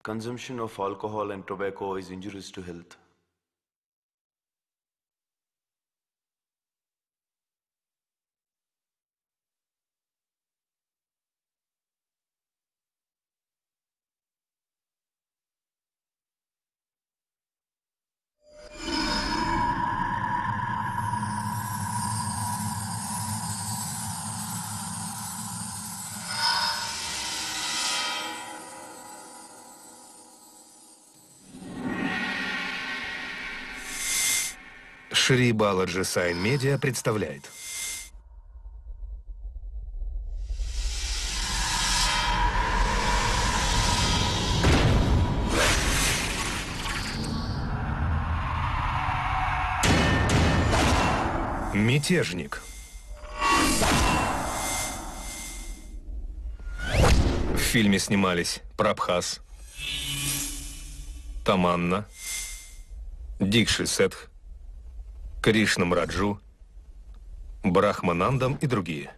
Consumption of alcohol and tobacco is injurious to health. Шри Баладжи Сайн Медиа представляет. Мятежник. В фильме снимались Прабхас, Таманна, Дикши Сетх, Кришнамраджу, Брахманандам и другие.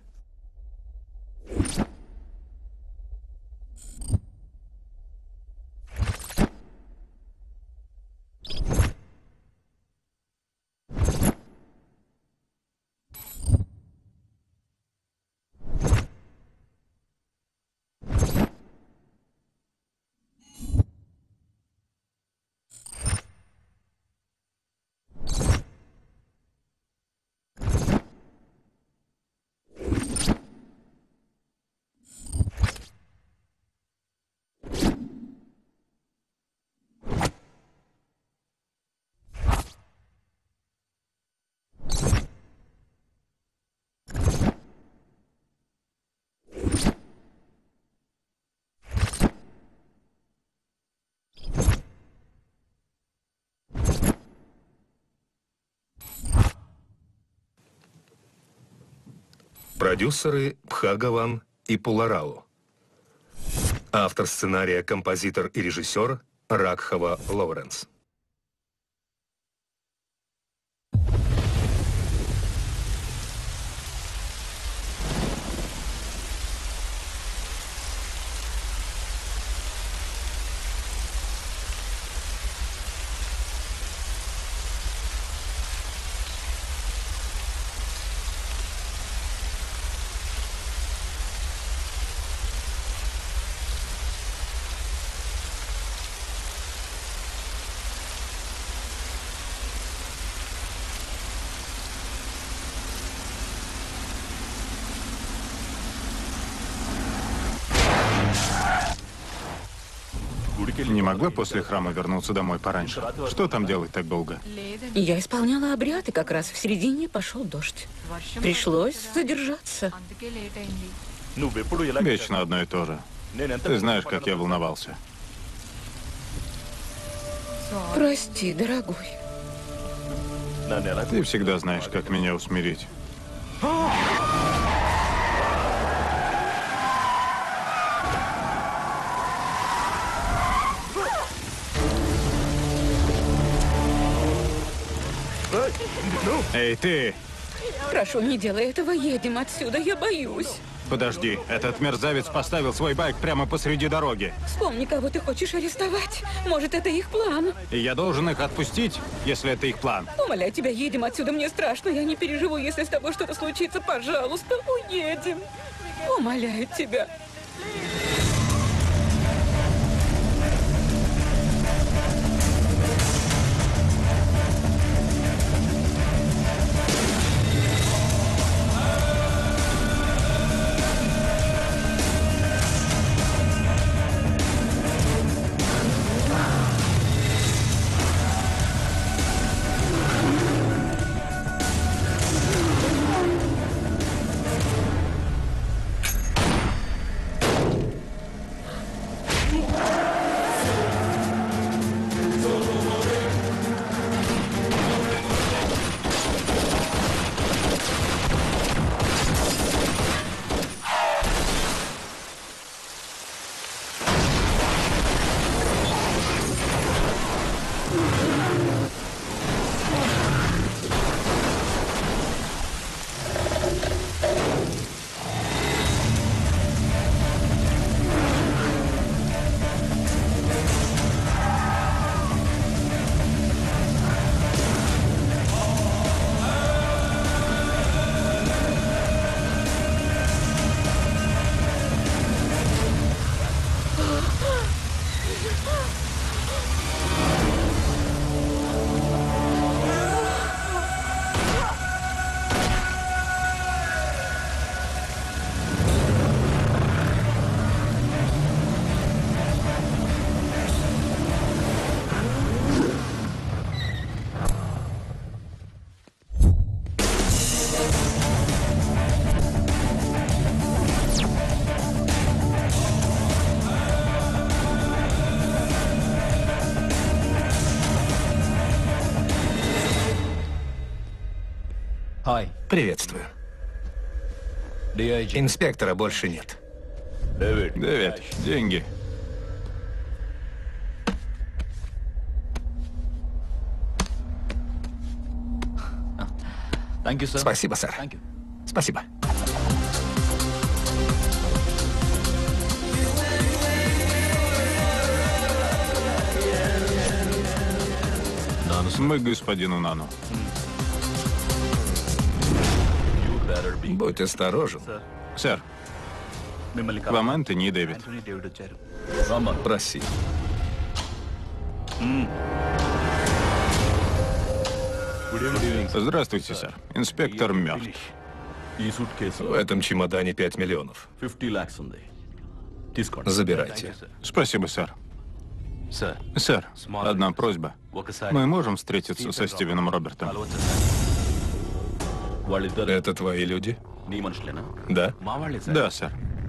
Продюсеры Бхагаван и Пуларау. Автор сценария, композитор и режиссер Рагхава Лоуренс. Не могла после храма вернуться домой пораньше? Что там делать так долго? Я исполняла обряд, и как раз в середине пошел дождь. Пришлось задержаться. Вечно одно и то же. Ты знаешь, как я волновался. Прости, дорогой. Ты всегда знаешь, как меня усмирить. Эй, ты! Прошу, не делай этого, едем отсюда, я боюсь. Подожди, этот мерзавец поставил свой байк прямо посреди дороги. Вспомни, кого ты хочешь арестовать. Может, это их план. И я должен их отпустить, если это их план. Умоляю тебя, едем отсюда, мне страшно. Я не переживу, если с тобой что-то случится. Пожалуйста, уедем. Умоляю тебя. Приветствую. Инспектора больше нет. Дэвид, деньги. Спасибо, сэр. Спасибо. Мы господину Нану. Будь осторожен. Сэр, к вам Энтони и Дэвид. Проси. Здравствуйте, сэр. Инспектор мертв. В этом чемодане 5 миллионов. Забирайте. Спасибо, сэр. Сэр, одна просьба. Мы можем встретиться со Стивеном Робертом? Это твои люди? Да? Да, сэр.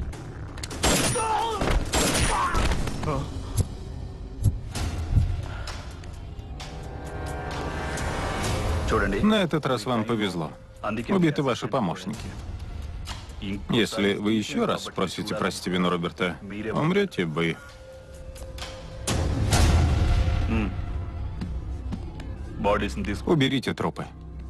На этот раз вам повезло. Убиты ваши помощники. Если вы еще раз спросите про Стивена Роберта, умрете вы. Уберите трупы.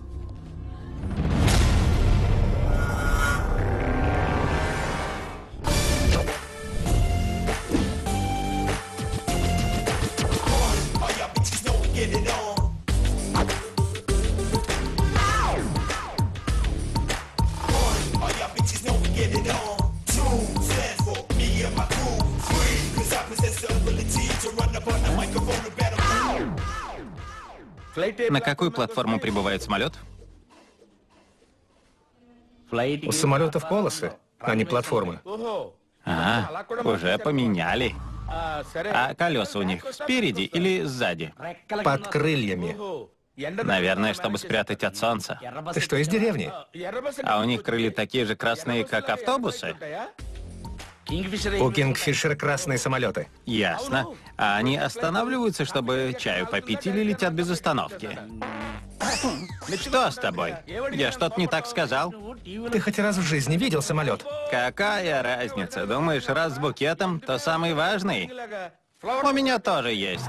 На какую платформу прибывает самолет? У самолетов полосы, а не платформы. Уже поменяли. А колеса у них спереди или сзади? Под крыльями. Наверное, чтобы спрятать от солнца. Ты что, из деревни? А у них крылья такие же красные, как автобусы? У Кингфишера красные самолеты. Ясно. А они останавливаются, чтобы чаю попить, или летят без остановки? Что с тобой? Я что-то не так сказал? Ты хоть раз в жизни видел самолет? Какая разница? Думаешь, раз с букетом, то самый важный? У меня тоже есть.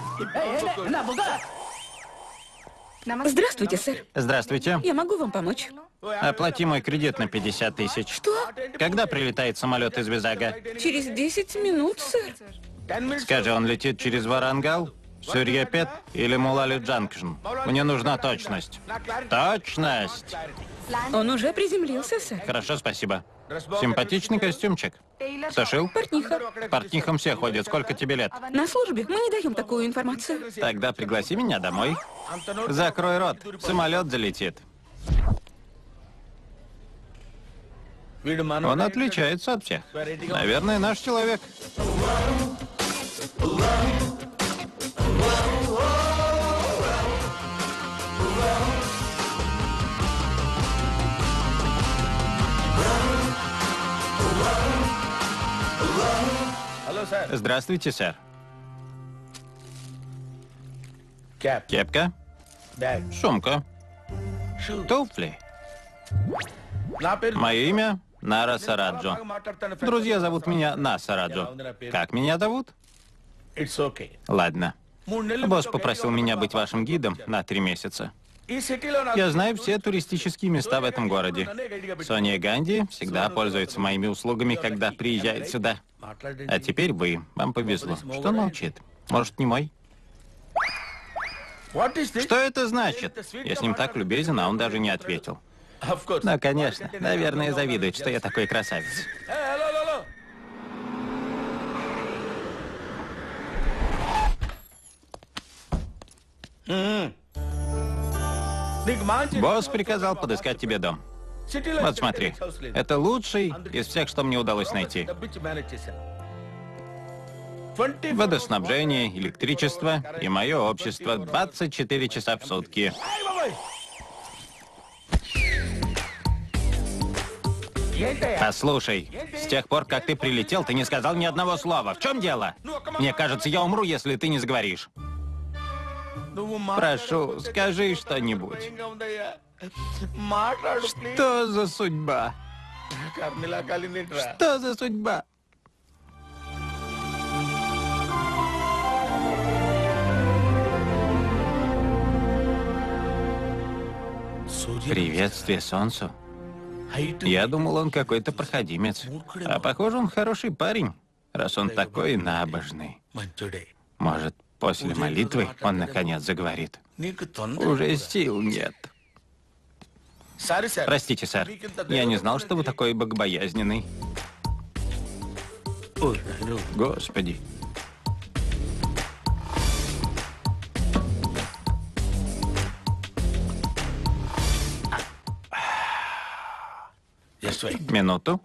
Здравствуйте, сэр. Здравствуйте. Я могу вам помочь? Оплати мой кредит на 50 тысяч. Что? Когда прилетает самолет из Визага? Через 10 минут, сэр. Скажи, он летит через Варангал, Сурьяпет или Мулали Джанкшн? Мне нужна точность. Точность! Он уже приземлился, сэр. Хорошо, спасибо. Симпатичный костюмчик. Кто шил? Портниха. Портнихом все ходят. Сколько тебе лет? На службе мы не даем такую информацию. Тогда пригласи меня домой. Закрой рот. Самолет залетит. Он отличается от всех. Наверное, наш человек. Здравствуйте, сэр. Кепка? Сумка? Туфли? Мое имя Нара Сараджо. Друзья зовут меня Насараджо. Как меня зовут? Ладно. Босс попросил меня быть вашим гидом на 3 месяца. Я знаю все туристические места в этом городе. Сония Ганди всегда пользуется моими услугами, когда приезжает сюда. А теперь вы. Вам повезло. Что молчит? Может, не мой? Что это значит? Я с ним так любезен, а он даже не ответил. Ну, конечно. Наверное, завидует, что я такой красавец. Босс приказал подыскать тебе дом. Вот смотри. Это лучший из всех, что мне удалось найти. Водоснабжение, электричество и мое общество 24 часа в сутки. Послушай, с тех пор, как ты прилетел, ты не сказал ни одного слова. В чем дело? Мне кажется, я умру, если ты не заговоришь. Прошу, скажи что-нибудь. Что за судьба? Что за судьба? Приветствие солнцу. Я думал, он какой-то проходимец. А похоже, он хороший парень, раз он такой набожный. Может, после молитвы он наконец заговорит. Уже сил нет. Простите, сэр. Я не знал, что вы такой богобоязненный. Господи. Минуту.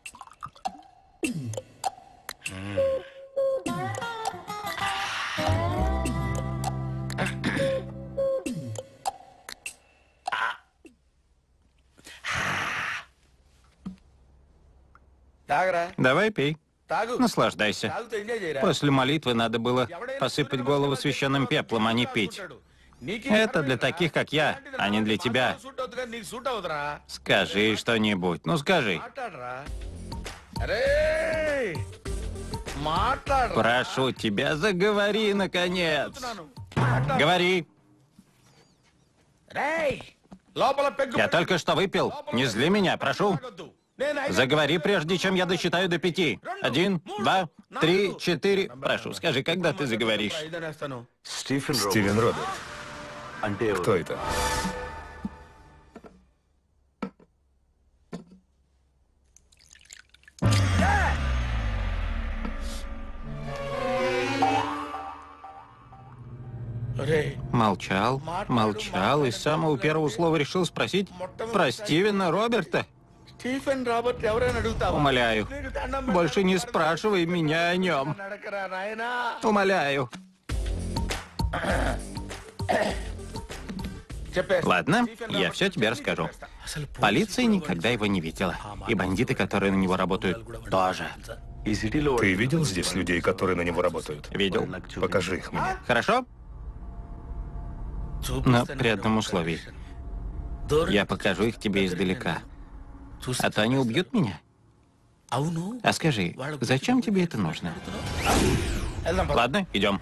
Давай пей. Наслаждайся. После молитвы надо было посыпать голову священным пеплом, а не пить. Это для таких, как я, а не для тебя. Скажи что-нибудь. Ну, скажи. Прошу тебя, заговори, наконец. Говори. Я только что выпил. Не зли меня, прошу. Заговори, прежде чем я досчитаю до 5. 1, 2, 3, 4. Прошу, скажи, когда ты заговоришь. Стивен Роберт. Кто это? Молчал, молчал, и с самого первого слова решил спросить про Стивена Роберта. Умоляю, больше не спрашивай меня о нем. Умоляю. Ладно, я все тебе расскажу. Полиция никогда его не видела. И бандиты, которые на него работают, тоже. Ты видел здесь людей, которые на него работают? Видел. Покажи их мне. Хорошо? Но при одном условии. Я покажу их тебе издалека. А то они убьют меня. А скажи, зачем тебе это нужно? Ладно, идем.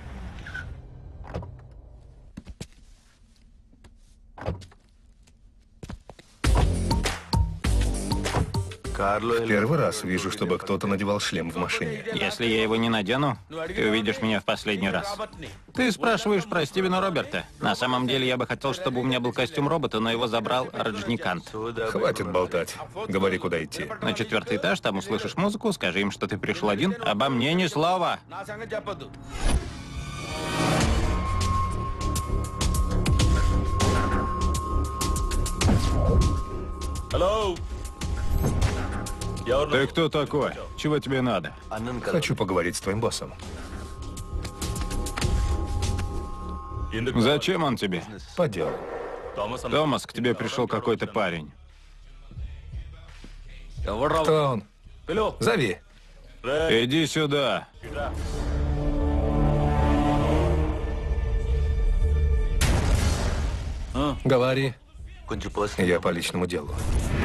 Первый раз вижу, чтобы кто-то надевал шлем в машине. Если я его не надену, ты увидишь меня в последний раз. Ты спрашиваешь про Стивена Роберта. На самом деле, я бы хотел, чтобы у меня был костюм робота, но его забрал Раджникант. Хватит болтать. Говори, куда идти. На 4-й этаж, там услышишь музыку, скажи им, что ты пришел один. Обо мне ни слова. Ты кто такой? Чего тебе надо? Хочу поговорить с твоим боссом. Зачем он тебе? По делу. Томас, к тебе пришел какой-то парень. Кто он? Зови. Иди сюда. Говори. Я по личному делу.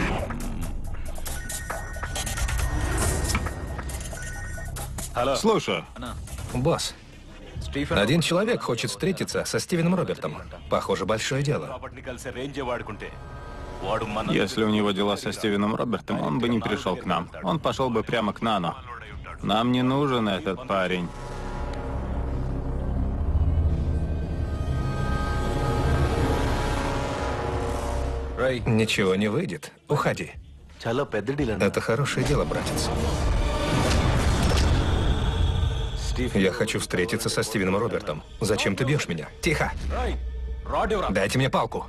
Слушай, Босс, один человек хочет встретиться со Стивеном Робертом. Похоже, большое дело. если у него дела со Стивеном Робертом, он бы не пришел к нам. Он пошел бы прямо к Нану. Нам не нужен этот парень. Ничего не выйдет. Уходи. Это хорошее дело, братец. Я хочу встретиться со Стивеном Робертом. Зачем ты бьешь меня? Тихо! Дайте мне палку.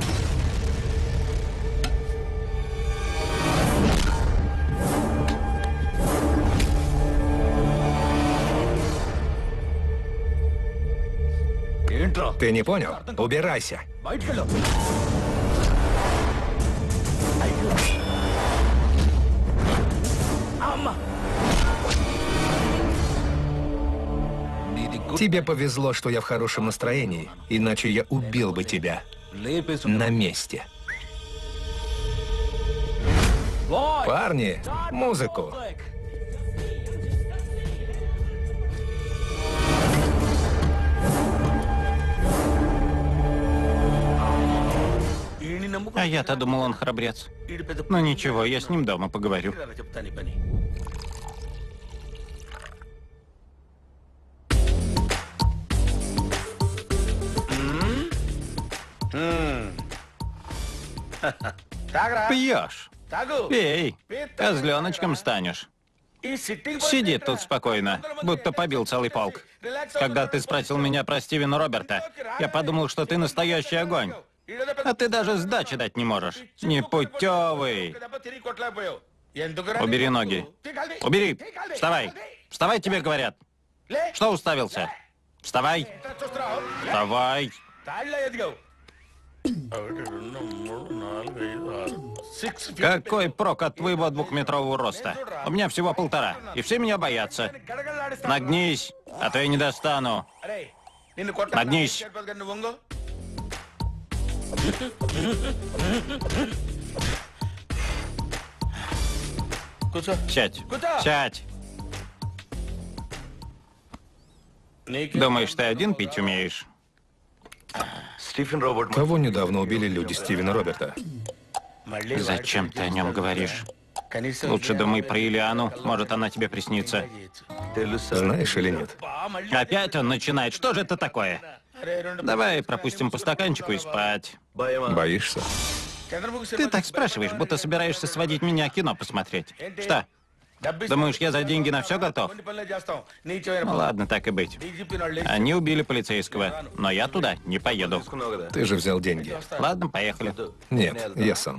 Ты не понял? Убирайся. Тебе повезло, что я в хорошем настроении, иначе я убил бы тебя на месте. Парни, музыку. А я-то думал, он храбрец. Но ничего, я с ним дома поговорю. Пьешь. Пей. Козленочком станешь. Сиди тут спокойно, будто побил целый полк. Когда ты спросил меня про Стивена Роберта, я подумал, что ты настоящий огонь. А ты даже сдачи дать не можешь. Непутевый. Убери ноги. Убери. Вставай. Вставай, тебе говорят. Что уставился? Вставай. Вставай. Какой прок от твоего двухметрового роста? У меня всего 1,5, и все меня боятся. Нагнись, а то я не достану. Нагнись. Сядь. Сядь. Думаешь, ты один пить умеешь? Стивен Роберт. Кого недавно убили люди Стивена Роберта? Зачем ты о нем говоришь? Лучше думай про Ильяну, может, она тебе приснится. Знаешь или нет? Опять он начинает. Что же это такое? Давай пропустим по стаканчику и спать. Боишься? Ты так спрашиваешь, будто собираешься сводить меня кино посмотреть. Что? Думаешь, я за деньги на все готов? Ну ладно, так и быть. Они убили полицейского, но я туда не поеду. Ты же взял деньги. Ладно, поехали. Нет, я сам.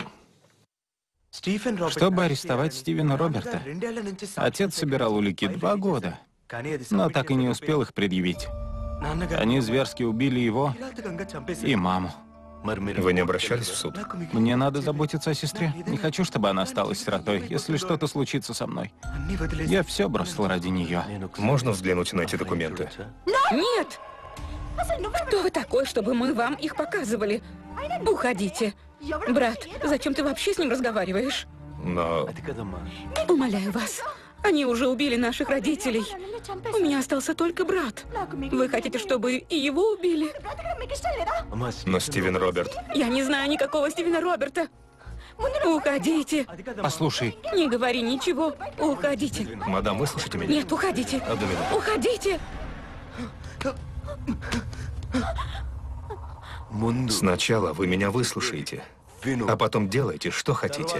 Чтобы арестовать Стивена Роберта, отец собирал улики 2 года, но так и не успел их предъявить. Они зверски убили его и маму. Вы не обращались в суд? Мне надо заботиться о сестре. Не хочу, чтобы она осталась сиротой, если что-то случится со мной. Я все бросил ради нее. Можно взглянуть на эти документы? Нет! Кто вы такой, чтобы мы вам их показывали? Уходите. Брат, зачем ты вообще с ним разговариваешь? Но Умоляю вас. Они уже убили наших родителей. У меня остался только брат. Вы хотите, чтобы и его убили? но Стивен Роберт... Я не знаю никакого Стивена Роберта. Уходите. Послушай, Не говори ничего. Уходите. Мадам, выслушайте меня. Нет, уходите. Одну минуту. Уходите. Сначала вы меня выслушаете, а потом делайте, что хотите.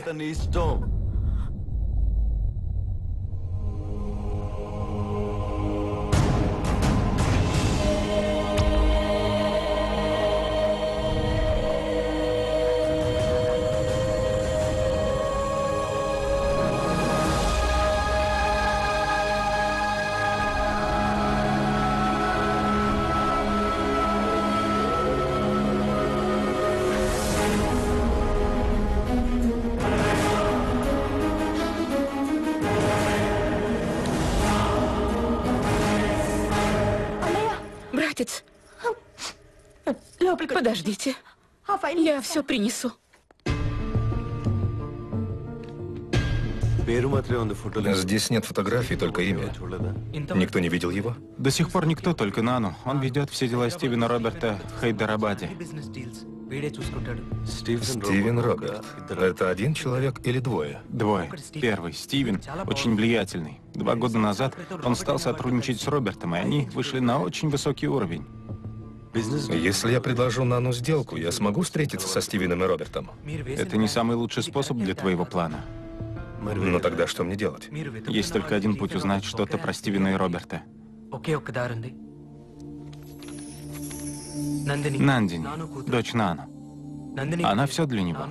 Братец, подождите. Я все принесу. Здесь нет фотографий, только имя. Никто не видел его? до сих пор никто, только Нану. Он ведет все дела Стивена Роберта в Хайдарабаде. Стивен Роберт. Это один человек или двое? 2. Первый, Стивен, очень влиятельный. 2 года назад он стал сотрудничать с Робертом, и они вышли на очень высокий уровень. Если я предложу Нану сделку, я смогу встретиться со Стивеном и Робертом? Это не самый лучший способ для твоего плана. Но тогда что мне делать? Есть только один путь узнать что-то про Стивена и Роберта. Нандини, дочь Нану. Она все для него.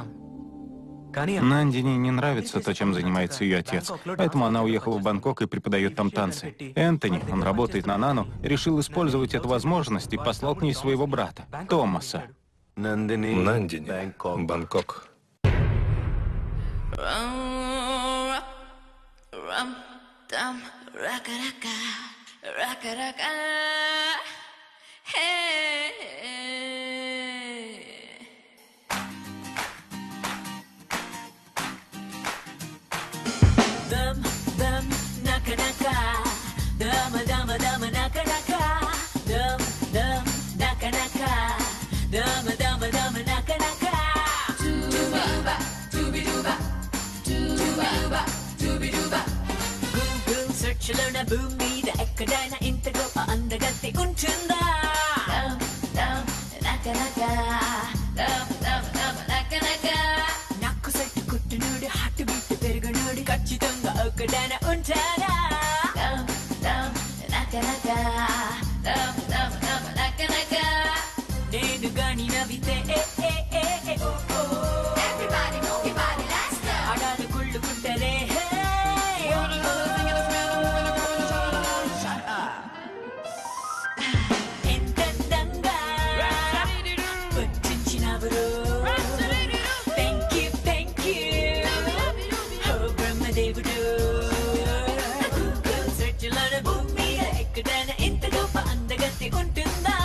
Нандини не нравится то, чем занимается ее отец, поэтому она уехала в Бангкок и преподает там танцы. Энтони, он работает на Нану, решил использовать эту возможность и послал к ней своего брата, Томаса. Нандини, Бангкок. స్విచ్లోన భూమి మీద ఎక్కడైనా ఇంత గొప్ప అందగత్తి ఉంటుందా? నాకు సట్టు కుట్టునోడు హార్ట్ బీట్ పెరుగునోడు ఖచ్చితంగా ఒక్కడైనా ఉంటాడా? నేను గాని నవ్వితే ఆడాలు కుళ్ళుకుంటారే. ఎంతందంగా వచ్చించినవరు. థ్యాంక్ యూ ఓ బ్రహ్మదేవుడు. స్విచ్లోన భూమి మీద ఎక్కడైనా ఇంత గొప్ప అందగత్తి ఉంటుందా?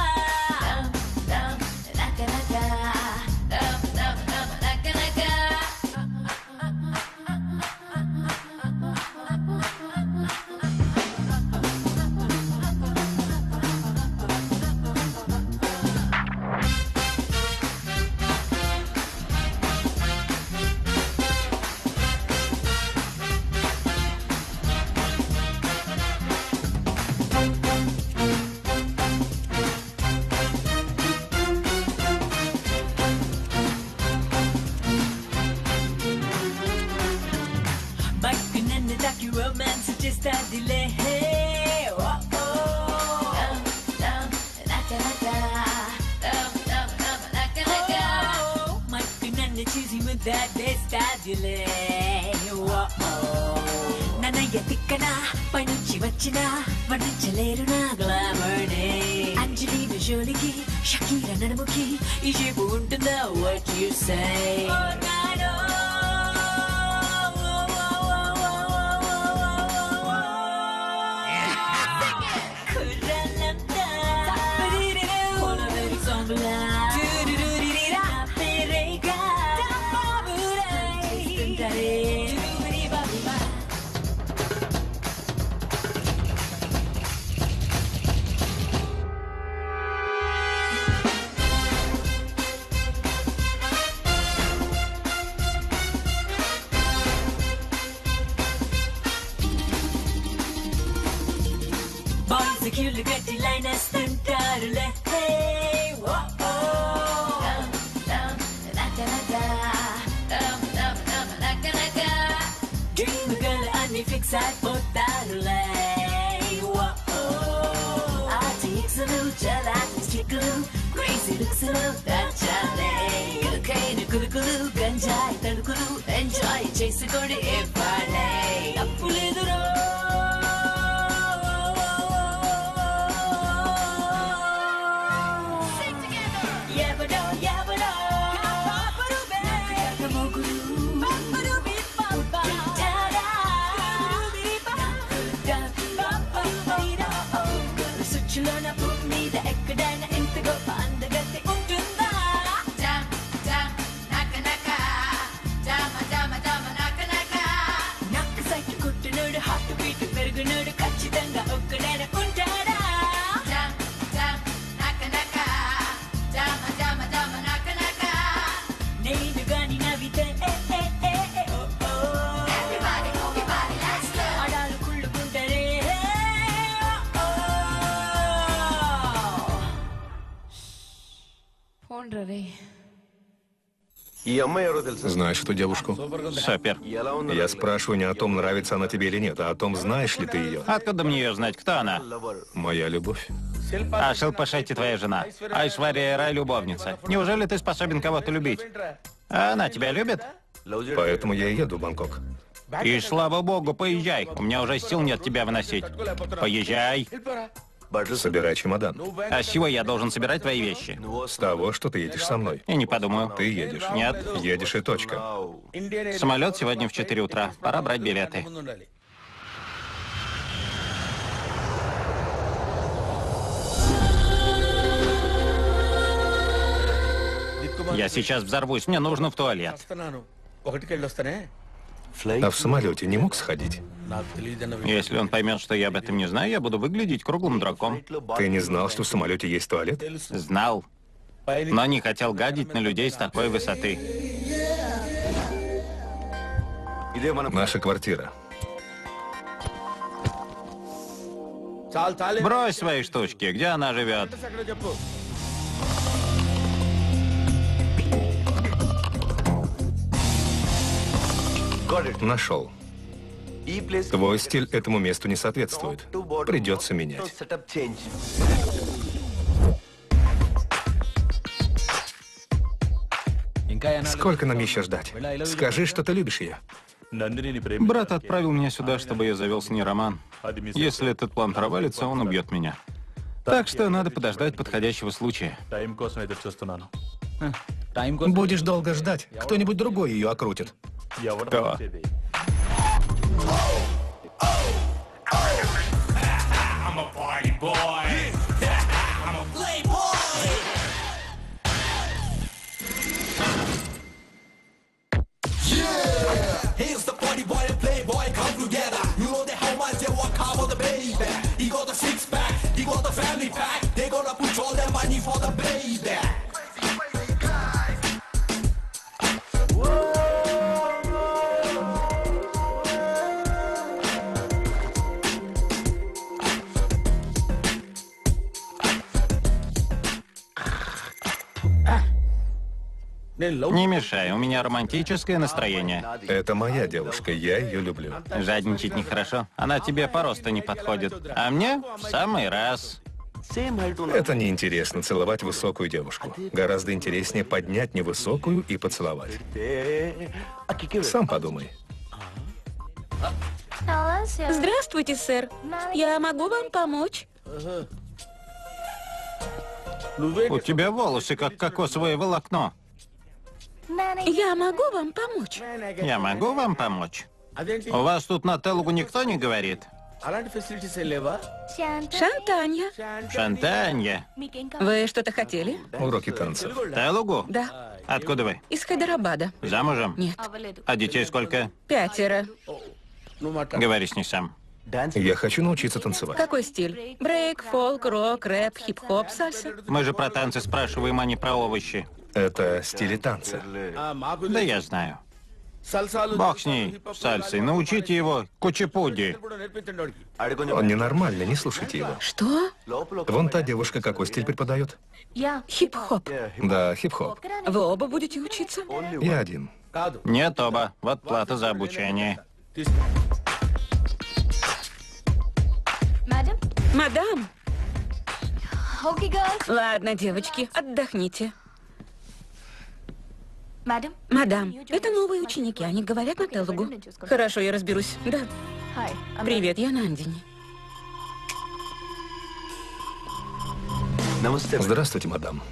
మైకు నన్ను తాకి రొమాన్స్ చేస్తాదిలే. మైకు నన్ను చూసి ముద్దాడేస్తాదిలే. నన్నయ్య తిక్కన పైనుంచి వచ్చిన వర్ణించలేరు నా గ్లామర్నే. అంజలిన జోలికి షకీర నడుముకి ఈ షేపు ఉంటుందా? What you say? బాయ్స్ క్యూలు గట్టి లైన్ వేస్తుంటారులే. డ్రీమ్ గర్ల్ అన్ని ఫిక్స్ అయిపోతారులే. ఆర్టీఎక్స్లు చలాకి స్టిక్లు క్రేజీ లుక్స్లు దాచాలే. కులకైన కులుకులు గంజాయి తడుకులు ఎంజాయ్ చేసుకోండి ఇవ్వాలే. తప్పు లేదురో. స్విచ్లోన భూమి మీద ఎక్కడైనా ఇంత గొప్ప అందగత్తి ఉంటుందా? నాకు సైకి కుట్టునోడు హార్ట్ బీట్ పెరుగునోడు ఖచ్చితంగా ఒక్కడైనా ఉంటాడా? నేను గాని నవ్వితే ఆడాలు కుళ్ళుకుంటారే. ఈ అమ్మాయి ఎవరో తెలుసా? Знаешь эту девушку? Супер. ఎలా ఉంది? Я спрашиваю не о том, нравится она тебе или нет, а о том, знаешь ли ты ее. Откуда мне ее знать? Кто она? Моя любовь. А Шилпа Шетти твоя жена. Айшвария Рай любовница. Неужели ты способен кого-то любить? А она тебя любит? Поэтому я и еду в Бангкок. И слава богу, поезжай. У меня уже сил нет тебя выносить. Поезжай. Собирай чемодан. А с чего я должен собирать твои вещи? С того, что ты едешь со мной. Я не подумаю. Ты едешь. Нет. Едешь и точка. Самолет сегодня в 4 утра. Пора брать билеты. Я сейчас взорвусь. Мне нужно в туалет. А в самолете не мог сходить? Если он поймет, что я об этом не знаю, я буду выглядеть круглым дураком. Ты не знал, что в самолете есть туалет? Знал, но не хотел гадить на людей с такой высоты. ఇదే మన Наша квартира. Брось свои штучки. Где она живет? Нашел. Твой стиль этому месту не соответствует. Придется менять. Сколько нам еще ждать? Скажи, что ты любишь ее. Брат отправил меня сюда, чтобы я завел с ней роман. Если этот план провалится, он убьет меня. Так что надо подождать подходящего случая. Будешь долго ждать, кто-нибудь другой ее окрутит. Кто? Here's the party boy and playboy come together. You know that how much they work hard for the baby. He got the six pack, he got the family pack. They gonna put all their money for the baby. Не мешай, у меня романтическое настроение. Это моя девушка, я ее люблю. Жадничать нехорошо. Она тебе по росту не подходит. А мне в самый раз. Это неинтересно, целовать высокую девушку. Гораздо интереснее поднять невысокую и поцеловать. Сам подумай. Здравствуйте, сэр. Я могу вам помочь? У тебя волосы как кокосовое волокно. Я могу вам помочь? Я могу вам помочь? У вас тут на Телугу никто не говорит? Шантанья. Шантанья. Вы что-то хотели? Уроки танцев. Телугу? Да. Откуда вы? Из Хайдарабада. Замужем? Нет. А детей сколько? 5. Говори с ней сам. Я хочу научиться танцевать. Какой стиль? Брейк, фолк, рок, рэп, хип-хоп, сальса? Мы же про танцы спрашиваем, а не про овощи. Это стили танца. Да я знаю. Бог с ней, с сальсой. Научите его кучипуди. Он ненормальный, не слушайте его. Что? Вон та девушка какой стиль преподает? Хип-хоп. Да, хип-хоп. Вы оба будете учиться? Я один. Нет, оба. Вот плата за обучение. Мадам! Ладно, девочки, отдохните. Мадам, это новые ученики, они говорят на Телугу. Хорошо, я разберусь. Да. Привет, я Нандини. Здравствуйте, мадам.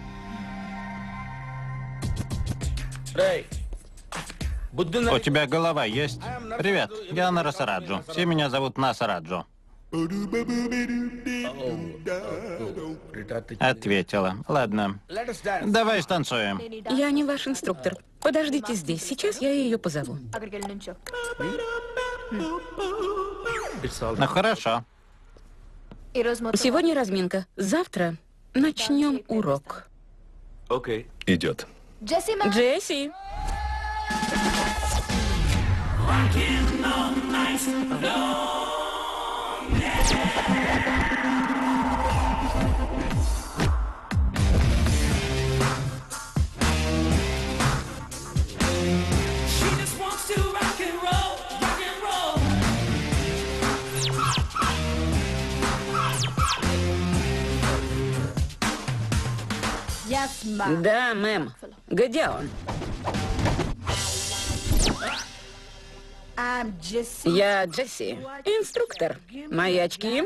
У тебя голова есть? Привет, я Нарасараджу. Все меня зовут Насараджу. Ответила. Ладно. Давай станцуем. Я не ваш инструктор. Подождите здесь, сейчас я ее позову. Ну хорошо. Сегодня разминка. Завтра начнем урок. Okay. Идет. Джесси! Да, мэм. Где он? Я Джесси, инструктор. Мои очки.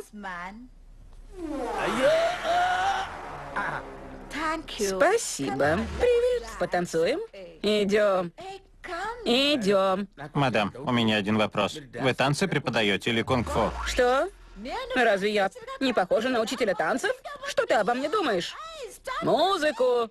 Спасибо. Привет. Потанцуем? Идем. Идем. Мадам, у меня один вопрос. Вы танцы преподаете или кунг-фу? Что? Разве я не похожа на учителя танцев? Что ты обо мне думаешь? Музыку.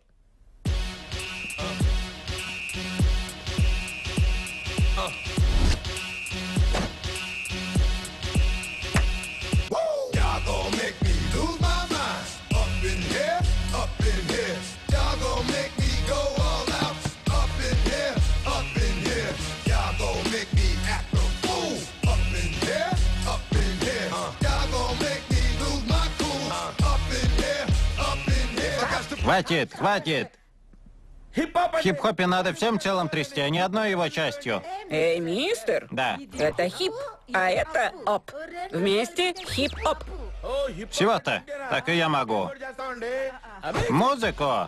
Y'all gon' make me Хватит, хватит! В хип-хопе надо всем телом трясти, а не одной его частью. Эй, мистер. Да. Это хип, а это оп. Вместе хип-оп. Всего-то. Так и я могу. Музыку!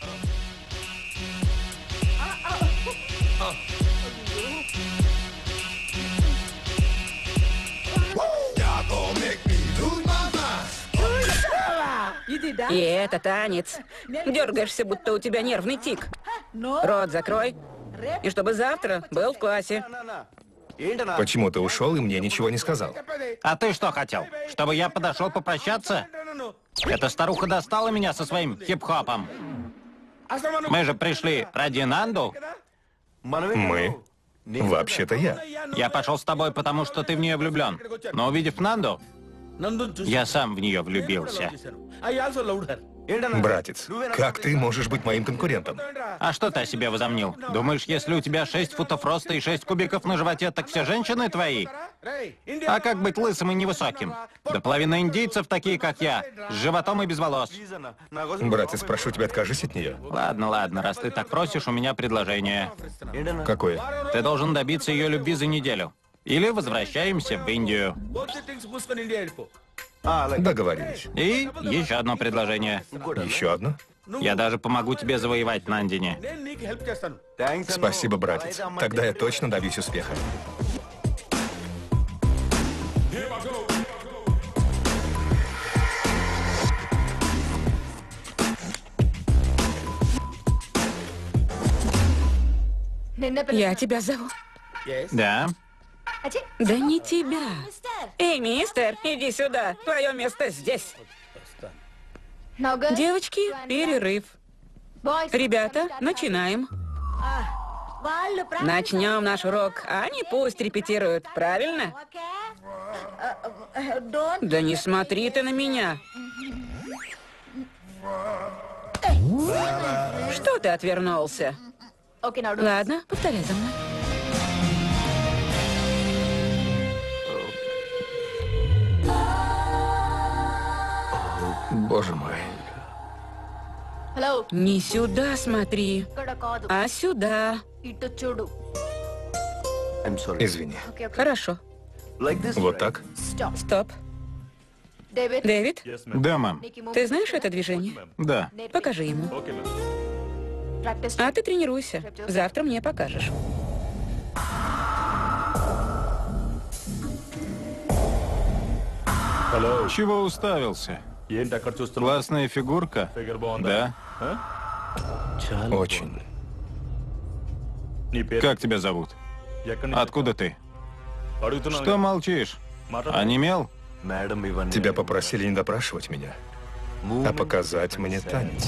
И это танец. Дергаешься, будто у тебя нервный тик. Рот закрой. И чтобы завтра был в классе. Почему ты ушел и мне ничего не сказал? А ты что хотел? Чтобы я подошел попрощаться? Эта старуха достала меня со своим хип-хопом. Мы же пришли ради Нанду. Мы? Вообще-то я. Я пошел с тобой, потому что ты в нее влюблен. Но увидев Нанду, я сам в нее влюбился. Братец, как ты можешь быть моим конкурентом? А что ты о себе возомнил? Думаешь, если у тебя 6 футов роста и 6 кубиков на животе, так все женщины твои? А как быть лысым и невысоким? Да половина индийцев такие, как я, с животом и без волос. Братец, прошу тебя, откажись от нее. Ладно, ладно, раз ты так просишь, у меня предложение. Какое? Ты должен добиться ее любви за неделю. Или возвращаемся в Индию. Договорились. И еще одно предложение. Еще одно? Я даже помогу тебе завоевать Нандини. Спасибо, братец. Тогда я точно добьюсь успеха. Я тебя зову. Да? Да не тебя. Эй, мистер, иди сюда. Твое место здесь. Девочки, перерыв. Ребята, начинаем. Начнем наш урок, а они пусть репетируют, правильно? Да не смотри ты на меня. Что ты отвернулся? Ладно, повторяй за мной. Боже мой. Не сюда смотри, а сюда. Извини. Хорошо. Вот так? Стоп. Дэвид, Да, мам. ты знаешь это движение? Да. Покажи ему. А ты тренируйся. Завтра мне покажешь. Чего уставился? Классная фигурка? Да. Очень. Как тебя зовут? Откуда ты? Что молчишь? Онемел? Тебя попросили не допрашивать меня, а показать мне танец.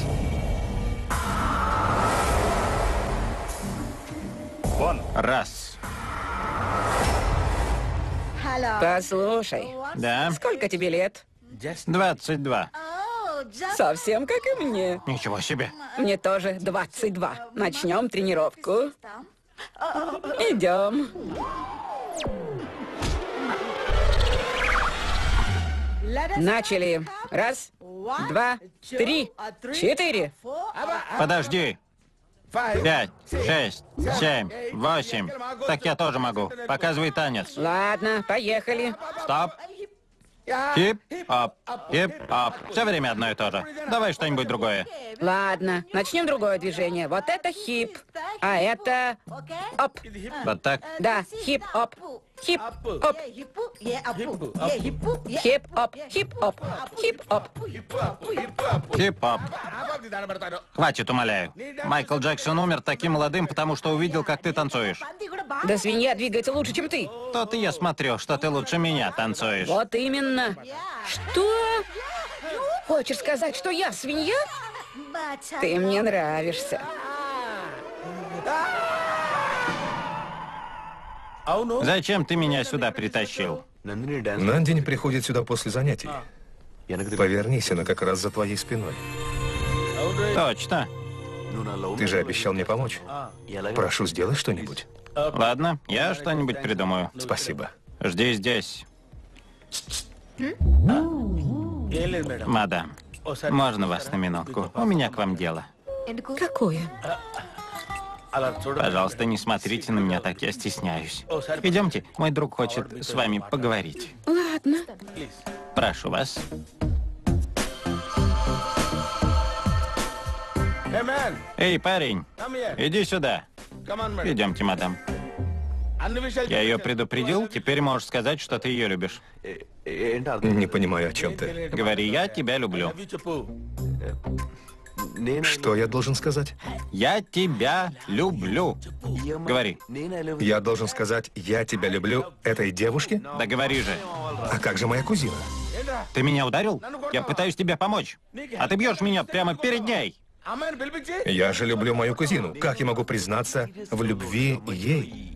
Раз. Послушай, Да. сколько тебе лет? 22. Совсем как и мне. Ничего себе. Мне тоже 22. Начнем тренировку. Идем. Начали. Раз, два, три, 4. Подожди. 5, 6, 7, 8. Так я тоже могу. Показывай танец. Ладно, поехали. Стоп. Хип-хоп. Хип-хоп. Все время одно и то же. Давай что-нибудь другое. Ладно, начнем другое движение. Вот это хип, а это оп. Вот так. Да, хип-оп. Хип-оп. Хип-оп. Хип-оп. Хип-оп. Хип-хоп. Хватит, умоляю. Майкл Джексон умер таким молодым, потому что увидел, как ты танцуешь. Да свинья двигается лучше, чем ты. То-то я смотрю, что ты лучше меня танцуешь. Вот именно. Что? Хочешь сказать, что я свинья? Ты мне нравишься. Зачем ты меня сюда притащил? Нанди не приходит сюда после занятий. Повернись, она как раз за твоей спиной. Точно. Ты же обещал мне помочь. Прошу, сделай что-нибудь. Ладно, я что-нибудь придумаю. Спасибо. Жди здесь. Мадам. Можно вас на минутку? У меня к вам дело. Какое? Пожалуйста, не смотрите на меня так, я стесняюсь. Идемте, мой друг хочет с вами поговорить. Ладно. Прошу вас. Эй, парень, иди сюда. Идемте, мадам. Я ее предупредил, теперь можешь сказать, что ты ее любишь. Не понимаю, о чем ты. Говори, я тебя люблю. Что я должен сказать? Я тебя люблю. Говори. Я должен сказать «я тебя люблю» этой девушке? Да говори же. А как же моя кузина? Ты меня ударил? Я пытаюсь тебе помочь. А ты бьешь меня прямо перед ней. Я же люблю мою кузину. Как я могу признаться в любви ей?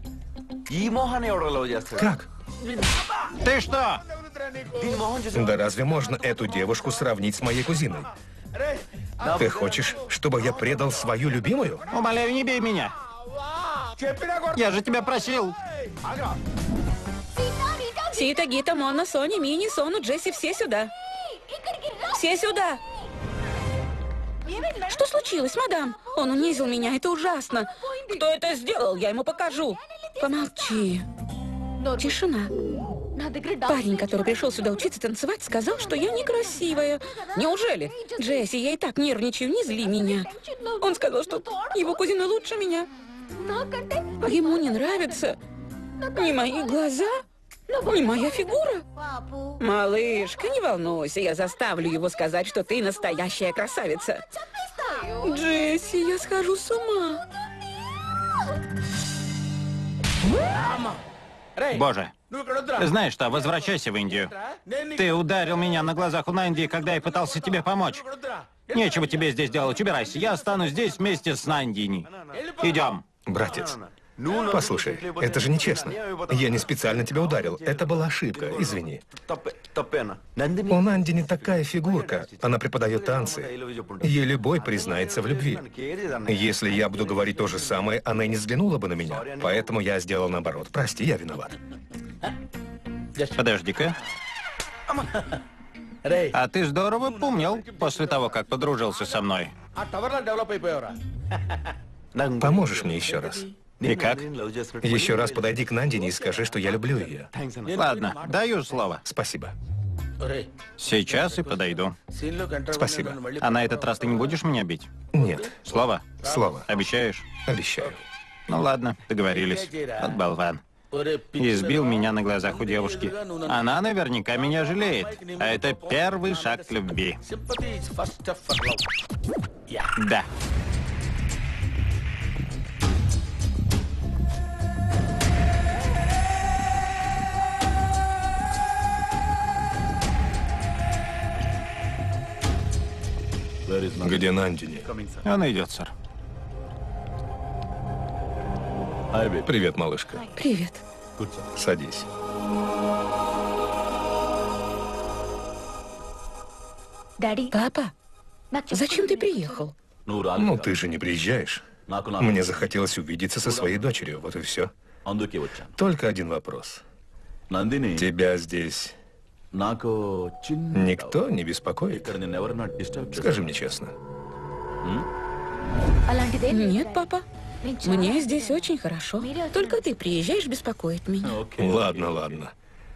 Как? Ты что? Да разве можно эту девушку сравнить с моей кузиной? Ты хочешь, чтобы я предал свою любимую? Умоляю, не бей меня. Я же тебя просил. Сита, Гита, Мона, Соня, Мини, Сону, Джесси, все сюда. Все сюда. Что случилось, мадам? Он унизил меня, это ужасно. Кто это сделал? Я ему покажу. Помолчи. Тишина. Парень, который пришел сюда учиться танцевать, сказал, что я некрасивая. Неужели? Джесси, я и так нервничаю, не зли меня. Он сказал, что его кузина лучше меня. Ему не нравится ни мои глаза, ни моя фигура. Малышка, не волнуйся, я заставлю его сказать, что ты настоящая красавица. Джесси, я схожу с ума. Боже. Знаешь что, возвращайся в Индию. Ты ударил меня на глазах у Нанди, когда я пытался тебе помочь. Нечего тебе здесь делать, убирайся. Я останусь здесь вместе с Нандини. Идем. Братец, послушай, это же нечестно. Я не специально тебя ударил. Это была ошибка, извини. У Нанди не такая фигурка. Она преподает танцы. Ей любой признается в любви. Если я буду говорить то же самое, она и не взглянула бы на меня. Поэтому я сделал наоборот. Прости, я виноват. Подожди-ка. А ты здорово помнил после того, как подружился со мной. Поможешь мне еще раз? И как? Еще раз подойди к Нандине и скажи, что я люблю ее. Ладно, даю слово. Спасибо. Сейчас и подойду. Спасибо. А на этот раз ты не будешь меня бить? Нет. Слово? Слово. Обещаешь? Обещаю. Ну ладно, договорились. Вот болван. Избил меня на глазах у девушки. Она наверняка меня жалеет. А это первый шаг к любви. Да. Где Нандини? Он идет, сэр. Привет, малышка. Привет. Садись. Папа, зачем ты приехал? Ну, ты же не приезжаешь. Мне захотелось увидеться со своей дочерью, вот и все. Только один вопрос. Тебя здесь никто не беспокоит? Скажи мне честно. Нет, папа. Мне здесь очень хорошо. Только ты приезжаешь, беспокоит меня. Ладно, ладно.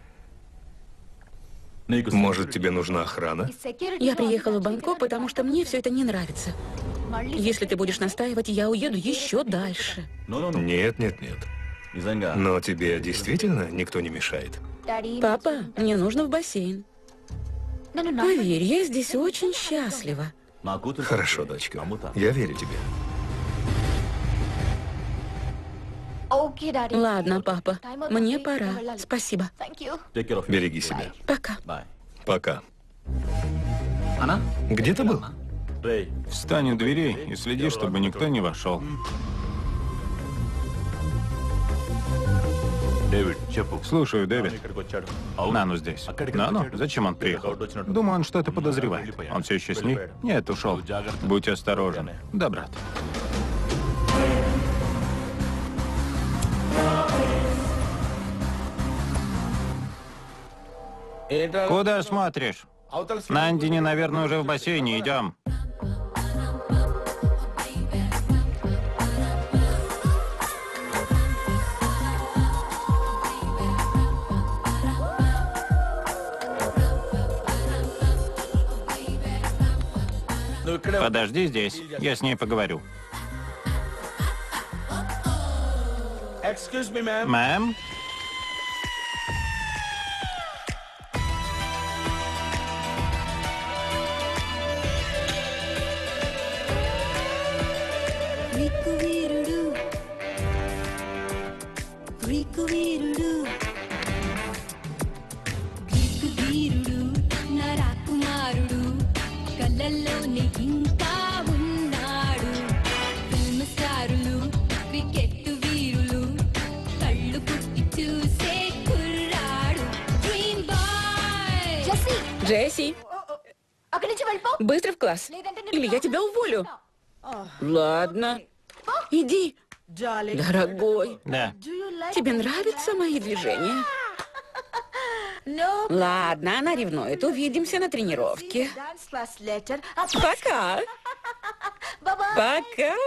Может, тебе нужна охрана? Я приехала в Бангкок, потому что мне все это не нравится. Если ты будешь настаивать, я уеду еще дальше. Нет, нет, нет. Но тебе действительно никто не мешает? Папа, мне нужно в бассейн. Поверь, я здесь очень счастлива. Хорошо, дочка. Я верю тебе. Ладно, папа, мне пора. Спасибо. Береги себя. Пока. Пока. Где ты был? Встань у дверей и следи, чтобы никто не вошел. Слушаю, Дэвид. Нану здесь. Нану? Зачем он приехал? Думаю, он что-то подозревает. Он все еще с ней? Нет, ушел. Будь осторожен. Да, брат. Куда смотришь? Нандини, наверное, уже в бассейне. Идем. Подожди здесь. Я с ней поговорю. Мэм? Джесси, быстро в класс, или я тебя уволю. Ладно. Иди, дорогой. Да. Тебе нравятся мои движения? Ладно, она ревнует. Увидимся на тренировке. Пока. Пока.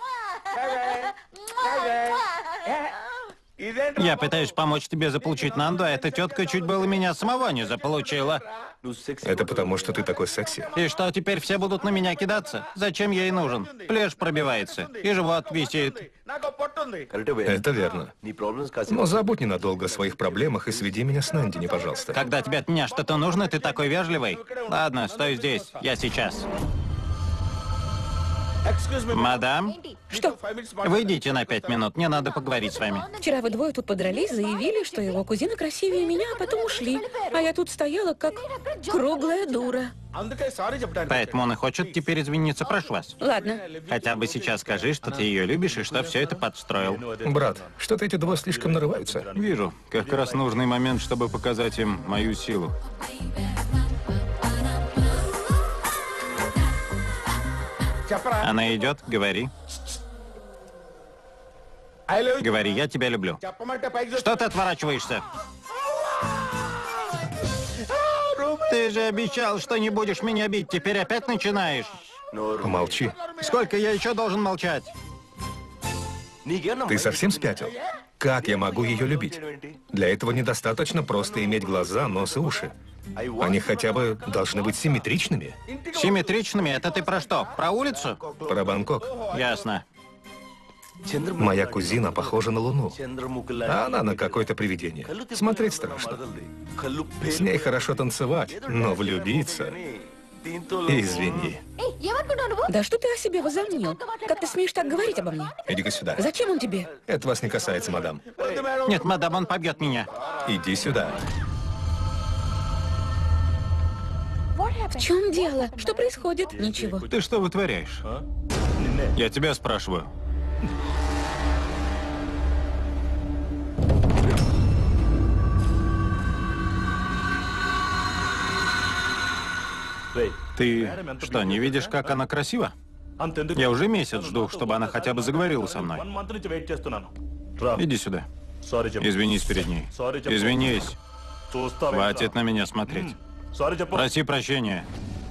Я пытаюсь помочь тебе заполучить Нанду, а эта тетка чуть было меня самого не заполучила. Это потому, что ты такой секси. И что, теперь все будут на меня кидаться? Зачем я ей нужен? Плешь пробивается, и живот висит. Это верно. Но забудь ненадолго о своих проблемах и сведи меня с Нандини, пожалуйста. Когда тебе от меня что-то нужно, ты такой вежливый. Ладно, стой здесь, я сейчас. Мадам, Что? выйдите на 5 минут, мне надо поговорить с вами. Вчера вы двое тут подрались, заявили, что его кузина красивее меня, а потом ушли. А я тут стояла, как круглая дура. Поэтому он и хочет теперь извиниться, прошу вас. Ладно. Хотя бы сейчас скажи, что ты ее любишь и что все это подстроил. Брат, что-то эти двое слишком нарываются. Вижу, как раз нужный момент, чтобы показать им мою силу. Она идет, говори. Говори, я тебя люблю. Что ты отворачиваешься? Ты же обещал, что не будешь меня бить. Теперь опять начинаешь. Помолчи. Сколько я еще должен молчать? Ты совсем спятил? Как я могу ее любить? Для этого недостаточно просто иметь глаза, нос и уши. Они хотя бы должны быть симметричными. Симметричными? Это ты про что? Про улицу? Про Бангкок. Ясно. Моя кузина похожа на Луну, а она на какое-то привидение. Смотреть страшно. С ней хорошо танцевать, но влюбиться... Извини. Да что ты о себе возомнил? Как ты смеешь так говорить обо мне? Иди-ка сюда. Зачем он тебе? Это вас не касается, мадам. Нет, мадам, он побьет меня. Иди сюда. В чем дело? Что происходит? Ничего. Ты что вытворяешь? Я тебя спрашиваю. Ты что, не видишь, как она красива? Я уже месяц жду, чтобы она хотя бы заговорила со мной. Иди сюда. Извинись перед ней. Извинись. Хватит на меня смотреть. Проси прощения.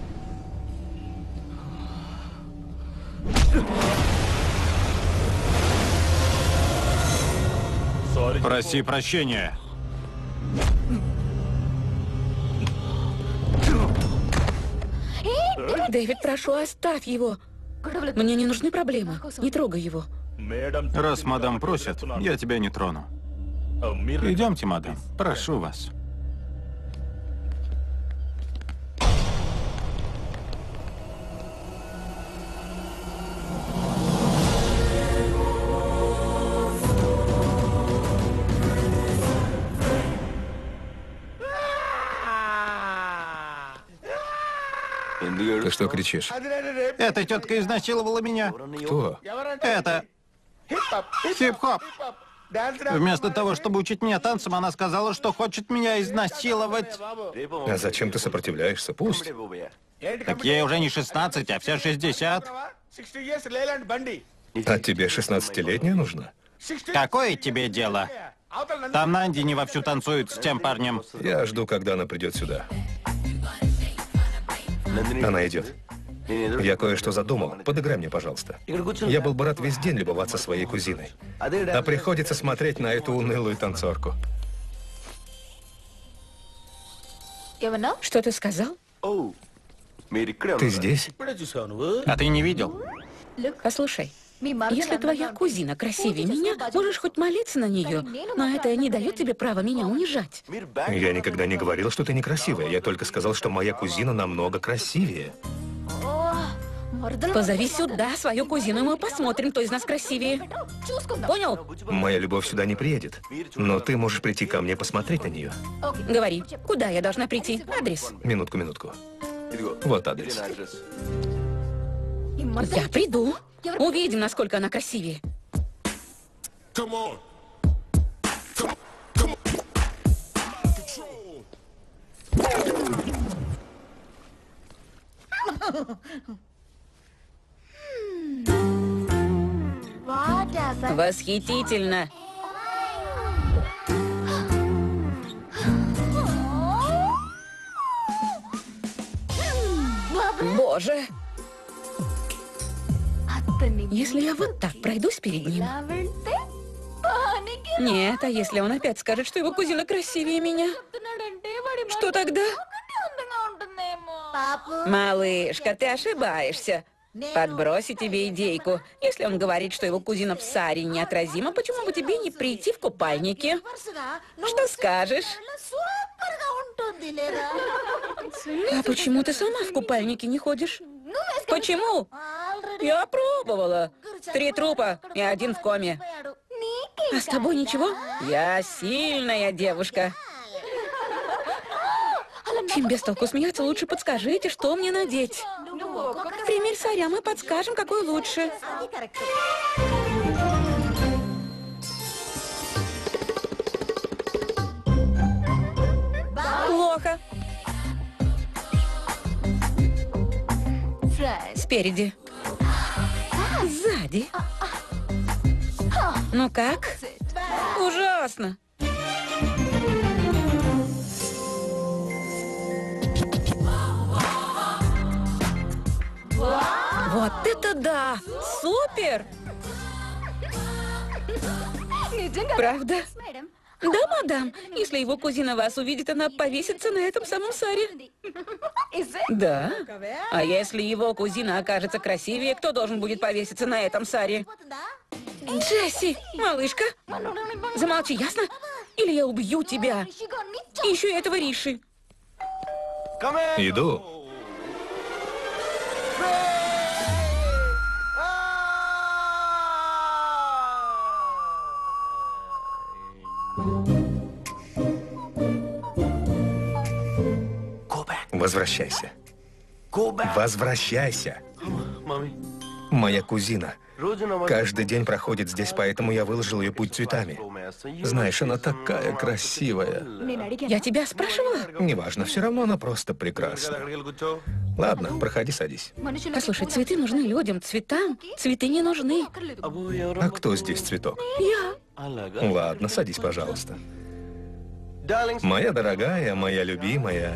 Проси прощения. Дэвид, прошу, оставь его. Мне не нужны проблемы. Не трогай его. Раз мадам просит, я тебя не трону. Идемте, мадам. Прошу вас. Ты что кричишь? Эта тетка изнасиловала меня. Кто? Это хип-хоп. Вместо того, чтобы учить меня танцам, она сказала, что хочет меня изнасиловать. А зачем ты сопротивляешься? Пусть. Так ей уже не 16, а все 60. А тебе 16-летняя нужна? Какое тебе дело? Там Нанди не вовсю танцует с тем парнем. Я жду, когда она придет сюда. Она идет. Я кое-что задумал. Подыграй мне, пожалуйста. Я был бы рад весь день любоваться своей кузиной. А приходится смотреть на эту унылую танцорку. Что ты сказал? Ты здесь? А ты не видел? Послушай, если твоя кузина красивее меня, можешь хоть молиться на нее, но это не дает тебе права меня унижать. Я никогда не говорил, что ты некрасивая. Я только сказал, что моя кузина намного красивее. Позови сюда свою кузину, и мы посмотрим, кто из нас красивее. Понял? Моя любовь сюда не приедет. Но ты можешь прийти ко мне посмотреть на нее. Говори, куда я должна прийти? Адрес. Минутку. Вот адрес. Я приду. Увидим, насколько она красивее. Восхитительно. Боже! Если я вот так пройдусь перед ним... Нет, а если он опять скажет, что его кузина красивее меня? Что тогда? Малышка, ты ошибаешься. Подброси тебе идейку. Если он говорит, что его кузина в саре неотразима, почему бы тебе не прийти в купальнике? Что скажешь? А почему ты сама в купальнике не ходишь? Почему? Я пробовала. 3 трупа и 1 в коме. А с тобой ничего? Я сильная девушка. Чем без толку смеяться, лучше подскажите, что мне надеть. Примерь саря, мы подскажем, какой лучше. Плохо. Спереди. Сзади. Ну как? Ужасно. Вот это да! Супер! Правда? Да, мадам. Если его кузина вас увидит, она повесится на этом самом саре. Да? А если его кузина окажется красивее, кто должен будет повеситься на этом саре? Джесси, малышка, замолчи, ясно? Или я убью тебя. И еще и этого Риши. Иду. Возвращайся. Возвращайся. Моя кузина каждый день проходит здесь, поэтому я выложил ее путь цветами. Знаешь, она такая красивая. Я тебя спрашивала? Неважно, все равно она просто прекрасна. Ладно, проходи, садись. Послушай, цветы нужны людям, цветам цветы не нужны. А кто здесь цветок? Я. Ладно, садись, пожалуйста. Моя дорогая, моя любимая.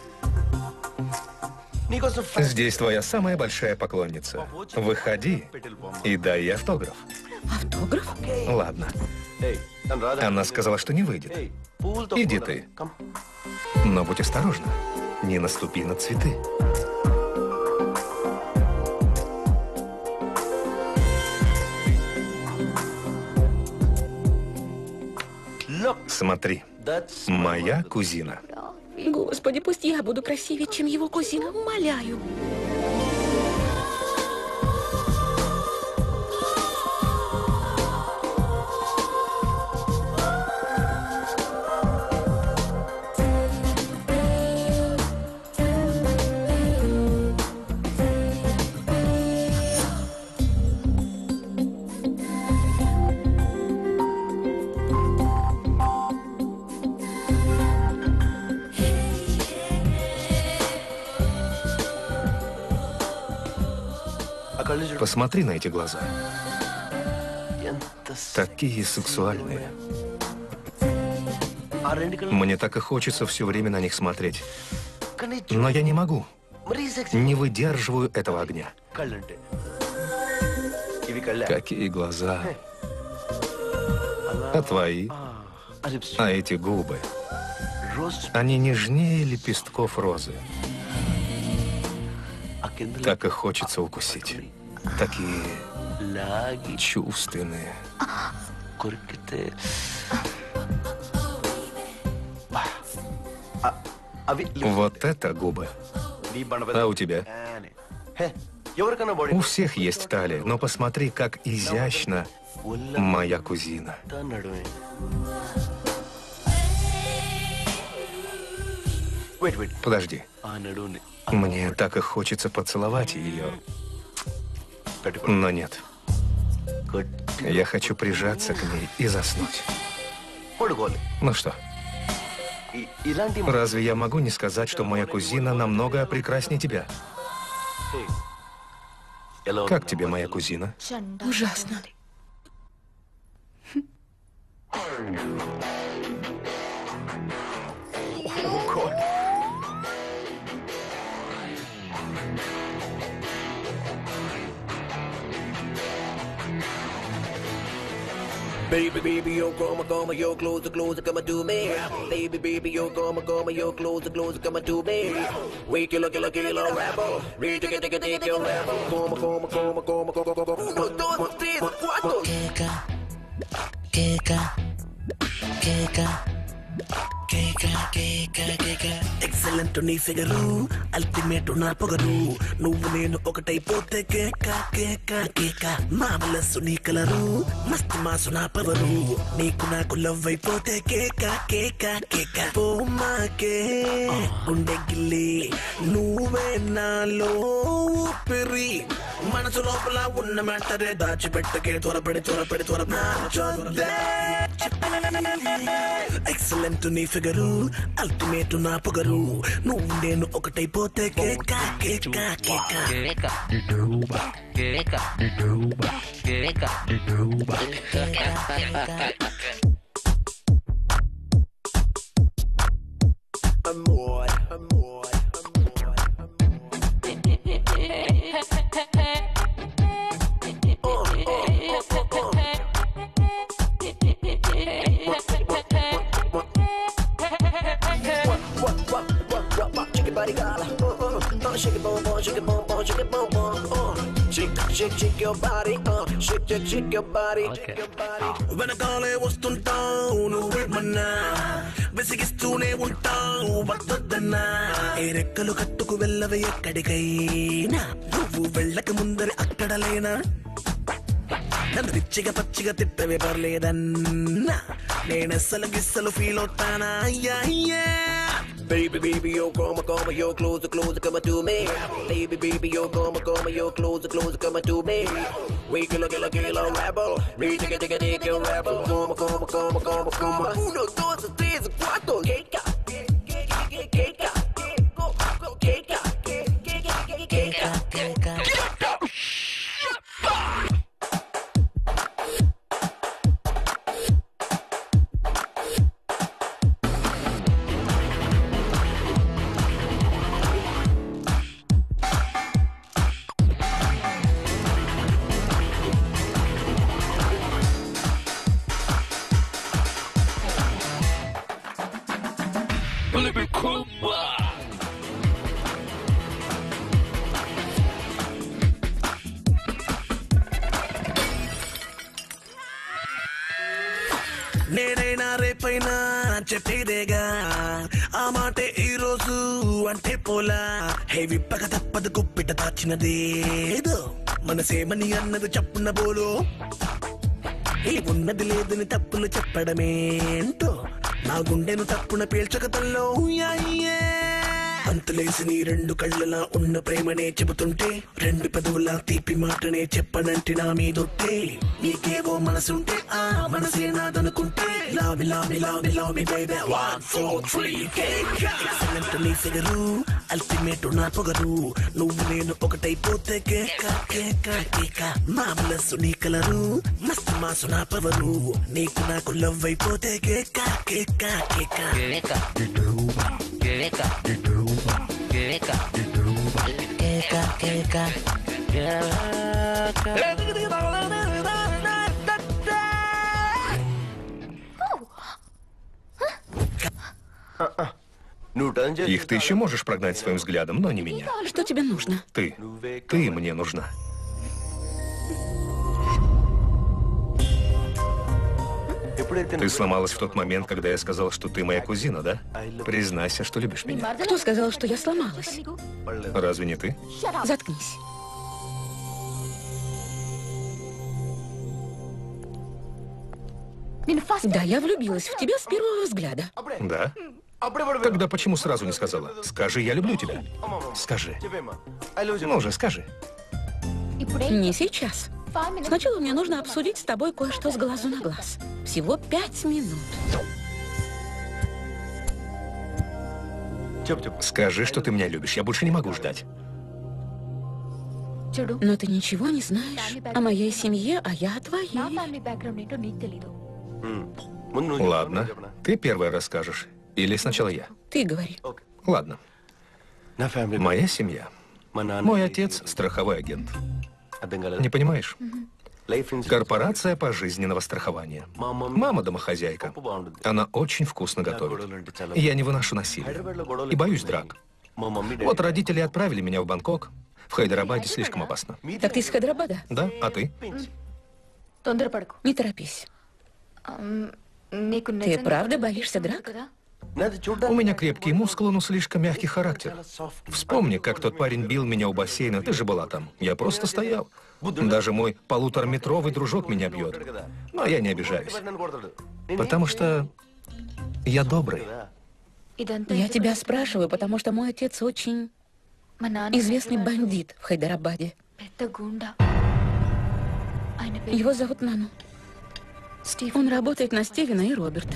Здесь твоя самая большая поклонница. Выходи и дай ей автограф. Автограф? Ладно. Она сказала, что не выйдет. Иди ты. Но будь осторожна. Не наступи на цветы. Смотри. Моя кузина. Господи, пусть я буду красивее, чем его кузина, умоляю. Посмотри на эти глаза. Такие сексуальные. Мне так и хочется все время на них смотреть. Но я не могу. Не выдерживаю этого огня. Какие глаза. А твои? А эти губы? Они нежнее лепестков розы. Так их хочется укусить. Такие чувственные. Вот это губы. А у тебя? У всех есть талия, но посмотри, как изящна моя кузина. Подожди. Мне так и хочется поцеловать ее. Но нет. Я хочу прижаться к ней и заснуть. Ну что? Разве я могу не сказать, что моя кузина намного прекраснее тебя? Как тебе моя кузина? Ужасно. Baby, baby, yo, come, yo, close, come to me. Baby, baby, yo, come, yo, close, come to me. We kill a rebel. Read take your rebel. Come. 1, 2, 3, 4. Excellent నీ figure ultimate నా పొగరు నువ్వు నేను ఒకటైపోతే కేక కేక కేక మామలస్సు నీ కలరు మస్తు మాసు నా పవరు నీకు నాకు లవ్ అయిపోతే కేక కేక కేక పోమాకే గుండె గిల్లి నువ్వే నాలో ఊపిరి మనసు లోపల ఉన్న మ్యాటరే దాచిపెట్టకే త్వరపడి ఎక్సలెంట్ నీ ఫిగరు అల్టిమేట్ నా పొగరు నువ్వు నేను ఒకటైపోతే కేక కేక కేక Shake your body, shake your body. వెనకాలే వస్తుంటావు నువ్వేమన్నా విసిగిస్తూనే ఉంటావు వద్దొద్దన్నా ఏ రెక్కలు కట్టుకు వెళ్ళవే ఎక్కడికైనా నువ్వు వెళ్ళక ముందరి అక్కడ లేనా నన్ను రిచ్చిగా పచ్చిగా తిట్టవే పర్లేదన్నా నేనెస్సలు గిస్సలు ఫీల్ అవుతానా Baby, baby, yo, come, yo, close, come to me. Baby, yo, come, yo, close, come to me. We kill a rebel. We take your rebel. Come. 1, 2, 3, 4. Keka. నేనైనా రేపైనా చెప్పేదేగా ఆ మాటే ఈ రోజు అంటే పోలా హే విప్పక తప్పదు గుప్పిట దాచినదేదో మనసేమని అన్నది చెప్పున్న బోలో ఏ ఉన్నది లేదని తప్పులు చెప్పడమేంటో నా గుండెను తప్పున పేల్చక తల్లో అంతులేసి నీ రెండు కళ్ళలా ఉన్న ప్రేమనే చెబుతుంటే రెండు పెదవులా తీపి మాటనే చెప్పనంటే నా మీదొట్టే నీకేవో మనసుంటే ఆ మనసే నాదనుకుంటే లావి బేబీ 1, 4, 3 ఎక్సలెంట్ నీ ఫిగరు అల్టిమేట్ నా పొగరు నువ్వు నేను ఒకటైపోతే కేక కేక కేక మామలస్సు నీ కలరు మస్తు మాసు నా పవరు నీకు నాకు లవ్ అయిపోతే కేక కేక కేక Их ты еще можешь прогнать своим взглядом, но не меня. Что тебе нужно? Ты мне нужна. Ты сломалась в тот момент, когда я сказал, что ты моя кузина, да? Признайся, что любишь меня. Кто сказал, что я сломалась? Разве не ты? Заткнись. Да, я влюбилась в тебя с первого взгляда. Да? Тогда почему сразу не сказала? Скажи, я люблю тебя. Скажи. Ну же, скажи. Не сейчас. Сначала мне нужно обсудить с тобой кое-что с глазу на глаз. Всего 5 минут. Скажи, что ты меня любишь. Я больше не могу ждать. Но ты ничего не знаешь о моей семье, а я о твоей. Ладно. Ты первая расскажешь. Или сначала я? Ты говори. Ладно. Моя семья. Мой отец – страховой агент. Не понимаешь? Корпорация пожизненного страхования. Мама домохозяйка. Она очень вкусно готовит. Я не выношу насилия. И боюсь драк. Вот родители отправили меня в Бангкок. В Хайдарабаде слишком опасно. Так ты из Хайдарабада? Да? А ты? Не торопись. Ты правда боишься драк? У меня крепкие мускулы, но слишком мягкий характер. Вспомни, как тот парень бил меня у бассейна. Ты же была там. Я просто стоял. Даже мой 1,5-метровый дружок меня бьет. Но я не обижаюсь. Потому что я добрый. Я тебя спрашиваю, потому что мой отец очень известный бандит в Хайдарабаде. Его зовут Нану. Он работает на Стивена и Роберта.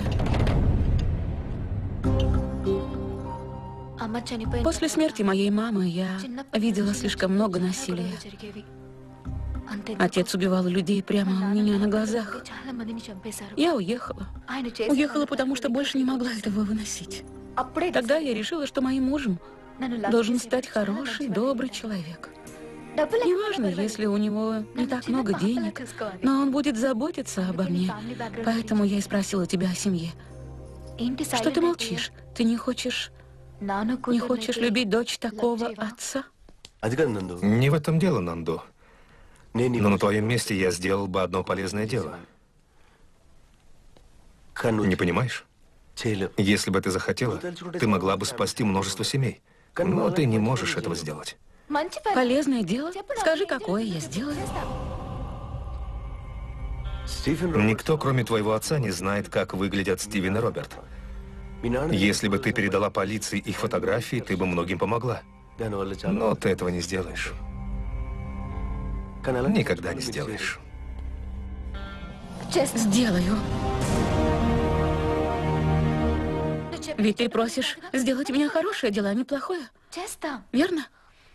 После смерти моей мамы я видела слишком много насилия. Отец убивал людей прямо у меня на глазах. Я уехала. Уехала, потому что больше не могла этого выносить. Тогда я решила, что моим мужем должен стать хороший, добрый человек. Неважно, если у него не так много денег, но он будет заботиться обо мне. Поэтому я и спросила тебя о семье. Что ты молчишь? Ты не хочешь любить дочь такого отца? Не в этом дело, Нанду. Но на твоем месте я сделал бы одно полезное дело. Не понимаешь? Если бы ты захотела, ты могла бы спасти множество семей. Но ты не можешь этого сделать. Полезное дело? Скажи, какое я сделаю? Никто, кроме твоего отца, не знает, как выглядят Стивен и Роберт. Если бы ты передала полиции их фотографии, ты бы многим помогла. Но ты этого не сделаешь. Никогда не сделаешь. Сделаю. Ведь ты просишь сделать меня хорошее дело, а не плохое. Верно?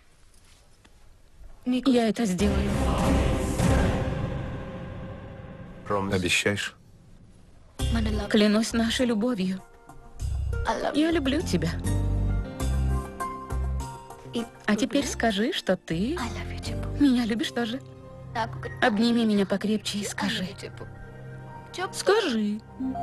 Я это сделаю. Обещаешь? Клянусь нашей любовью. Я люблю тебя. А теперь скажи, что ты меня любишь тоже. Обними меня покрепче и скажи. Скажи.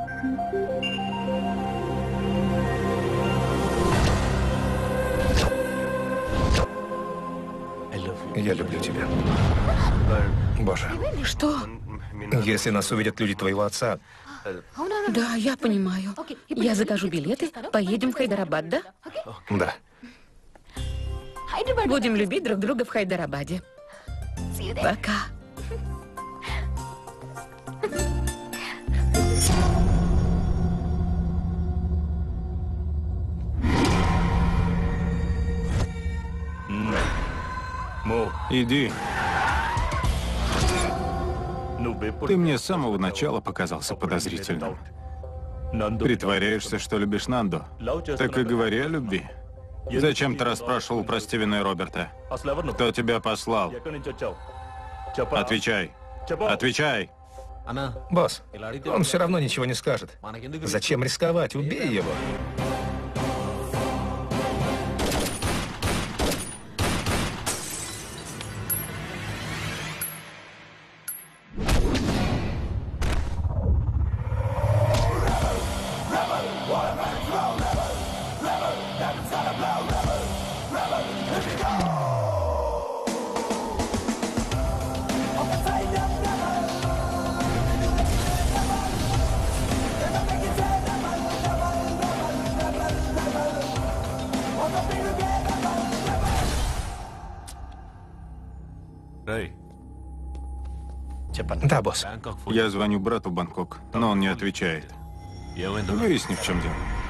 Я люблю тебя. Боже. Что? Если нас увидят люди твоего отца... Да, я понимаю. Я закажу билеты, поедем в Хайдарабад, да? Да. Будем любить друг друга в Хайдарабаде. Пока. Иди. Ты мне с самого начала показался подозрительным. Притворяешься, что любишь Нанду. Так и говори о любви. Зачем ты расспрашивал про Стивена и Роберта? Кто тебя послал? Отвечай. Отвечай. Босс, он все равно ничего не скажет. Зачем рисковать? Убей его. Да, босс. Я звоню брату в Бангкок, но он не отвечает. Выясни, в чем дело.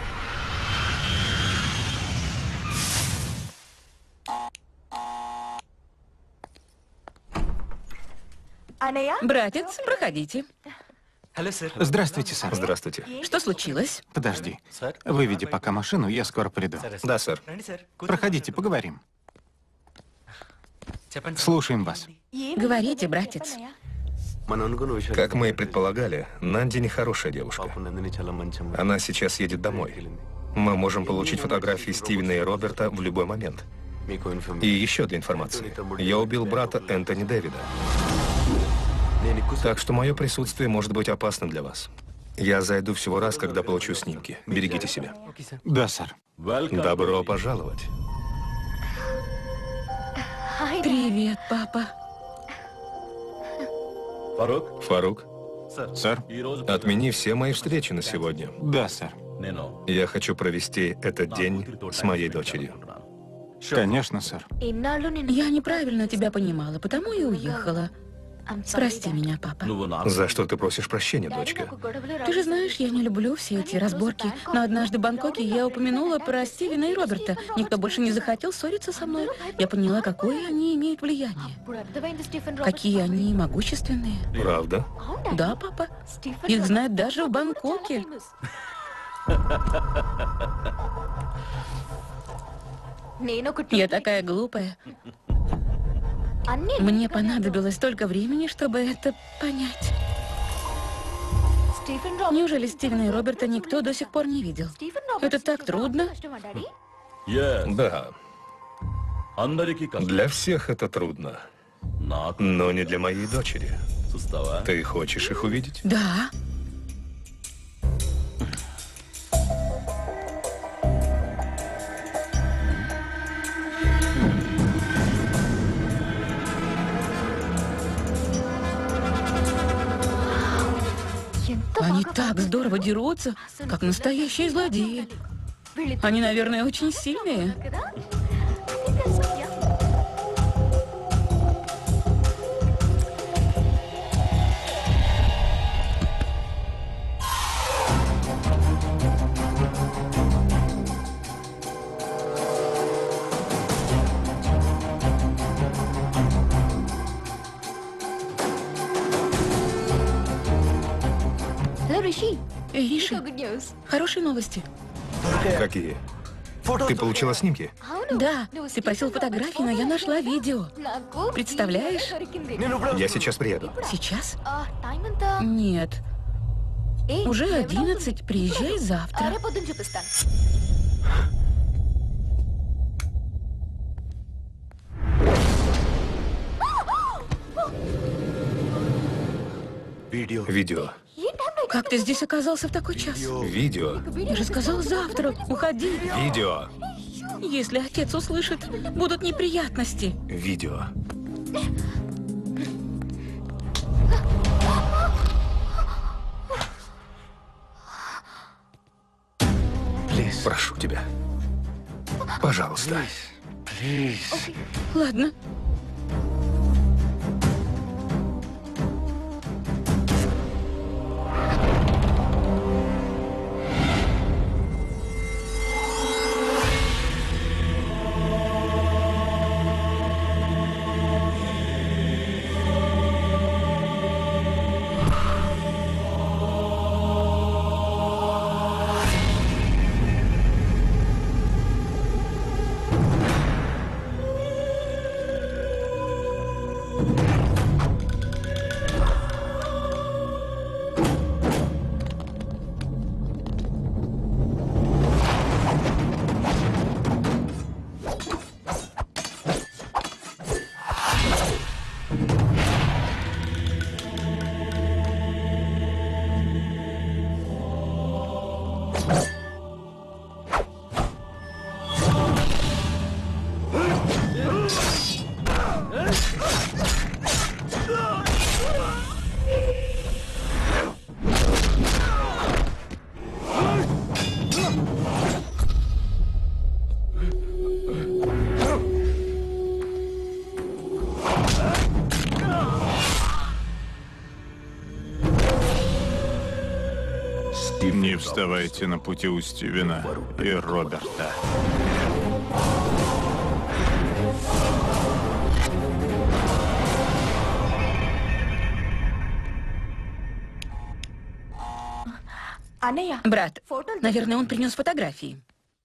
Братец, проходите. Здравствуйте, сэр. Здравствуйте. Что случилось? Подожди. Выведи пока машину, я скоро приду. Да, сэр. Проходите, поговорим. Слушаем вас. Говорите, братец. Как мы и предполагали, Нанди нехорошая девушка. Она сейчас едет домой. Мы можем получить фотографии Стивена и Роберта в любой момент. И еще для информации. Я убил брата Энтони Дэвида. Так что мое присутствие может быть опасным для вас. Я зайду всего раз, когда получу снимки. Берегите себя. Да, сэр. Добро пожаловать. Привет, папа. Фарук, Сэр? отмени все мои встречи на сегодня. Да, сэр. Я хочу провести этот день с моей дочерью. Конечно, сэр. Я неправильно тебя понимала, потому и уехала. Прости меня, папа. За что ты просишь прощения, дочка? Ты же знаешь, я не люблю все эти разборки. Но однажды в Бангкоке я упомянула про Стивена и Роберта. Никто больше не захотел ссориться со мной. Я поняла, какое они имеют влияние. Какие они могущественные. Правда? Да, папа. Их знают даже в Бангкоке. Я такая глупая. Мне понадобилось столько времени, чтобы это понять. Неужели Стивена и Роберта никто до сих пор не видел? Это так трудно. Да. Для всех это трудно. Но не для моей дочери. Ты хочешь их увидеть? Да. Они так здорово дерутся, как настоящие злодеи. Они, наверное, очень сильные. Риши, хорошие новости. Какие? Ты получила снимки? Да, ты просил фотографии, но я нашла видео. Представляешь? Я сейчас приеду. Сейчас? Нет. Уже 11, приезжай завтра. Видео. Как ты здесь оказался в такой час? Видео. Я же сказал завтра, уходи. Видео. Если отец услышит, будут неприятности. Видео. Прошу тебя. Пожалуйста. Ладно. Не вставайте на пути у Стивена и Роберта. Брат, наверное, он принес фотографии.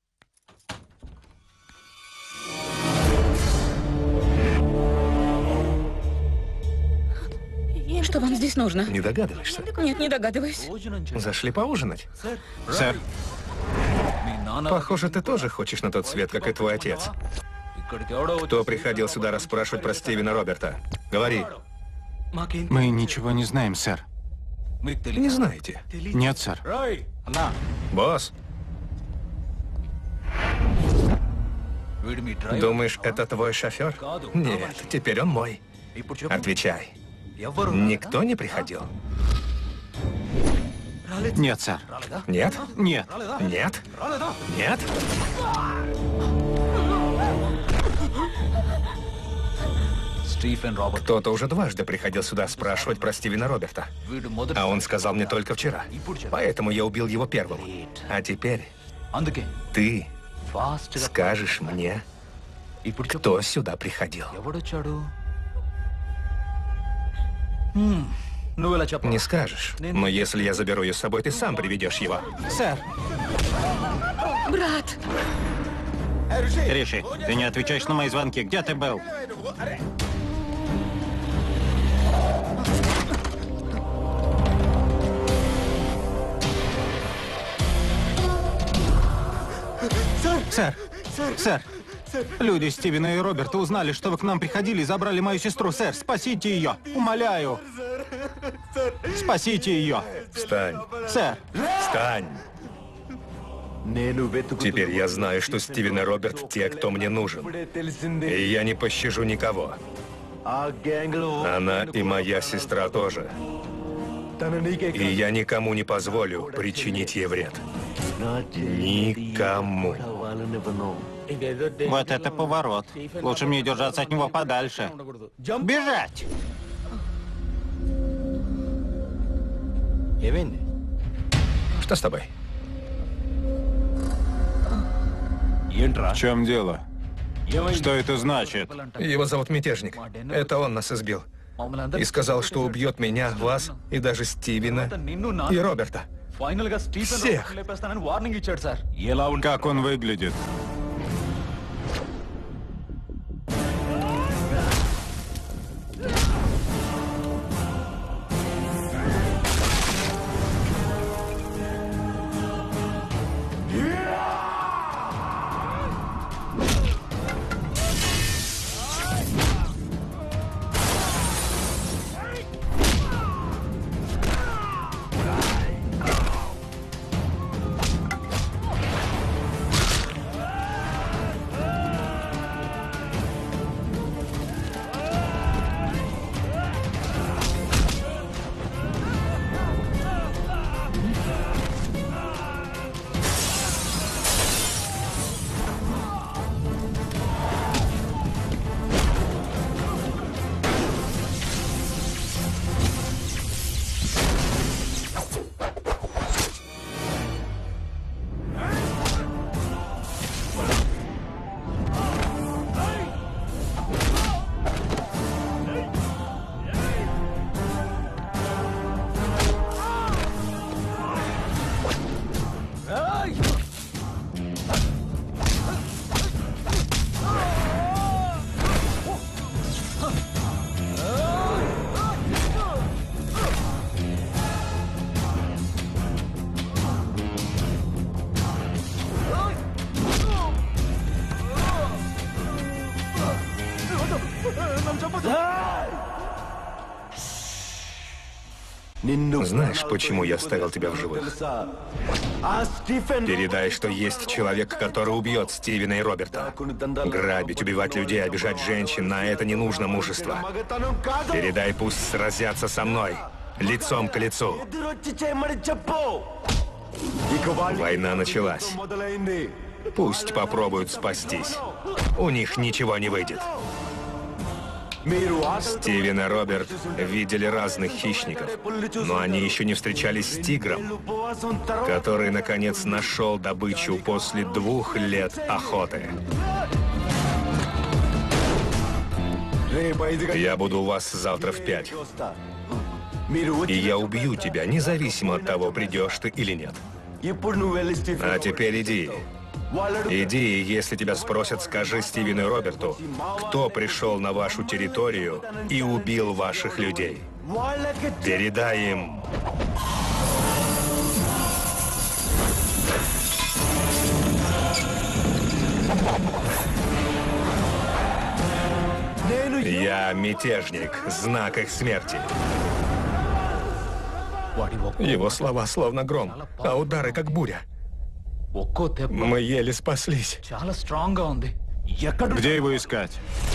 Что вам здесь нужно? Не догадываешься? Нет, не догадываюсь. Зашли поужинать? Сэр, Похоже, ты тоже хочешь на тот свет, как и твой отец. Кто приходил сюда расспрашивать про Стивена Роберта? Говори. мы ничего не знаем, сэр. Не знаете. Нет, сэр. Босс, думаешь, это твой шофер? Нет, теперь он мой. Отвечай. Никто не приходил? Нет, сэр. Нет? Нет. Нет? Нет? Кто-то уже дважды приходил сюда спрашивать про Стивена Роберта. А он сказал мне только вчера. Поэтому я убил его первым. А теперь ты скажешь мне, кто сюда приходил. Не скажешь. Но если я заберу ее с собой, ты сам приведешь его. Сэр. Брат! Риши, ты не отвечаешь на мои звонки. Где ты был? Сэр! Сэр! Люди Стивена и Роберта узнали, что вы к нам приходили и забрали мою сестру. Сэр, спасите ее! Умоляю! Спасите ее! Встань. Сэр! Встань. Теперь я знаю, что Стивен и Роберт те, кто мне нужен. И я не пощажу никого. Она и моя сестра тоже. И я никому не позволю причинить ей вред. Никому. Вот это поворот. Лучше мне держаться от него подальше. Бежать! Что с тобой? В чем дело? Что это значит? Его зовут Мятежник. Это он нас избил. И сказал, что убьет меня, вас и даже Стивена и Роберта. Всех. Как он выглядит? Знаешь, почему я оставил тебя в живых? Передай, что есть человек, который убьет Стивена и Роберта. Грабить, убивать людей, обижать женщин, на это не нужно мужества. Передай, пусть сразятся со мной, лицом к лицу. Война началась. Пусть попробуют спастись. У них ничего не выйдет. Стивен и Роберт видели разных хищников, но они еще не встречались с тигром, который, наконец, нашел добычу после 2 лет охоты. Я буду у вас завтра в 5. И я убью тебя, независимо от того, придешь ты или нет. А теперь иди. Иди, и если тебя спросят, скажи Стивену и Роберту, кто пришел на вашу территорию и убил ваших людей. Передай им. Я мятежник, знак их смерти. Его слова словно гром, а удары как буря. Мы еле спаслись. Где его искать?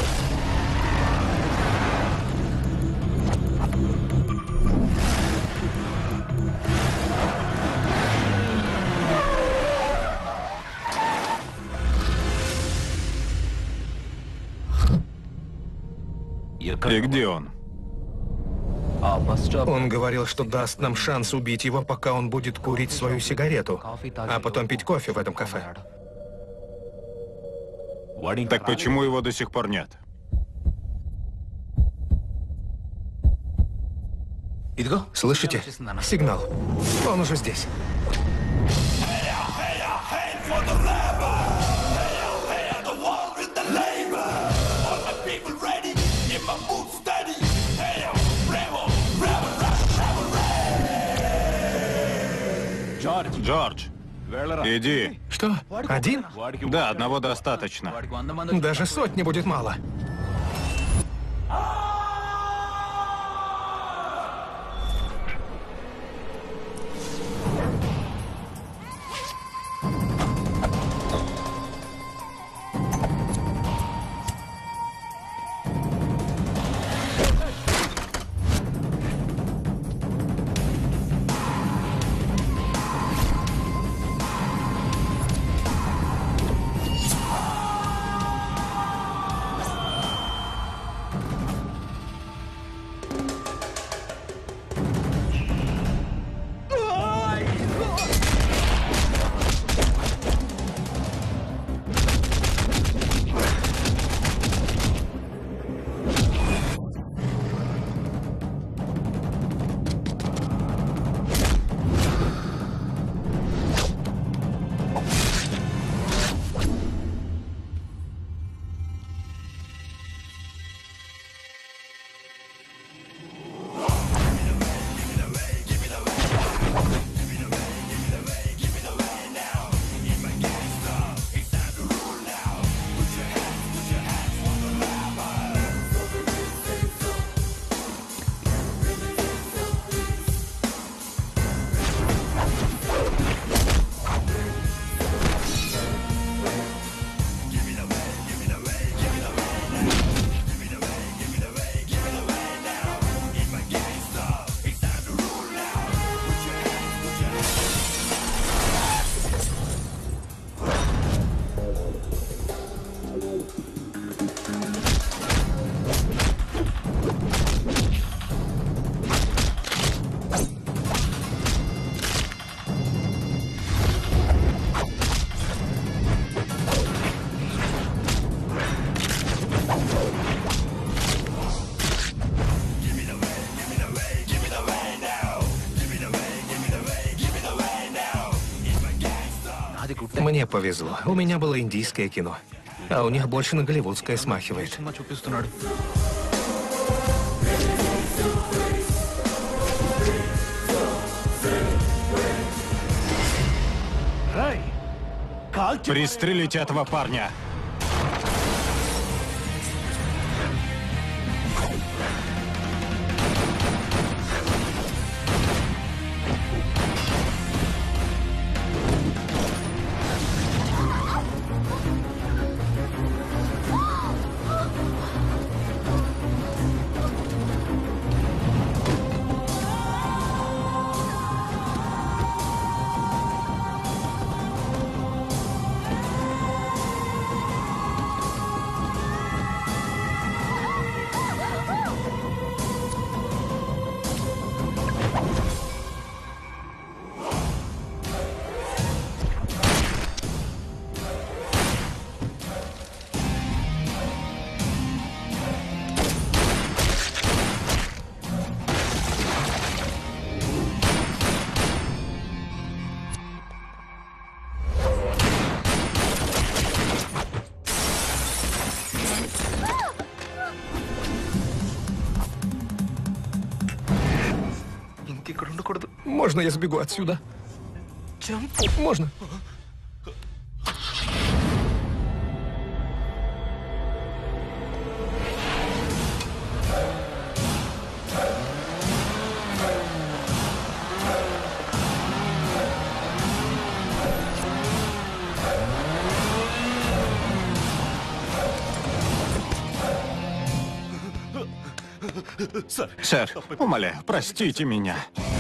И где он? Он говорил, что даст нам шанс убить его, пока он будет курить свою сигарету, а потом пить кофе в этом кафе. Так почему его до сих пор нет? Слышите? Сигнал. Он уже здесь. Джордж, иди. Что? Один? Да, одного достаточно. Даже 100 будет мало. Мне повезло. У меня было индийское кино. А у них больше на голливудское смахивает. Пристрелите этого парня. Можно я сбегу отсюда? Можно? Сэр, умоляю, простите меня.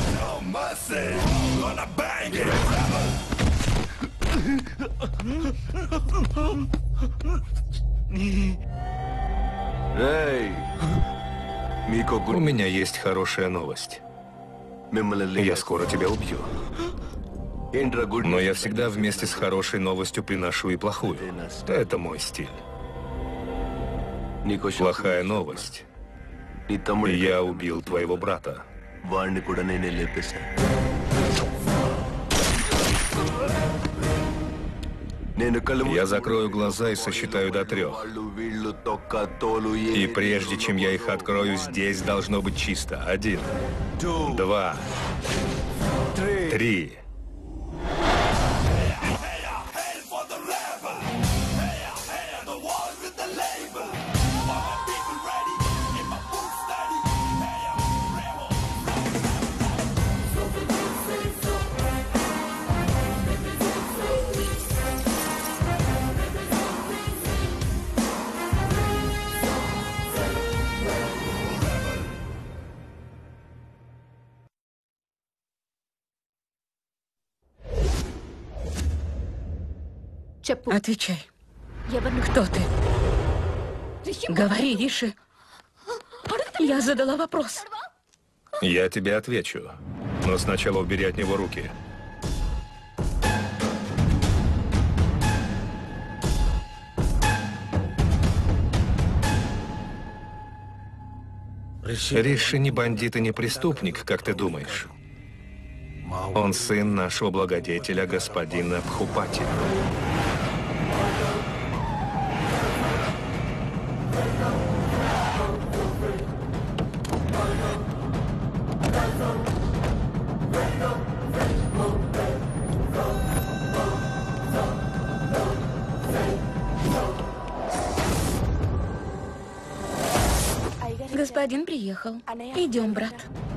Эй! Мико, У меня есть хорошая новость. Я скоро тебя убью. Но я всегда вместе с хорошей новостью приношу и плохую. Это мой стиль. Плохая новость. Я убил твоего брата. Я закрою глаза и сосчитаю до 3. И прежде чем я их открою, здесь должно быть чисто. 1, 2, 3. Отвечай. Кто ты? Говори, Риши. Я задала вопрос. Я тебе отвечу. Но сначала убери от него руки. Риши не бандит и не преступник, как ты думаешь. Он сын нашего благодетеля, господина Пхупати. Господин приехал. Идем, брат.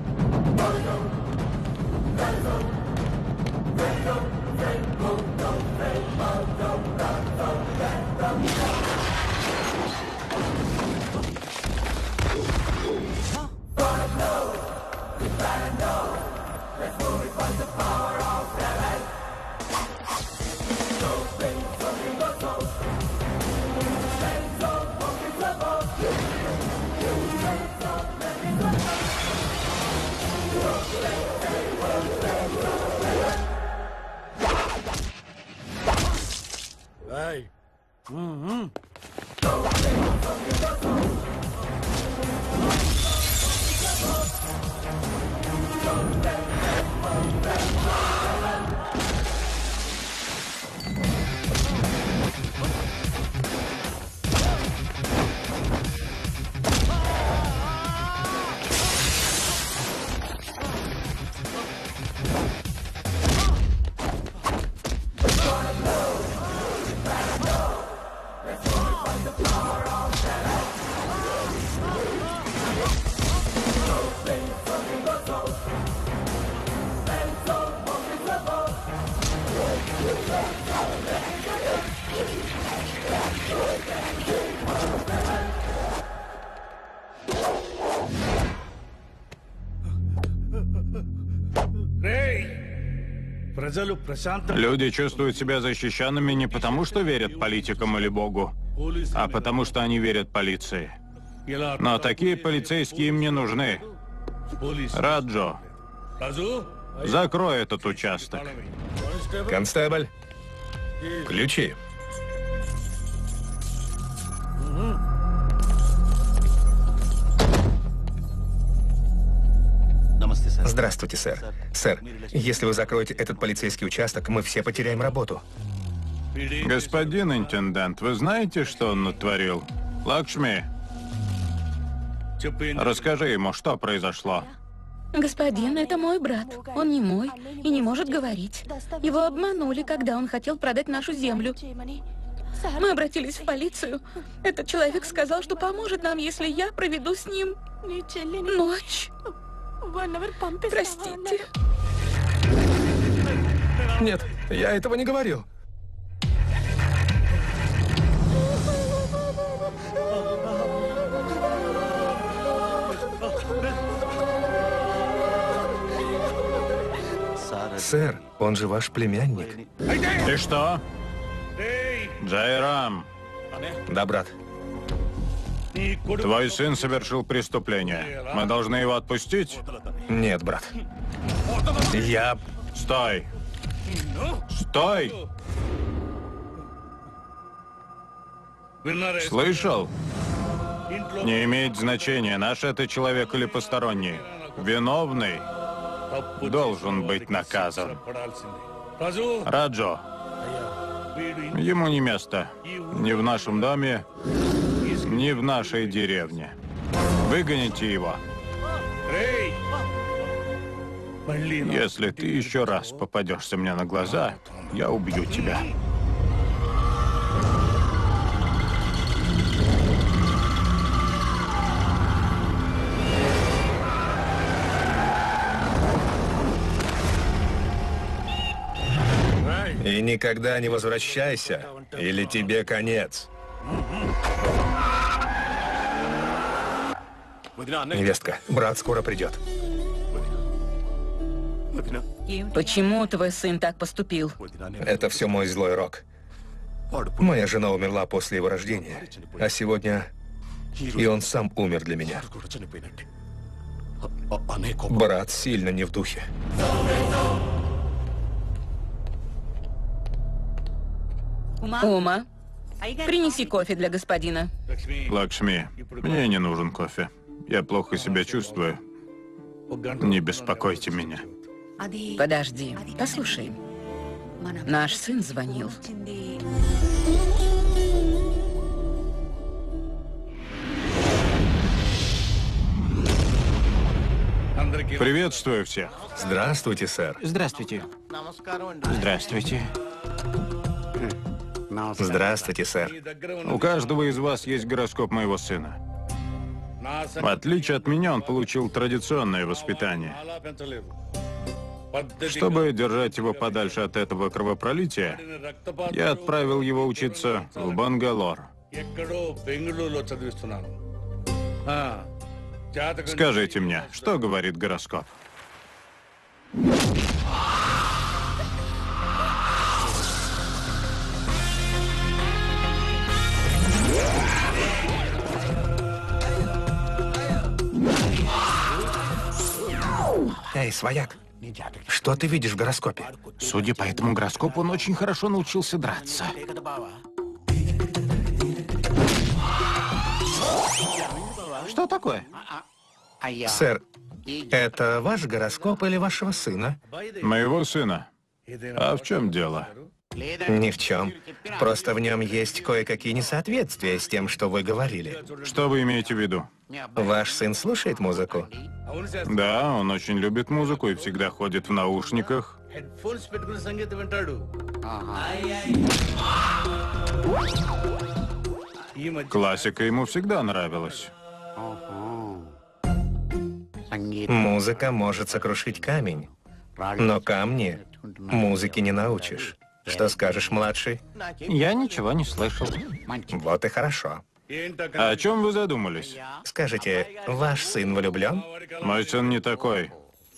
Люди чувствуют себя защищенными не потому, что верят политикам или Богу, а потому, что они верят полиции. Но такие полицейские им не нужны. Раджо, закрой этот участок. Констебль, ключи. Здравствуйте, сэр. Сэр, если вы закроете этот полицейский участок, мы все потеряем работу. Господин интендант, вы знаете, что он натворил? Лакшми, расскажи ему, что произошло. Господин, это мой брат. Он не мой и не может говорить. Его обманули, когда он хотел продать нашу землю. Мы обратились в полицию. Этот человек сказал, что поможет нам, если я проведу с ним ночь. Простите. Нет, я этого не говорил. Сэр, он же ваш племянник. Ты что? Джайрам, Да, брат. твой сын совершил преступление. Мы должны его отпустить? Нет, брат. Я... Стой! Стой! Слышал? Не имеет значения, наш это человек или посторонний. Виновный должен быть наказан. Раджо, ему не место. Ни в нашем доме, ни в нашей деревне. Выгоните его. Если ты еще раз попадешься мне на глаза, я убью тебя. И никогда не возвращайся, или тебе конец. Невестка, брат скоро придет. Почему твой сын так поступил? Это все мой злой рок. Моя жена умерла после его рождения, а сегодня и он сам умер для меня. Брат сильно не в духе. Ума, принеси кофе для господина. Лакшми, мне не нужен кофе. Я плохо себя чувствую. Не беспокойте меня. Подожди, послушай. Наш сын звонил. Приветствую всех. Здравствуйте, сэр. Здравствуйте. Здравствуйте. Здравствуйте, сэр. У каждого из вас есть гороскоп моего сына. В отличие от меня, он получил традиционное воспитание. Чтобы держать его подальше от этого кровопролития, я отправил его учиться в Бангалор. Скажите мне, что говорит гороскоп? Эй, свояк, что ты видишь в гороскопе? Судя по этому гороскопу, он очень хорошо научился драться. Что такое? Сэр, это ваш гороскоп или вашего сына? Моего сына. А в чем дело? Ни в чем. Просто в нем есть кое-какие несоответствия с тем, что вы говорили. Что вы имеете в виду? Ваш сын слушает музыку? Да, он очень любит музыку и всегда ходит в наушниках. Классика ему всегда нравилась. Музыка может сокрушить камень, но камни музыки не научишь. Что скажешь, младший? Я ничего не слышал. Вот и хорошо. А о чем вы задумались? Скажите, ваш сын влюблен? Мой сын не такой.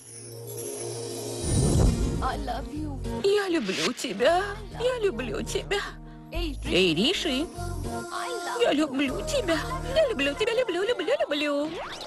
Я люблю тебя. Я люблю тебя. Эй, Риши. Я люблю тебя. Я люблю тебя, люблю.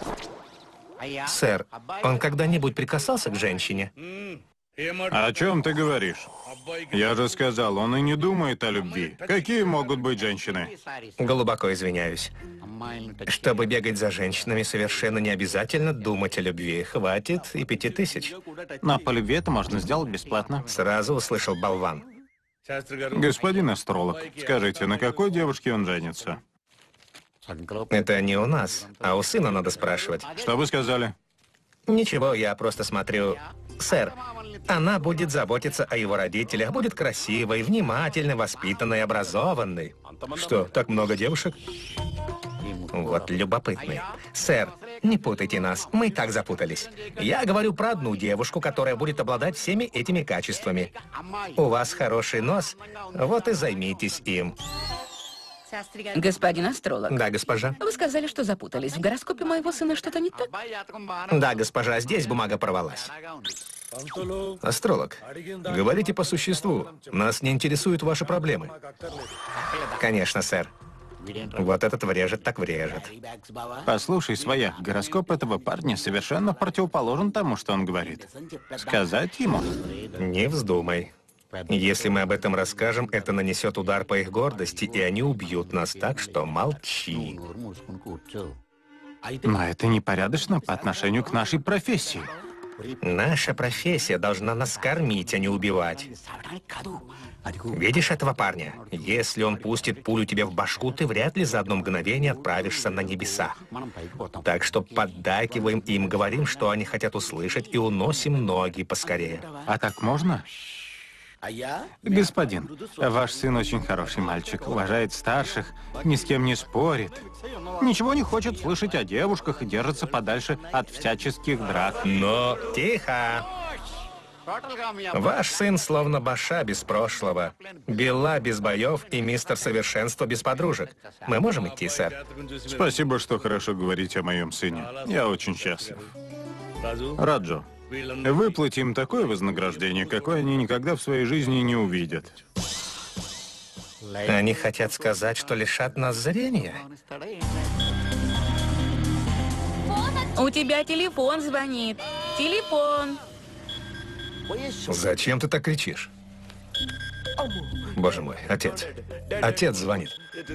Сэр, он когда-нибудь прикасался к женщине? О чем ты говоришь? Я же сказал, он и не думает о любви. Какие могут быть женщины? Глубоко извиняюсь. Чтобы бегать за женщинами, совершенно не обязательно думать о любви. Хватит и 5000. Но по любви это можно сделать бесплатно. Сразу услышал болван. Господин астролог, скажите, на какой девушке он женится? Это не у нас, а у сына надо спрашивать. Что вы сказали? Ничего, я просто смотрю. Сэр, она будет заботиться о его родителях, будет красивой, внимательной, воспитанной, образованной. Что, так много девушек? Вот любопытный. Сэр, не путайте нас, мы и так запутались. Я говорю про одну девушку, которая будет обладать всеми этими качествами. У вас хороший нос, вот и займитесь им. Господин астролог. Да, госпожа. Вы сказали, что запутались. В гороскопе моего сына что-то не так? Да, госпожа, здесь бумага порвалась. Астролог, говорите по существу. Нас не интересуют ваши проблемы. Конечно, сэр. Вот этот врежет, так врежет. Послушай, своя, гороскоп этого парня совершенно противоположен тому, что он говорит. Сказать ему? Не вздумай. Если мы об этом расскажем, это нанесет удар по их гордости, и они убьют нас, так что молчи. Но это непорядочно по отношению к нашей профессии. Наша профессия должна нас кормить, а не убивать. Видишь этого парня? Если он пустит пулю тебе в башку, ты вряд ли за одно мгновение отправишься на небеса. Так что поддакиваем им, говорим, что они хотят услышать, и уносим ноги поскорее. А так можно? Господин, ваш сын очень хороший мальчик, уважает старших, ни с кем не спорит. Ничего не хочет слышать о девушках и держится подальше от всяческих драк. Но тихо! Ваш сын словно Баша без прошлого, Билла без боев и мистер Совершенство без подружек. Мы можем идти, сэр? Спасибо, что хорошо говорите о моем сыне. Я очень счастлив. Раджо, выплати им такое вознаграждение, какое они никогда в своей жизни не увидят. Они хотят сказать, что лишат нас зрения? У тебя телефон звонит. Телефон. Зачем ты так кричишь? Боже мой, отец. Отец звонит.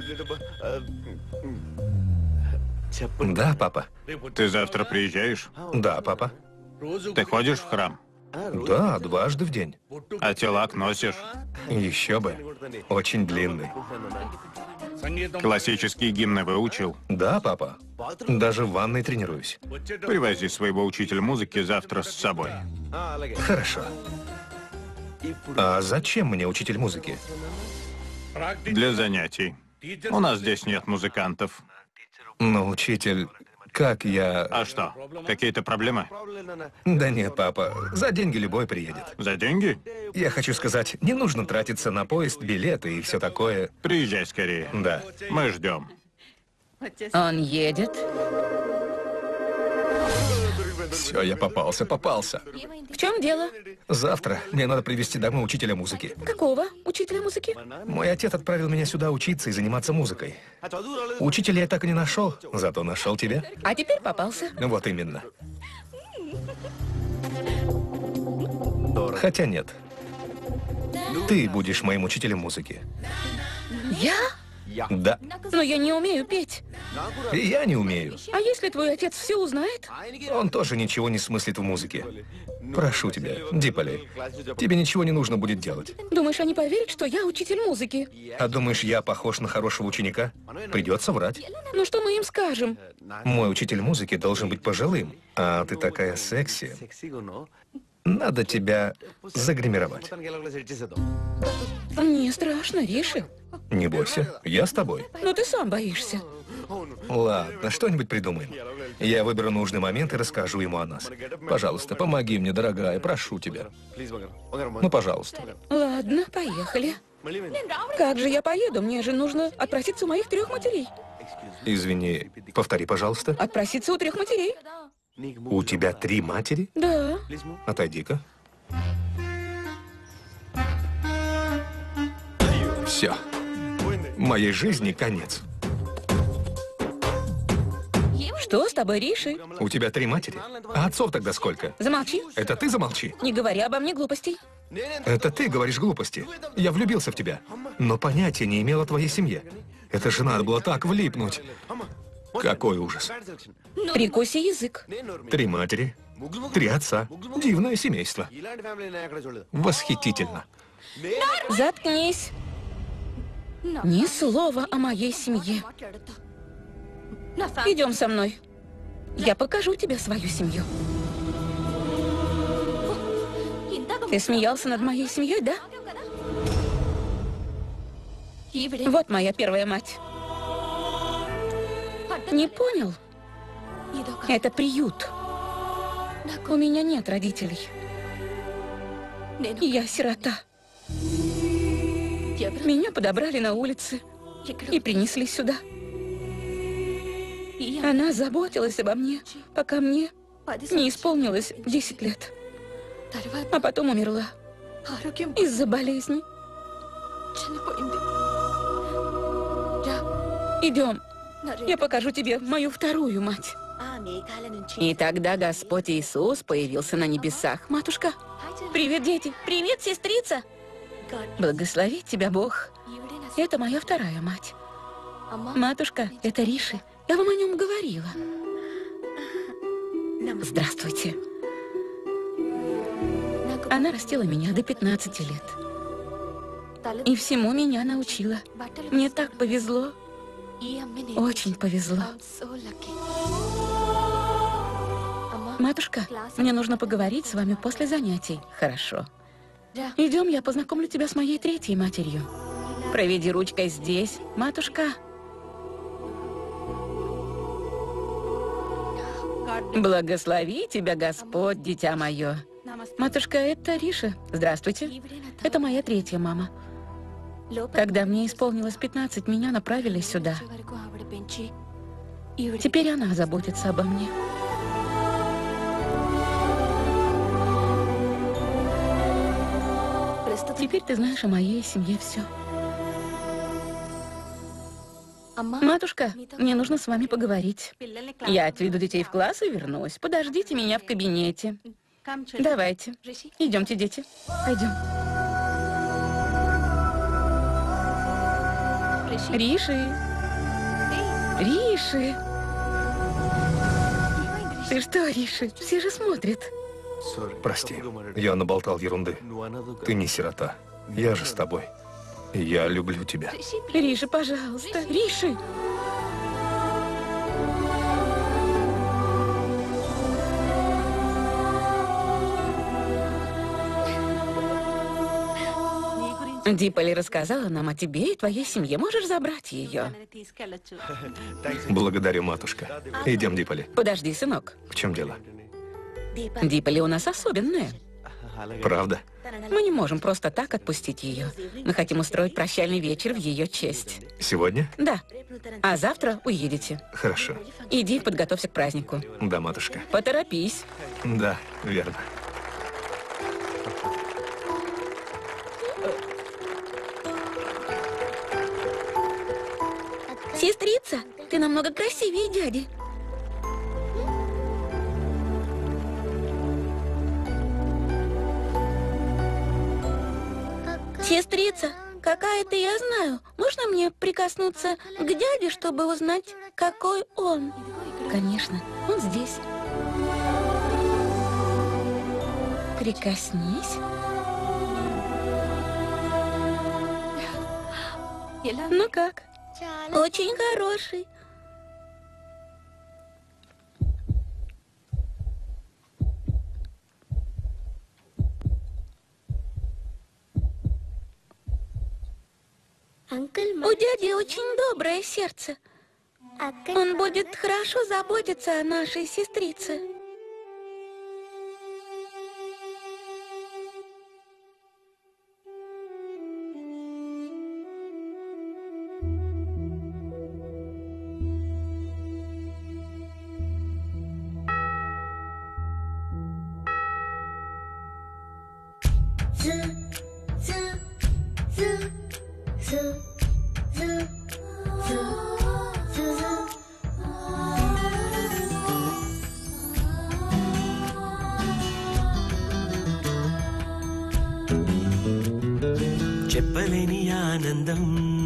Да, папа. Ты завтра приезжаешь? Да, папа. Ты ходишь в храм? Да, дважды в день. А телак носишь? Еще бы. Очень длинный. Классические гимны выучил? Да, папа. Даже в ванной тренируюсь. Привози своего учителя музыки завтра с собой. Хорошо. А зачем мне учитель музыки? Для занятий. У нас здесь нет музыкантов. Но учитель... Как я... А что, какие-то проблемы? Да нет, папа, за деньги любой приедет. За деньги? Я хочу сказать, не нужно тратиться на поезд, билеты и все такое. Приезжай скорее. Да. Мы ждем. Он едет. Все, я попался. В чем дело? Завтра мне надо привезти домой учителя музыки. Какого учителя музыки? Мой отец отправил меня сюда учиться и заниматься музыкой. Учителя я так и не нашел, зато нашел тебя. А теперь попался. Вот именно. Хотя нет. Ты будешь моим учителем музыки. Я? Да. Но я не умею петь. И я не умею. А если твой отец все узнает? Он тоже ничего не смыслит в музыке. Прошу тебя, Диполи, тебе ничего не нужно будет делать. Думаешь, они поверят, что я учитель музыки? А думаешь, я похож на хорошего ученика? Придется врать. Ну что мы им скажем? Мой учитель музыки должен быть пожилым, а ты такая секси. Надо тебя загримировать. Мне страшно, Риши. Не бойся, я с тобой. Но ты сам боишься. Ладно, что-нибудь придумаем. Я выберу нужный момент и расскажу ему о нас. Пожалуйста, помоги мне, дорогая, прошу тебя. Ну, пожалуйста. Ладно, поехали. Как же я поеду? Мне же нужно отпроситься у моих 3 матерей. Извини, повтори, пожалуйста. Отпроситься у 3 матерей? У тебя 3 матери? Да. Отойди-ка. Все. Моей жизни конец. Что с тобой, Риши? У тебя 3 матери? А отцов тогда сколько? Замолчи. Это ты замолчи. Не говори обо мне глупостей. Это ты говоришь глупости. Я влюбился в тебя, но понятия не имел о твоей семье. Это же надо было так влипнуть. Какой ужас. Прикуси язык. 3 матери, 3 отца. Дивное семейство. Восхитительно. Заткнись. Ни слова о моей семье. Идем со мной. Я покажу тебе свою семью. Ты смеялся над моей семьей, да? Вот моя первая мать. Не понял? Это приют. У меня нет родителей. Я сирота. Меня подобрали на улице и принесли сюда. Она заботилась обо мне, пока мне не исполнилось 10 лет. А потом умерла из-за болезни. Идем. Я покажу тебе мою вторую мать. И тогда Господь Иисус появился на небесах. Матушка, привет, дети. Привет, сестрица. Благослови тебя Бог. Это моя вторая мать. Матушка, это Риши. Я вам о нем говорила. Здравствуйте. Она растила меня до 15 лет. И всему меня научила. Мне так повезло. Очень повезло. Матушка, мне нужно поговорить с вами после занятий. Хорошо. Идем, я познакомлю тебя с моей третьей матерью. Проведи ручкой здесь, матушка. Благослови тебя Господь, дитя мое. Матушка, это Риша. Здравствуйте. Это моя третья мама. Когда мне исполнилось 15, меня направили сюда. Теперь она заботится обо мне. Теперь ты знаешь о моей семье все. Матушка, мне нужно с вами поговорить. Я отведу детей в класс и вернусь. Подождите меня в кабинете. Давайте. Идемте, дети. Пойдем. Риши. Риши. Ты что, Риши? Все же смотрят. Прости, я наболтал ерунды. Ты не сирота. Я же с тобой. Я люблю тебя. Риши, пожалуйста. Риши. Диполи рассказала нам о тебе и твоей семье. Можешь забрать ее? Благодарю, матушка. Идем, Диполи. Подожди, сынок. В чем дело? Диполи у нас особенная. Правда? Мы не можем просто так отпустить ее. Мы хотим устроить прощальный вечер в ее честь. Сегодня? Да. А завтра уедете. Хорошо. Иди, подготовься к празднику. Да, матушка. Поторопись. Да, верно. Сестрица, ты намного красивее дяди. Сестрица, какая ты, я знаю. Можно мне прикоснуться к дяде, чтобы узнать, какой он? Конечно, он здесь. Прикоснись. Ну как? Очень хороший. У дяди очень доброе сердце. Он будет хорошо заботиться о нашей сестрице. చెప్పలేని ఆనందం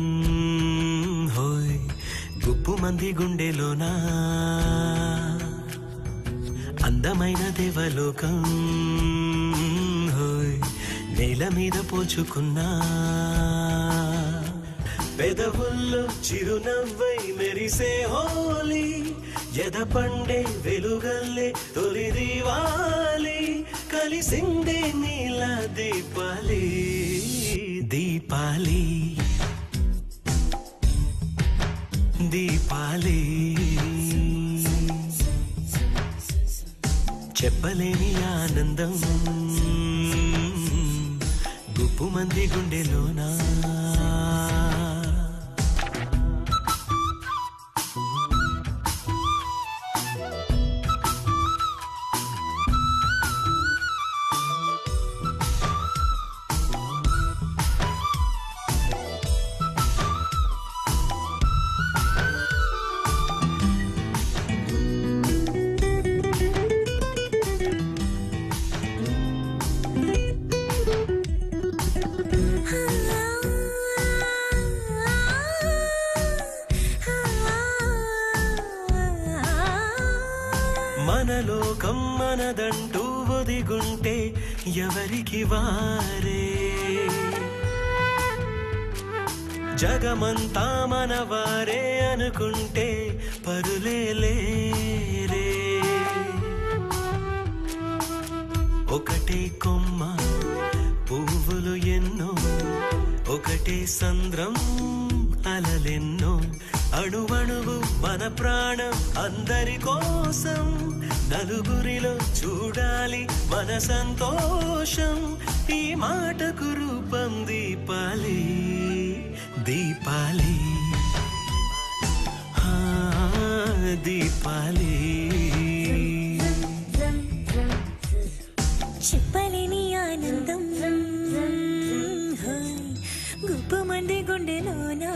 హోయ్ గుప్పు మంది గుండెలోనా అందమైన దేవలోకం హోయ్ నేల మీద పోచుకున్నా పెదవుల్లో చిరునవ్వై మెరిసే హోలీ ఎద పండే వెలుగల్లే తొలి దివాలి కలి మెరిసిందే నీల దీపాలి దీపాలి దీపాలి చెప్పలేని ఆనందం గుప్పు మంది గుండెలోనా మనలోకం మనదంటూ ఒదిగుంటే ఎవరికి వారే జగమంతా మనవారే అనుకుంటే పరులే లేరే ఒకటే కొమ్మ పువ్వులు ఎన్నో ఒకటే సంద్రం అలలెన్నో అణువణువు మన ప్రాణం అందరి కోసం నలుగురిలో చూడాలి మన సంతోషం ఈ మాటకు రూపం దీపాలి దీపాలి దీపాలి చెప్పలేని ఆనందం గుప్పు మంది గుండెలోనా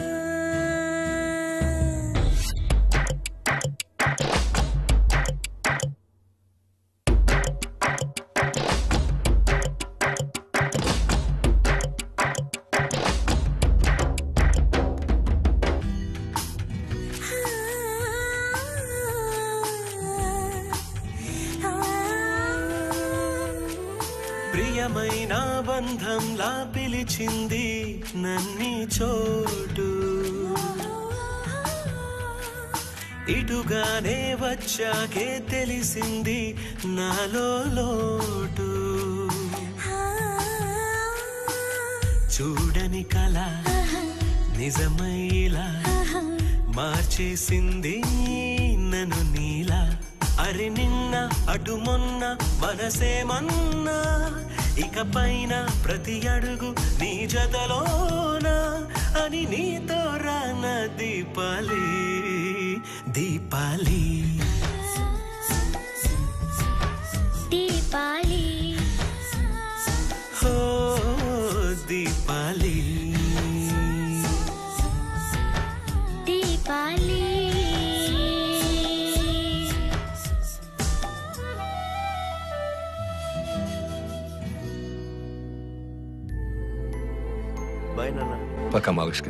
ప్రియమైన బంధంలా పిలిచింది నన్ని చోటు ఇటుగానే వచ్చాకే తెలిసింది నాలో లోటు చూడని కళ నిజమైలా మార్చేసింది నన్ను నీలా అరి నిన్న అటు మొన్న మనసేమన్నా ఇక పైన ప్రతి అడుగు నీ జతలోనా అని నీతో రాన దీపాలి దీపాలి దీపాలి హో దీపాలి దీపాలి Бай, Нана. Пока, малышка.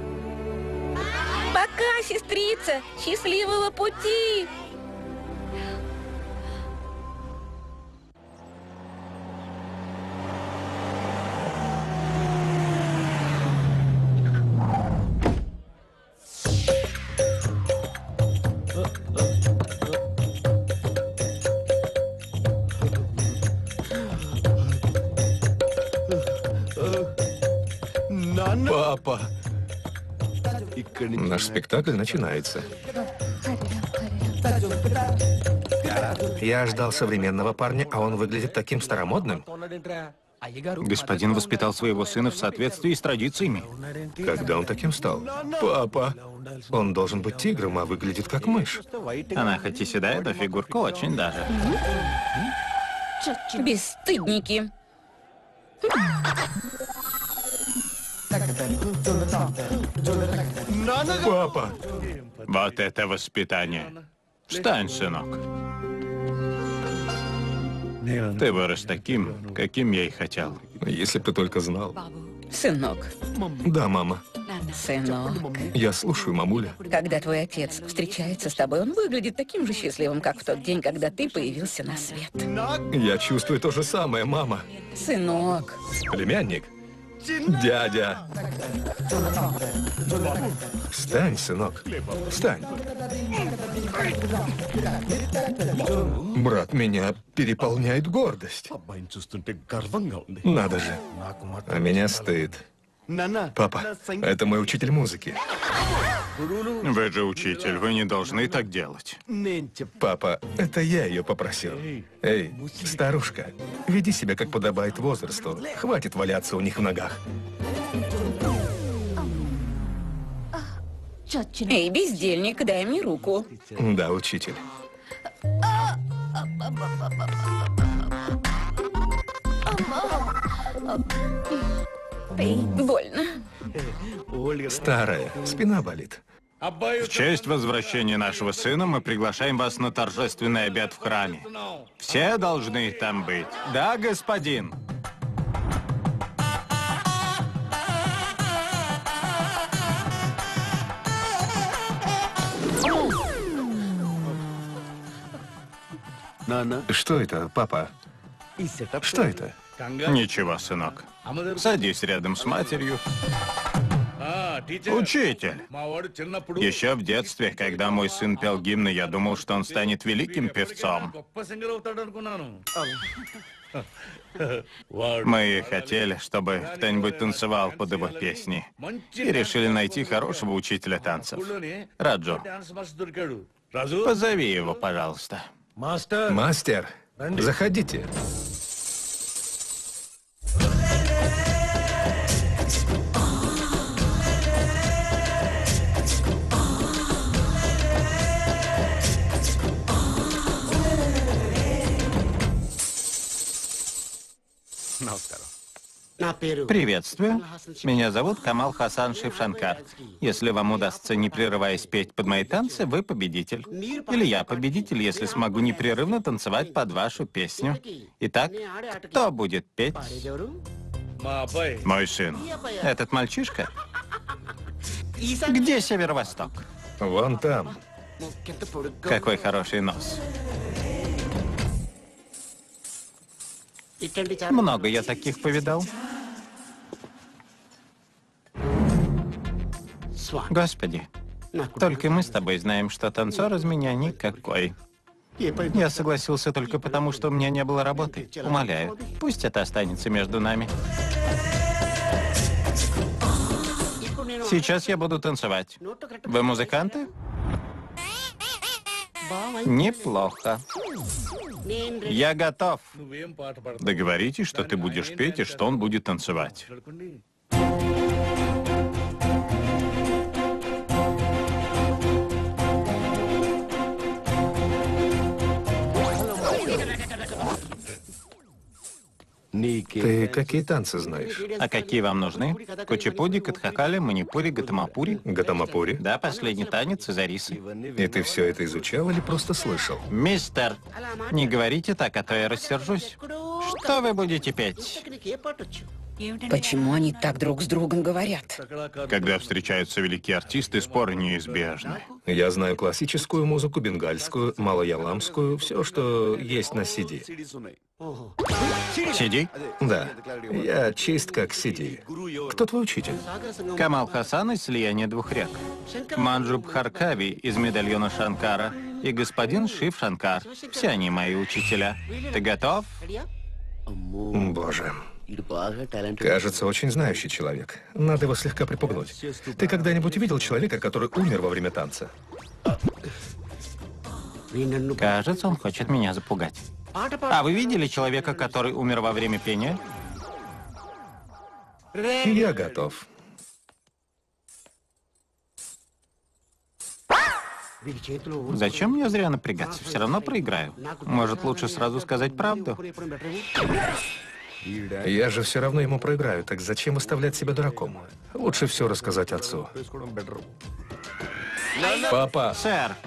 Пока, сестрица! Счастливого пути! Папа! Наш спектакль начинается. Я ждал современного парня, а он выглядит таким старомодным. Господин воспитал своего сына в соответствии с традициями. Когда он таким стал? Папа! Он должен быть тигром, а выглядит как мышь. Она хоть и седая, но фигурка очень даже. Бесстыдники! Папа! Вот это воспитание. Встань, сынок. Ты вырос таким, каким я и хотел. Если бы ты только знал. Сынок, Да, мама. сынок. Я слушаю, мамуля. Когда твой отец встречается с тобой, он выглядит таким же счастливым, как в тот день, когда ты появился на свет. Я чувствую то же самое, мама. Сынок, Племянник, Дядя. Встань, сынок. Встань. Брат, меня переполняет гордость. అబ్బాయిని చూస్తుంటే గర్వంగా ఉంది. Надо же. А меня стыд. Папа, это мой учитель музыки. Вы же учитель, вы не должны так делать. Папа, это я ее попросил. Эй, старушка, веди себя, как подобает возрасту. Хватит валяться у них в ногах. Эй, бездельник, дай мне руку. Да, учитель. Больно. Старая, спина болит. В честь возвращения нашего сына мы приглашаем вас на торжественный обед в храме. Все должны там быть. Да, господин? Что это, папа? Что это? Ничего, сынок. Садись рядом с матерью. Учитель, еще в детстве, когда мой сын пел гимны, я думал, что он станет великим певцом. Мы хотели, чтобы кто-нибудь танцевал под его песни. И решили найти хорошего учителя танцев. Раджу, позови его, пожалуйста. Мастер, заходите. Приветствую. Меня зовут Камал Хасан Шившанкар. Если вам удастся, не прерываясь, петь под мои танцы, вы победитель. Или я победитель, если смогу непрерывно танцевать под вашу песню. Итак, кто будет петь? Мой сын. Этот мальчишка? Где северо-восток? Вон там. Какой хороший нос. Много я таких повидал. Господи, только мы с тобой знаем, что танцор из меня никакой. Я согласился только потому, что у меня не было работы. Умоляю, пусть это останется между нами. Сейчас я буду танцевать. Вы музыканты? Неплохо. Я готов. Договоритесь, что ты будешь петь и что он будет танцевать. Ты какие танцы знаешь? А какие вам нужны? Кучипуди, Катхакали, Манипури, Гатамапури? Гатамапури? Да, последний танец из Арисы. И ты все это изучал или просто слышал? Мистер, не говорите так, а то я рассержусь. Что вы будете петь? Почему они так друг с другом говорят? Когда встречаются великие артисты, споры неизбежны. Я знаю классическую музыку, бенгальскую, малояламскую, все, что есть на CD. Сиди. Да, я чист как CD. Кто твой учитель? Камал Хасан из «Слияния двух рек». Манджуб Харкави из «Медальона Шанкара» и господин Шив Шанкар. Все они мои учителя. Ты готов? Боже. Кажется, очень знающий человек. Надо его слегка припугнуть. Ты когда-нибудь видел человека, который умер во время танца? Кажется, он хочет меня запугать. А вы видели человека, который умер во время пения? Я готов. Зачем мне зря напрягаться? Все равно проиграю. Может, лучше сразу сказать правду? Я же все равно ему проиграю, так зачем выставлять себя дураком? Лучше все рассказать отцу. Папа! Сэр!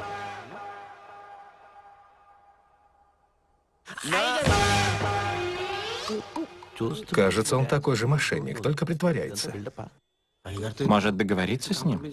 Кажется, он такой же мошенник, только притворяется. Может, договориться с ним?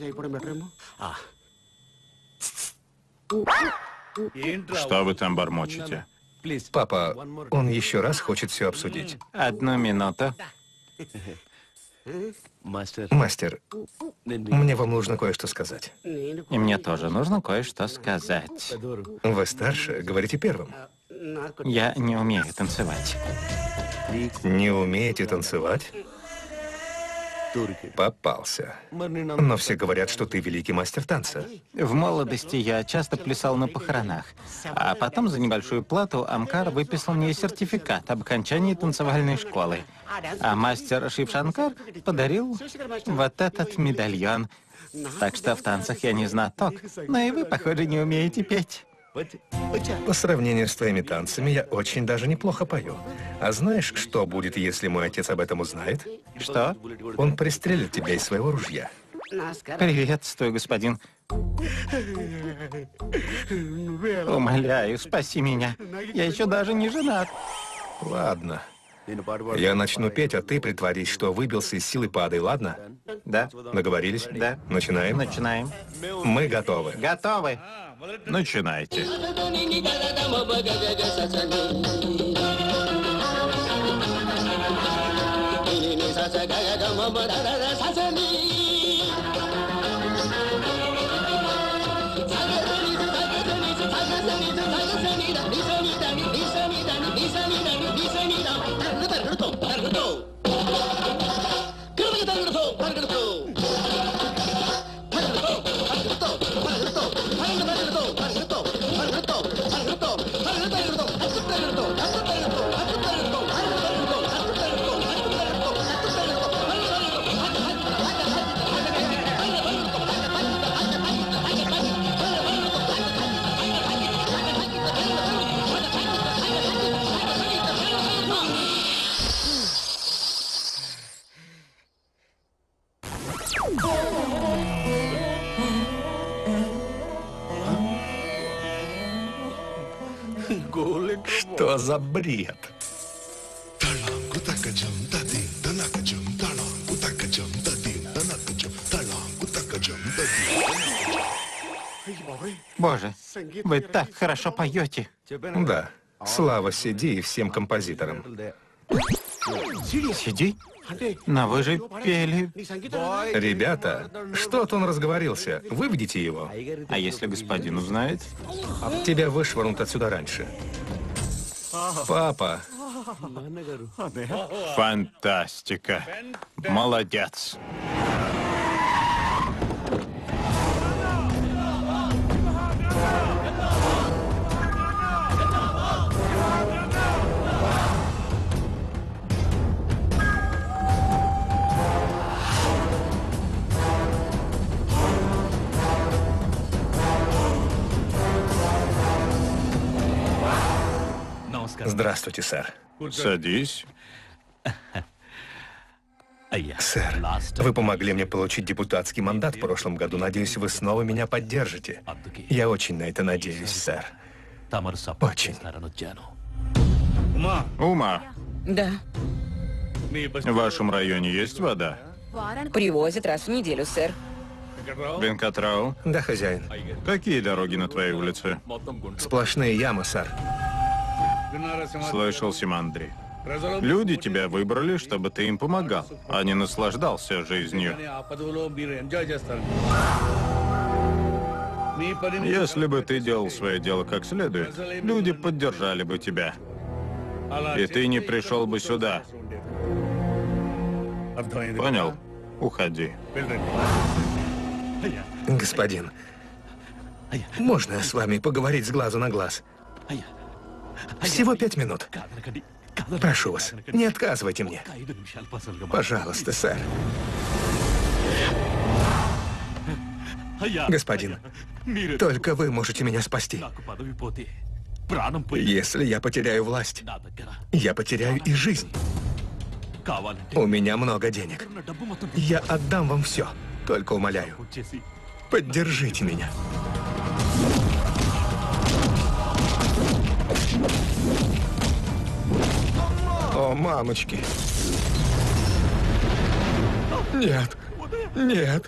Что вы там бормочете? Папа, он еще раз хочет все обсудить. 1 минуту. Мастер, мне вам нужно кое-что сказать. И мне тоже нужно кое-что сказать. Вы старше, говорите первым. Я не умею танцевать. Не умеете танцевать? Попался. Но все говорят, что ты великий мастер танца. В молодости я часто плясал на похоронах. А потом за небольшую плату Амкар выписал мне сертификат об окончании танцевальной школы. А мастер Шив-Шанкар подарил вот этот медальон. Так что в танцах я не знаток. Но и вы, похоже, не умеете петь. По сравнению с твоими танцами, я очень даже неплохо пою. А знаешь, что будет, если мой отец об этом узнает? Что? Он пристрелит тебя из своего ружья. Приветствую, господин. Умоляю, спаси меня. Я еще даже не женат. Ладно. Я начну петь, а ты притворись, что выбился из силы, падай, ладно? Да. Договорились? Да. Начинаем? Начинаем. Мы готовы. Готовы. Начинайте. Что за бред? Боже, вы так хорошо поете. Да. Слава Сиди и всем композиторам. Сиди. Но вы же пели. Ребята, что-то он разговорился. Выведите его. А если господин узнает? Тебя вышвырнут отсюда раньше. Папа. Фантастика. Молодец. Здравствуйте, сэр. Садись. Сэр, вы помогли мне получить депутатский мандат в прошлом году. Надеюсь, вы снова меня поддержите. Я очень на это надеюсь, сэр. Очень. Ума, Да. в вашем районе есть вода? Привозят раз в неделю, сэр. Венкатрау, Да, хозяин. какие дороги на твоей улице? Сплошные ямы, сэр. Слышал, Симандри. Люди тебя выбрали, чтобы ты им помогал, а не наслаждался жизнью. Если бы ты делал свое дело как следует, люди поддержали бы тебя. И ты не пришел бы сюда. Понял? Уходи. Господин, можно с вами поговорить с глазу на глаз? Всего 5 минут. Прошу вас, не отказывайте мне. Пожалуйста, сэр. Господин, только вы можете меня спасти. Если я потеряю власть, я потеряю и жизнь. У меня много денег. Я отдам вам все. Только умоляю, поддержите меня. О, мамочки. Нет. Нет.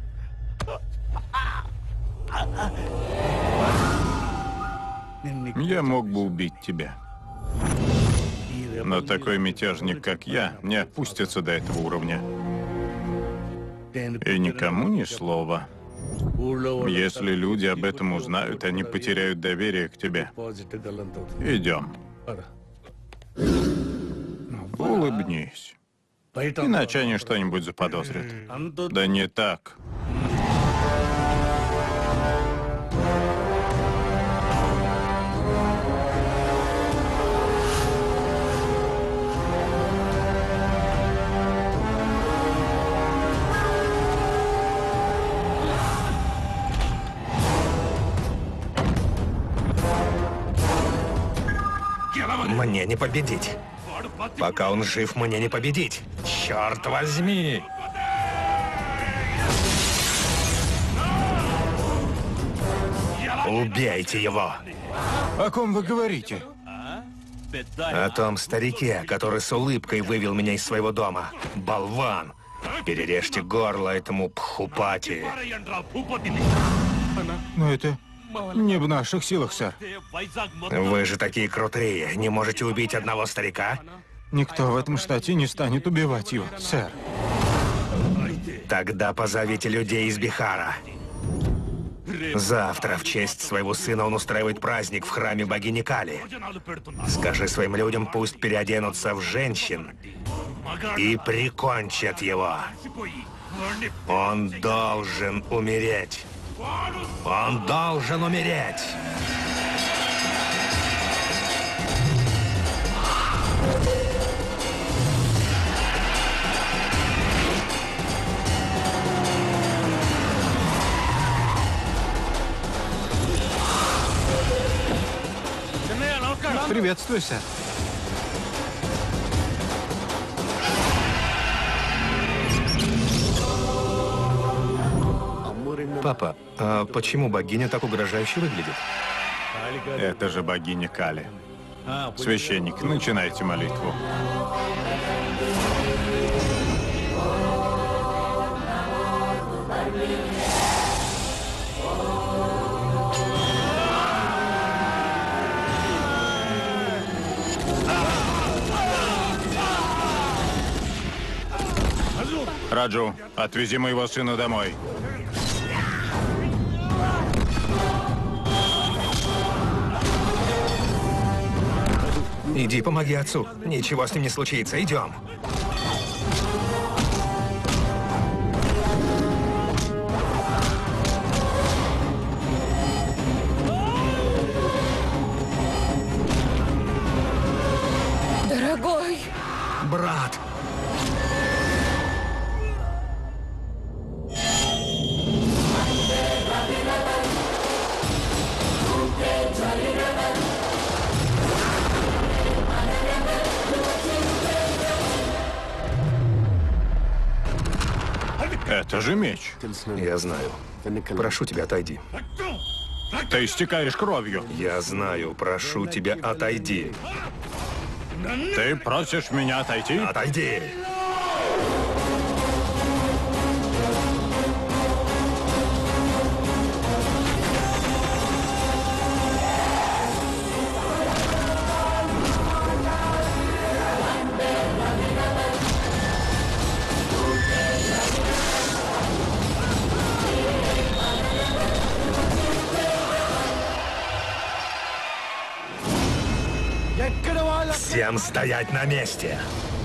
Я мог бы убить тебя. Но такой мятежник, как я, не опустится до этого уровня. И никому ни слова. Если люди об этом узнают, они потеряют доверие к тебе. Идем. Улыбнись. Иначе они что-нибудь заподозрят. Да не так. Мне не победить. Пока он жив, мне не победить. Черт возьми! Убейте его! О ком вы говорите? О том старике, который с улыбкой вывел меня из своего дома. Болван! Перережьте горло этому пхупати. Но это не в наших силах, сэр. Вы же такие крутые. Не можете убить одного старика? Никто в этом штате не станет убивать его, сэр. Тогда позовите людей из Бихара. Завтра в честь своего сына он устраивает праздник в храме богини Кали. Скажи своим людям, пусть переоденутся в женщин и прикончат его. Он должен умереть. Он должен умереть. Приветствую, сэр. Папа, а почему богиня так угрожающе выглядит? Это же богиня Кали. Священник, начинайте молитву. Раджу, отвези моего сына домой. Иди, помоги отцу. Ничего с ним не случится. Идем. Дорогой! Брат! Это же меч. Я знаю. Прошу тебя, отойди. Ты истекаешь кровью. Я знаю. Прошу тебя, отойди. Ты просишь меня отойти? Отойди! Всем стоять на месте!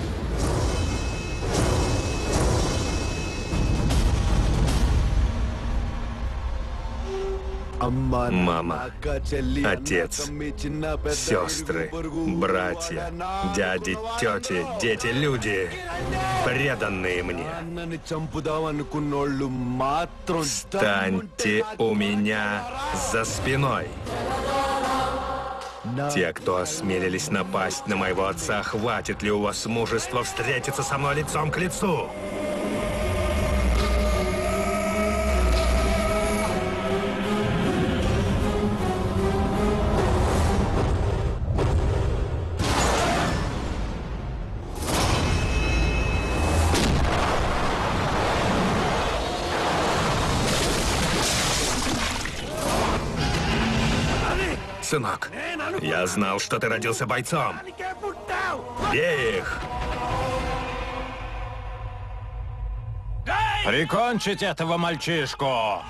Мама, отец, сестры, братья, дяди, тети, дети, люди, преданные мне. Встаньте у меня за спиной. Те, кто осмелились напасть на моего отца, хватит ли у вас мужества встретиться со мной лицом к лицу? Сынок, я знал, что ты родился бойцом. Бей их! Прикончить этого мальчишку!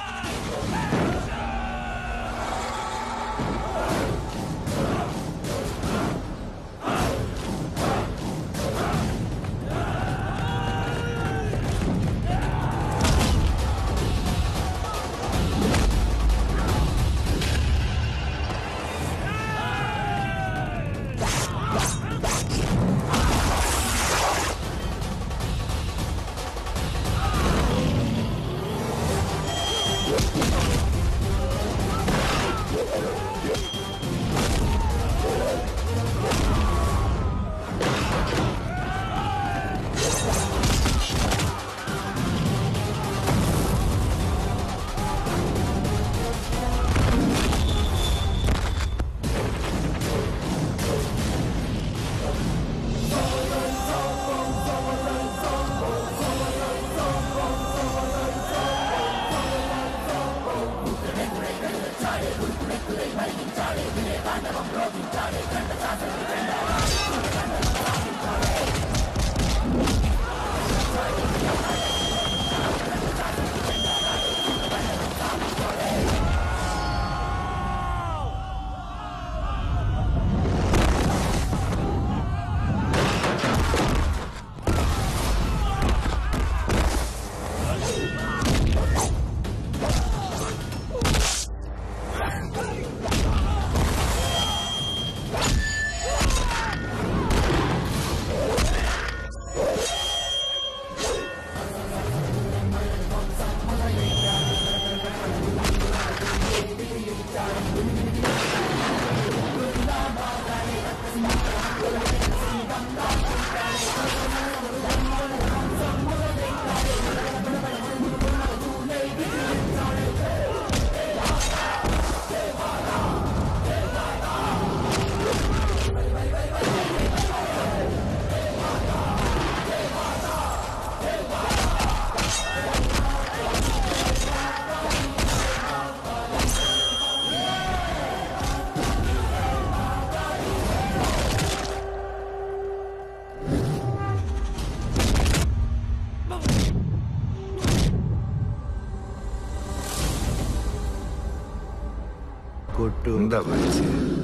Давайте.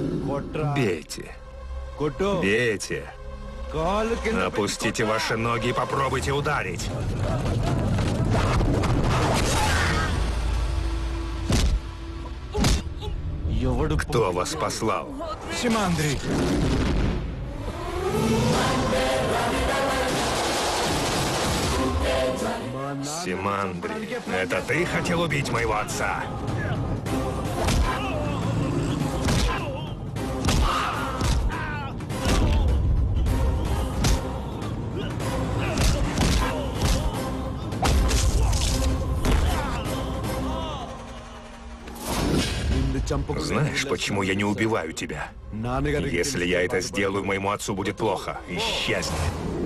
Бейте. Бейте. Опустите ваши ноги и попробуйте ударить. Кто вас послал? Симандри! Симандри, это ты хотел убить моего отца? Знаешь, почему я не убиваю тебя? Если я это сделаю, моему отцу будет плохо. Исчезни.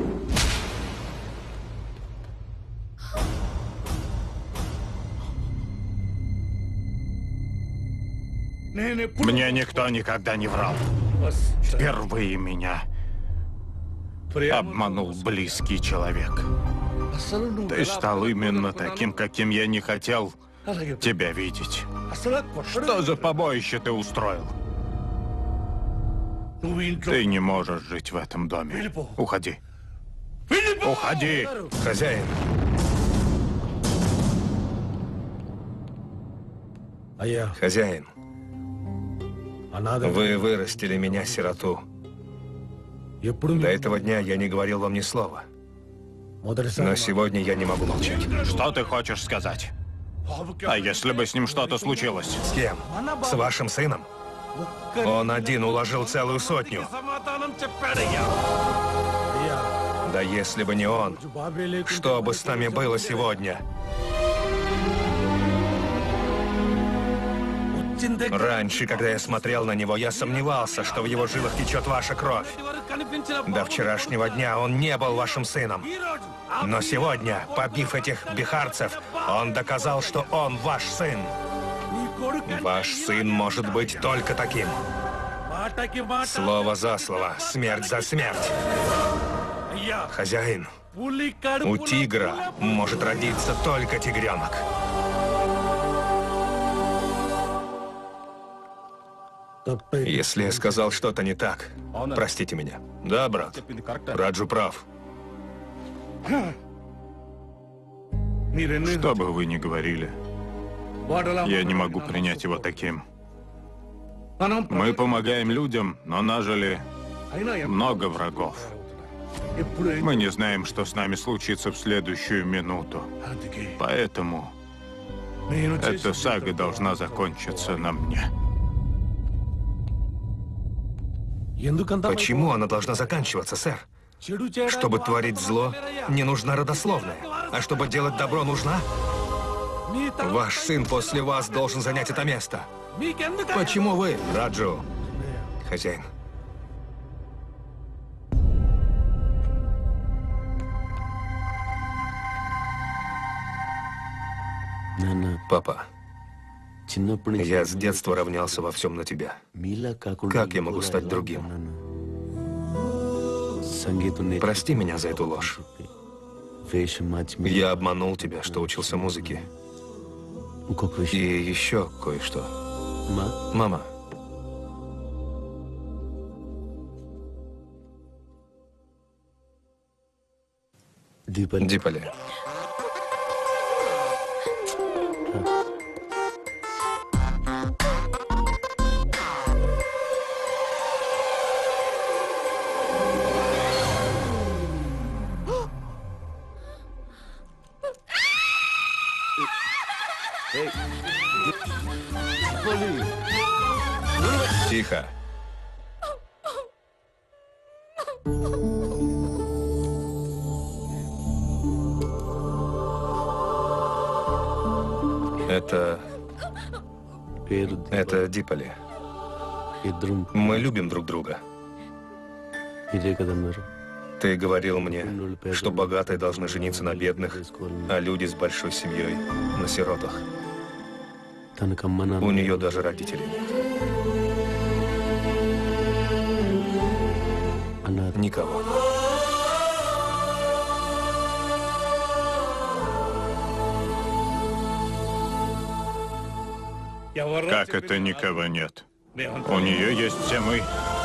Мне никто никогда не врал. Впервые меня обманул близкий человек. Ты стал именно таким, каким я не хотел тебя видеть. Что за побоище ты устроил? Ты не можешь жить в этом доме. Уходи. Уходи! Хозяин. Хозяин, вы вырастили меня, сироту. До этого дня я не говорил вам ни слова. Но сегодня я не могу молчать. Что ты хочешь сказать? А если бы с ним что-то случилось? С кем? С вашим сыном? Он один уложил целую сотню. Да если бы не он, что бы с нами было сегодня? Раньше, когда я смотрел на него, я сомневался, что в его жилах течет ваша кровь. До вчерашнего дня он не был вашим сыном. Но сегодня, побив этих бихарцев, он доказал, что он ваш сын. Ваш сын может быть только таким. Слово за слово, смерть за смерть. Хозяин, У тигра может родиться только тигренок. Если я сказал что-то не так, простите меня. Да, брат, Раджу прав. Что бы вы ни говорили, я не могу принять его таким. Мы помогаем людям, но нажили много врагов. Мы не знаем, что с нами случится в следующую минуту. Поэтому эта сага должна закончиться на мне. Почему она должна заканчиваться, сэр? Чтобы творить зло, не нужна родословная. А чтобы делать добро, нужна? Ваш сын после вас должен занять это место. Почему вы, Раджу? Хозяин. Папа, я с детства равнялся во всем на тебя. Как я могу стать другим? Прости меня за эту ложь. Я обманул тебя, что учился музыке. И еще кое-что. Мама. Дипали. Тихо. Это Дипали. Мы любим друг друга. Ты говорил мне, что богатые должны жениться на бедных, а люди с большой семьей на сиротах. У нее даже родителей нет. Никого. Как это никого нет? У нее есть все мы.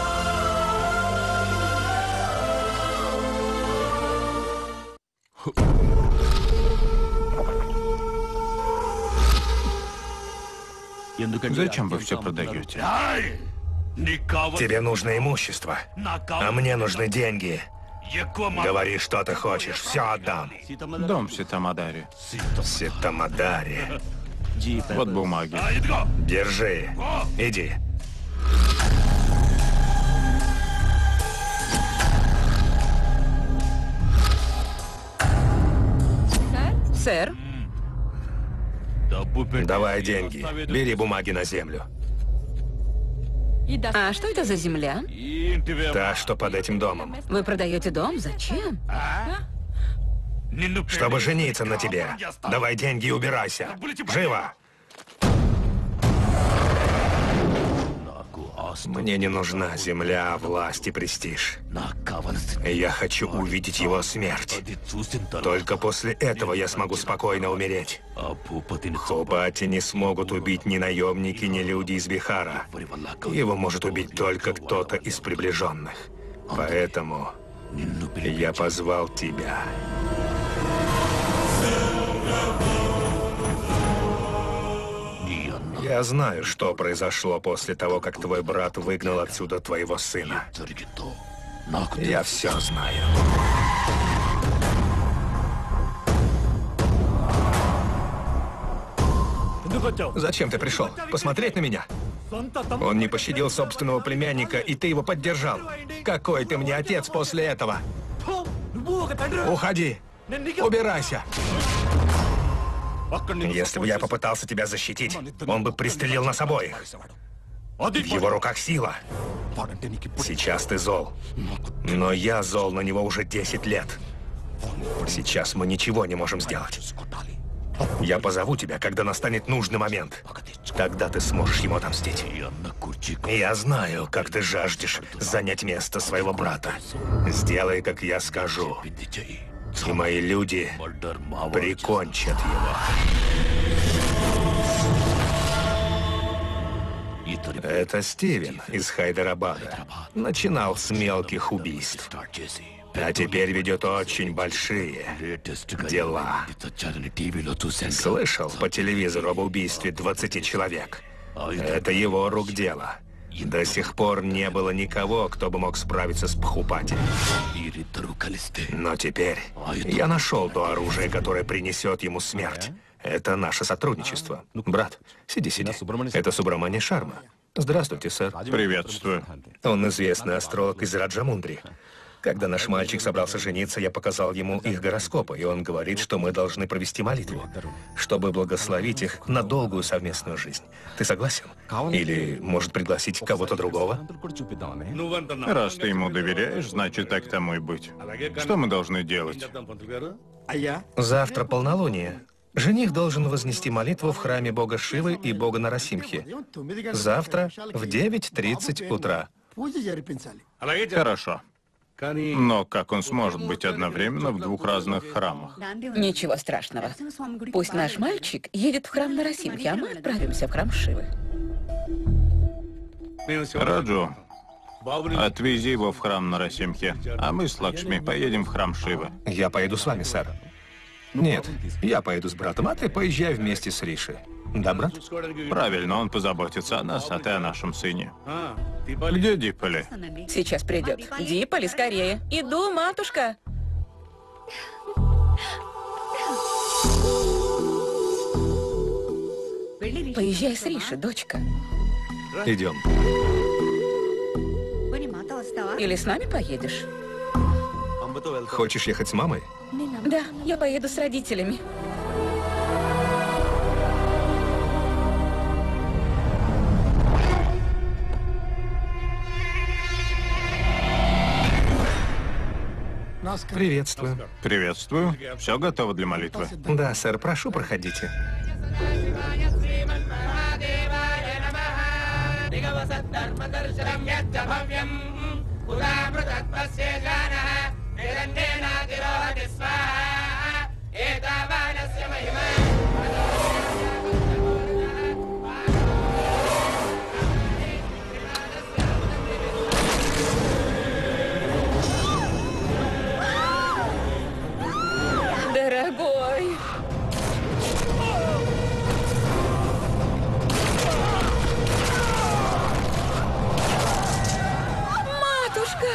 Зачем вы все продаете? Тебе нужно имущество, а мне нужны деньги. Говори, что ты хочешь, все отдам. Дом в Ситамадаре. В Ситамадаре. Вот бумаги. Держи. Иди. Сэр? Давай деньги. Бери бумаги на землю. А что это за земля? Та, что под этим домом. Вы продаете дом? Зачем? Чтобы жениться на тебе. Давай деньги и убирайся. Живо! Мне не нужна земля, власть и престиж. Я хочу увидеть его смерть. Только после этого я смогу спокойно умереть. Хупати не смогут убить ни наемники, ни люди из Бихара. Его может убить только кто-то из приближенных. Поэтому я позвал тебя. Я знаю, что произошло после того, как твой брат выгнал отсюда твоего сына. Я все знаю. Зачем ты пришел? Посмотреть на меня? Он не пощадил собственного племянника, и ты его поддержал. Какой ты мне отец после этого? Уходи! Убирайся! Если бы я попытался тебя защитить, он бы пристрелил нас обоих. В его руках сила. Сейчас ты зол. Но я зол на него уже 10 лет. Сейчас мы ничего не можем сделать. Я позову тебя, когда настанет нужный момент. Тогда ты сможешь ему отомстить. Я знаю, как ты жаждешь занять место своего брата. Сделай, как я скажу. и мои люди прикончат его. Это Стивен из Хайдарабада. Начинал с мелких убийств. А теперь ведет очень большие дела. Слышал по телевизору об убийстве 20 человек. Это его рук дело. До сих пор не было никого, кто бы мог справиться с Пхупати. Но теперь я нашел то оружие, которое принесет ему смерть. Это наше сотрудничество. Брат, сиди. Это Субрамани Шарма. Здравствуйте, сэр. Приветствую. Он известный астролог из Раджамундри. Когда наш мальчик собрался жениться, я показал ему их гороскопы, и он говорит, что мы должны провести молитву, чтобы благословить их на долгую совместную жизнь. Ты согласен? Или, может, пригласить кого-то другого? Раз ты ему доверяешь, значит, так тому и быть. Что мы должны делать? Завтра полнолуние. Жених должен вознести молитву в храме бога Шивы и бога Нарасимхи. Завтра в 9:30 утра. Хорошо. Но как он сможет быть одновременно в двух разных храмах? Ничего страшного. Пусть наш мальчик едет в храм Нарасимхи, а мы отправимся в храм Шивы. Раджу, отвези его в храм Нарасимхи, а мы с Лакшми поедем в храм Шивы. Я поеду с вами, сэр. Нет, я поеду с братом, а ты поезжай вместе с Риши. Да, брат? Правильно, он позаботится о нас, а ты о нашем сыне. Где Дипали? Сейчас придет. Дипали, скорее. Иду, матушка. Поезжай с Риши, дочка. Идем. Или с нами поедешь? Хочешь ехать с мамой? Да, я поеду с родителями. Приветствую. Приветствую. Все готово для молитвы? Да, сэр, прошу, проходите. Дорогой. Матушка!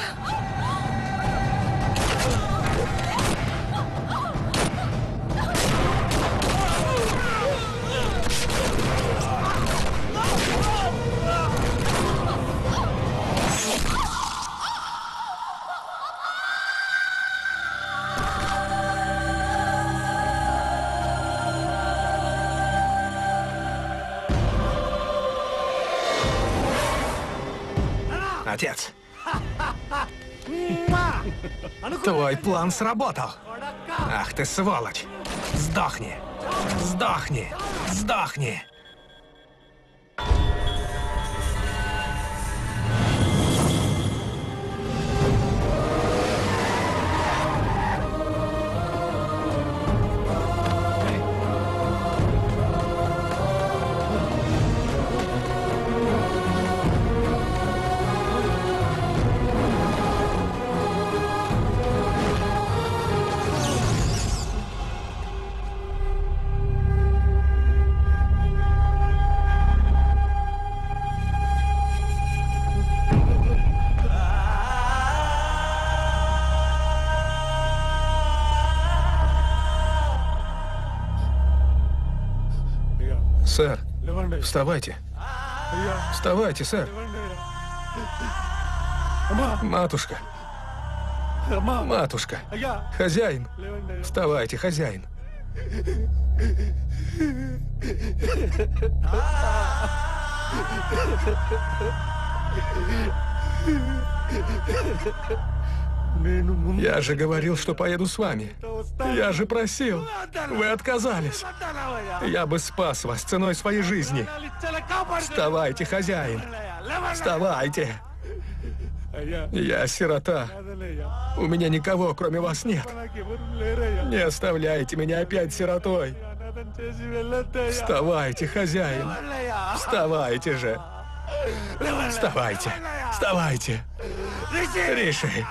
Отец. Твой план сработал. Ах ты сволочь. Сдохни. Сдохни. Сдохни. Сэр, вставайте. Вставайте, сэр. Матушка. Матушка. Хозяин. Вставайте, хозяин. Я же говорил, что поеду с вами. Я же просил. Вы отказались. Я бы спас вас ценой своей жизни. Вставайте, хозяин. Вставайте. Я сирота. У меня никого, кроме вас, нет. Не оставляйте меня опять сиротой. Вставайте, хозяин. Вставайте же. Вставайте. Вставайте. Риши.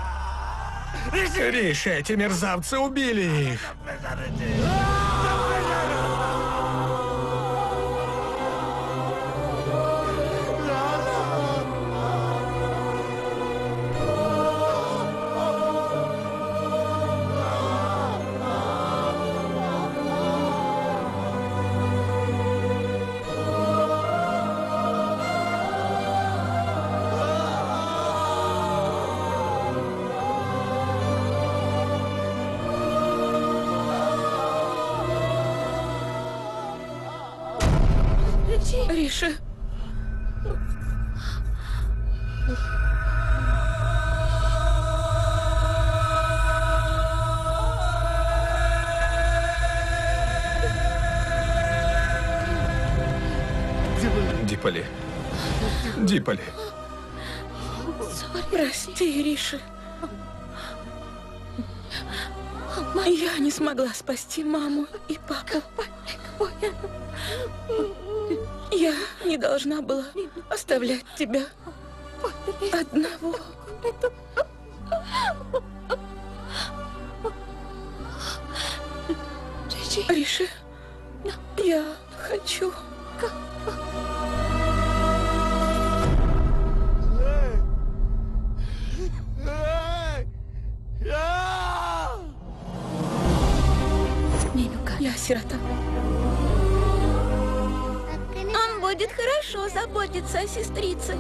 Риши, эти мерзавцы убили их. Риша. Диполи. Диполи. Прости, Риша. Я не смогла спасти маму и папу. Я не должна была оставлять тебя одного. Риша, я хочу... Я сирота. Он будет хорошо заботиться о сестрице.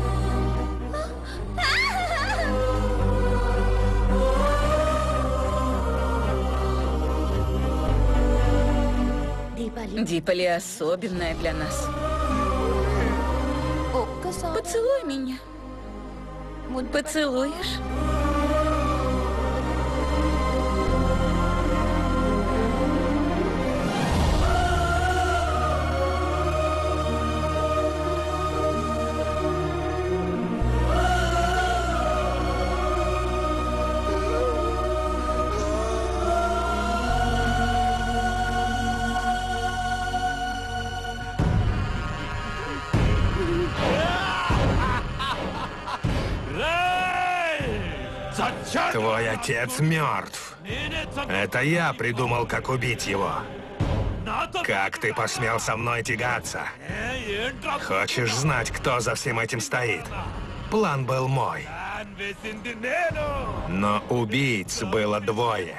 Диполи особенная для нас. Поцелуй меня. Поцелуешь? Твой отец мертв. Это я придумал, как убить его. Как ты посмел со мной тягаться? Хочешь знать, кто за всем этим стоит? План был мой. Но убийц было двое.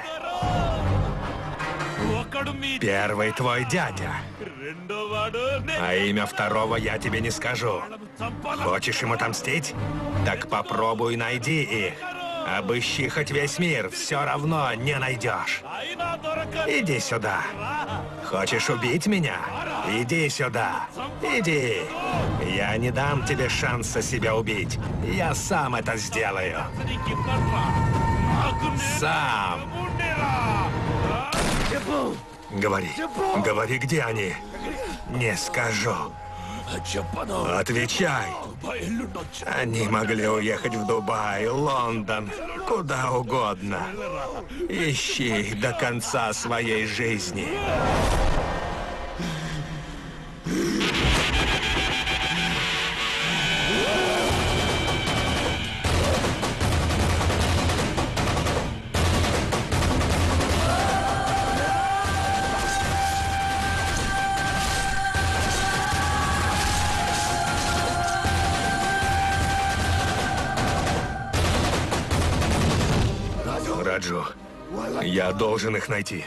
Первый твой дядя. А имя второго я тебе не скажу. Хочешь им отомстить? Так попробуй найди их. Обыщи хоть весь мир, все равно не найдешь. Иди сюда. Хочешь убить меня? Иди сюда. Иди. Я не дам тебе шанса себя убить. Я сам это сделаю. Сам. Говори. Говори, где они? Не скажу. Отвечай. Они могли уехать в Дубай, Лондон, куда угодно. Ищи их до конца своей жизни. Раджу, я должен их найти.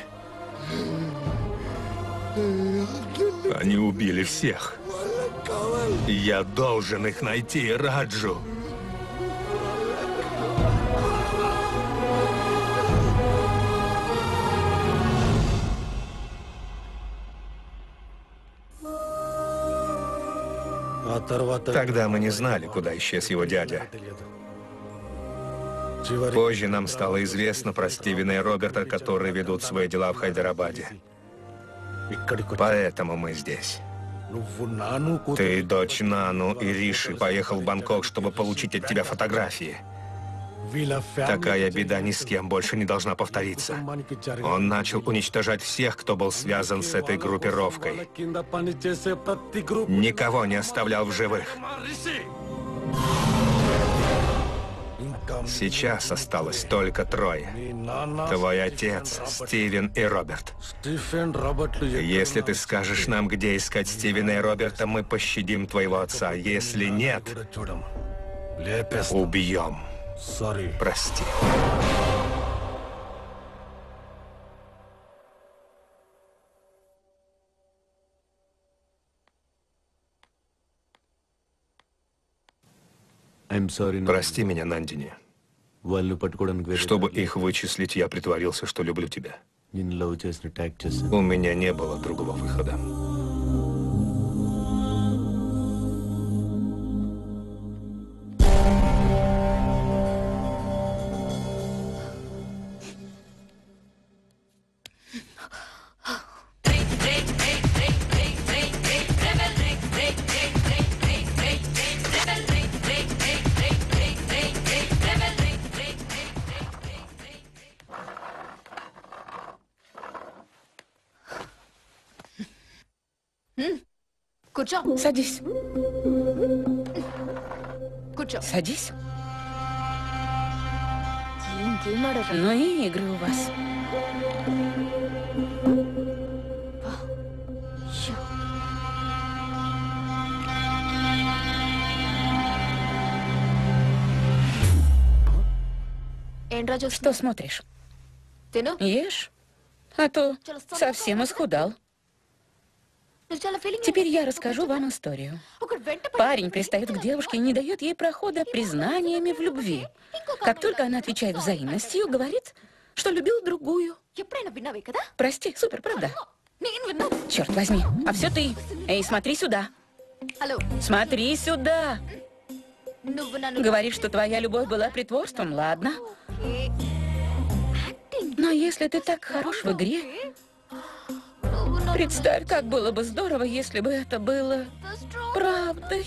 Они убили всех. Я должен их найти, Раджу. Тогда мы не знали, куда исчез его дядя. Позже нам стало известно про Стивена и Роберта, которые ведут свои дела в Хайдарабаде. Поэтому мы здесь. Ты, дочь Нану и Риши, поехал в Бангкок, чтобы получить от тебя фотографии. Такая беда ни с кем больше не должна повториться. Он начал уничтожать всех, кто был связан с этой группировкой. Никого не оставлял в живых. Сейчас осталось только трое. Твой отец, Стивен и Роберт. Если ты скажешь нам, где искать Стивена и Роберта, мы пощадим твоего отца. Если нет, убьем. Прости. Прости меня, Нандини. Чтобы их вычислить, я притворился, что люблю тебя. У меня не было другого выхода. Садись. Садись. Ну и игры у вас. Что смотришь? Ешь? А то совсем исхудал. Теперь я расскажу вам историю. Парень пристает к девушке и не дает ей прохода признаниями в любви. Как только она отвечает взаимностью, говорит, что любил другую. Прости, супер, правда? Черт возьми, а все ты. Эй, смотри сюда. Смотри сюда. Говоришь, что твоя любовь была притворством, ладно? Но если ты так хорош в игре, представь, как было бы здорово, если бы это было правдой.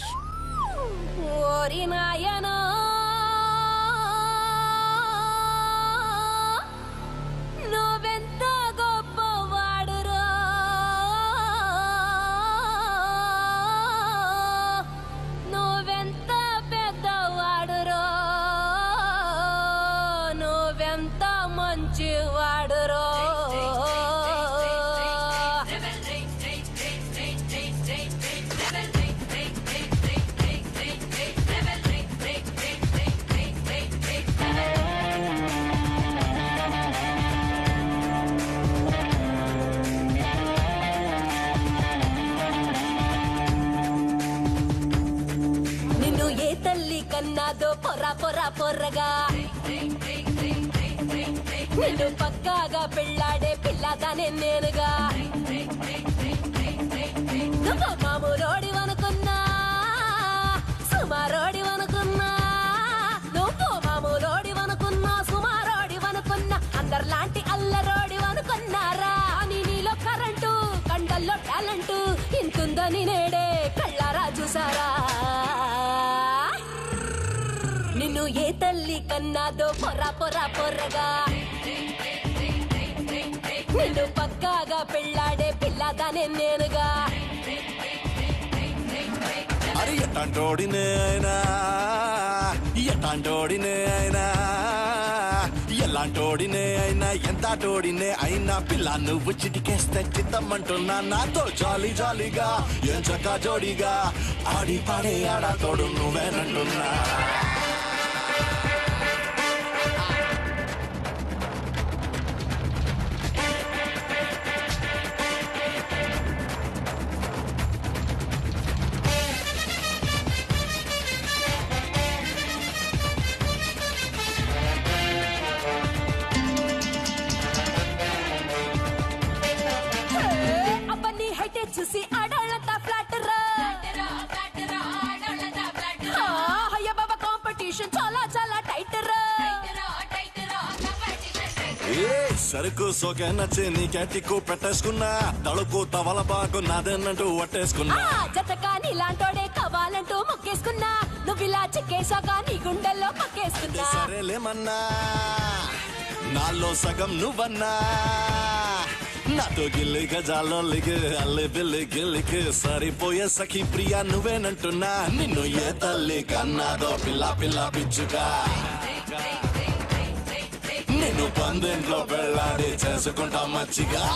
పొర్రగా నిన్ను పక్కాగా పెళ్ళాడే పిల్లదానే నేనుగా నువ్వు మామూలోడివనుకున్నా సుమారోడివనుకున్నా నువ్వు మామూలోడివనుకున్నా సుమారోడివనుకున్నా అందరిలాంటి అల్లరోడివనుకున్నారా అని నీలో కరెంటు కండల్లో టాలెంటు ఇంతుందని నేడే కళ్ళారా చూసారా నిన్ను ఏ తల్లి కన్నాదో పొర్రగా నిన్ను పక్కాగా పెళ్ళాడే పిల్లదానే నేనుగా అరే ఎట్టాంటోడినే అయినా ఎలాంటోడినే అయినా ఎంతటోడినే అయినా పిల్ల నువ్వు చిటికేస్తే చిత్తమ్మంటున్నా నాతో జాలీ జాలీగా ఎంచక జోడిగా ఆడి పాడే ఆడతోడు నువ్వేనంటున్నా చూసి ఆడోళ్ళంతా ఫ్లాట్ రా అయ్య బాబా కాంపిటీషన్ చాలా చాలా టైట్ రా సరుకు సోకే నచ్చి నీకెటికు పెట్టేసుకున్నా తడుకు తవల బాగు నాదేనంటూ వట్టేసుకున్నా జతగా నీలాంటోడే కావాలంటూ మొక్కేసుకున్నా నువ్విలా చెక్కేసాక నీ గుండెల్లో పక్కేసుకున్నా సరేలేమన్నా నాలో సగం నువ్వన్నా నాతో గిల్లి గజాలోలికి అల్లి బిల్లి గిల్లికి సరిపోయే సఖి ప్రియా నువ్వేనంటున్నా నిన్ను ఏ తల్లి కన్నాదో పిల్ల పిల్ల పిచ్చుగా నిన్ను పందెంట్లో పెళ్ళాడి చేసుకుంటా మచ్చిగా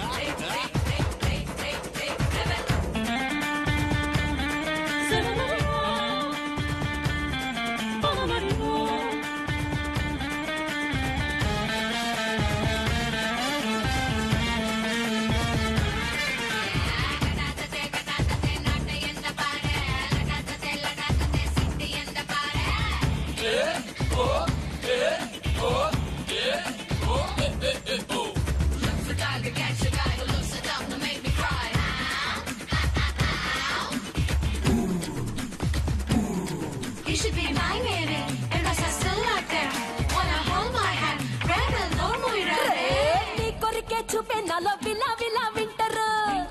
చూపే నాలో విలా విలా వింటరు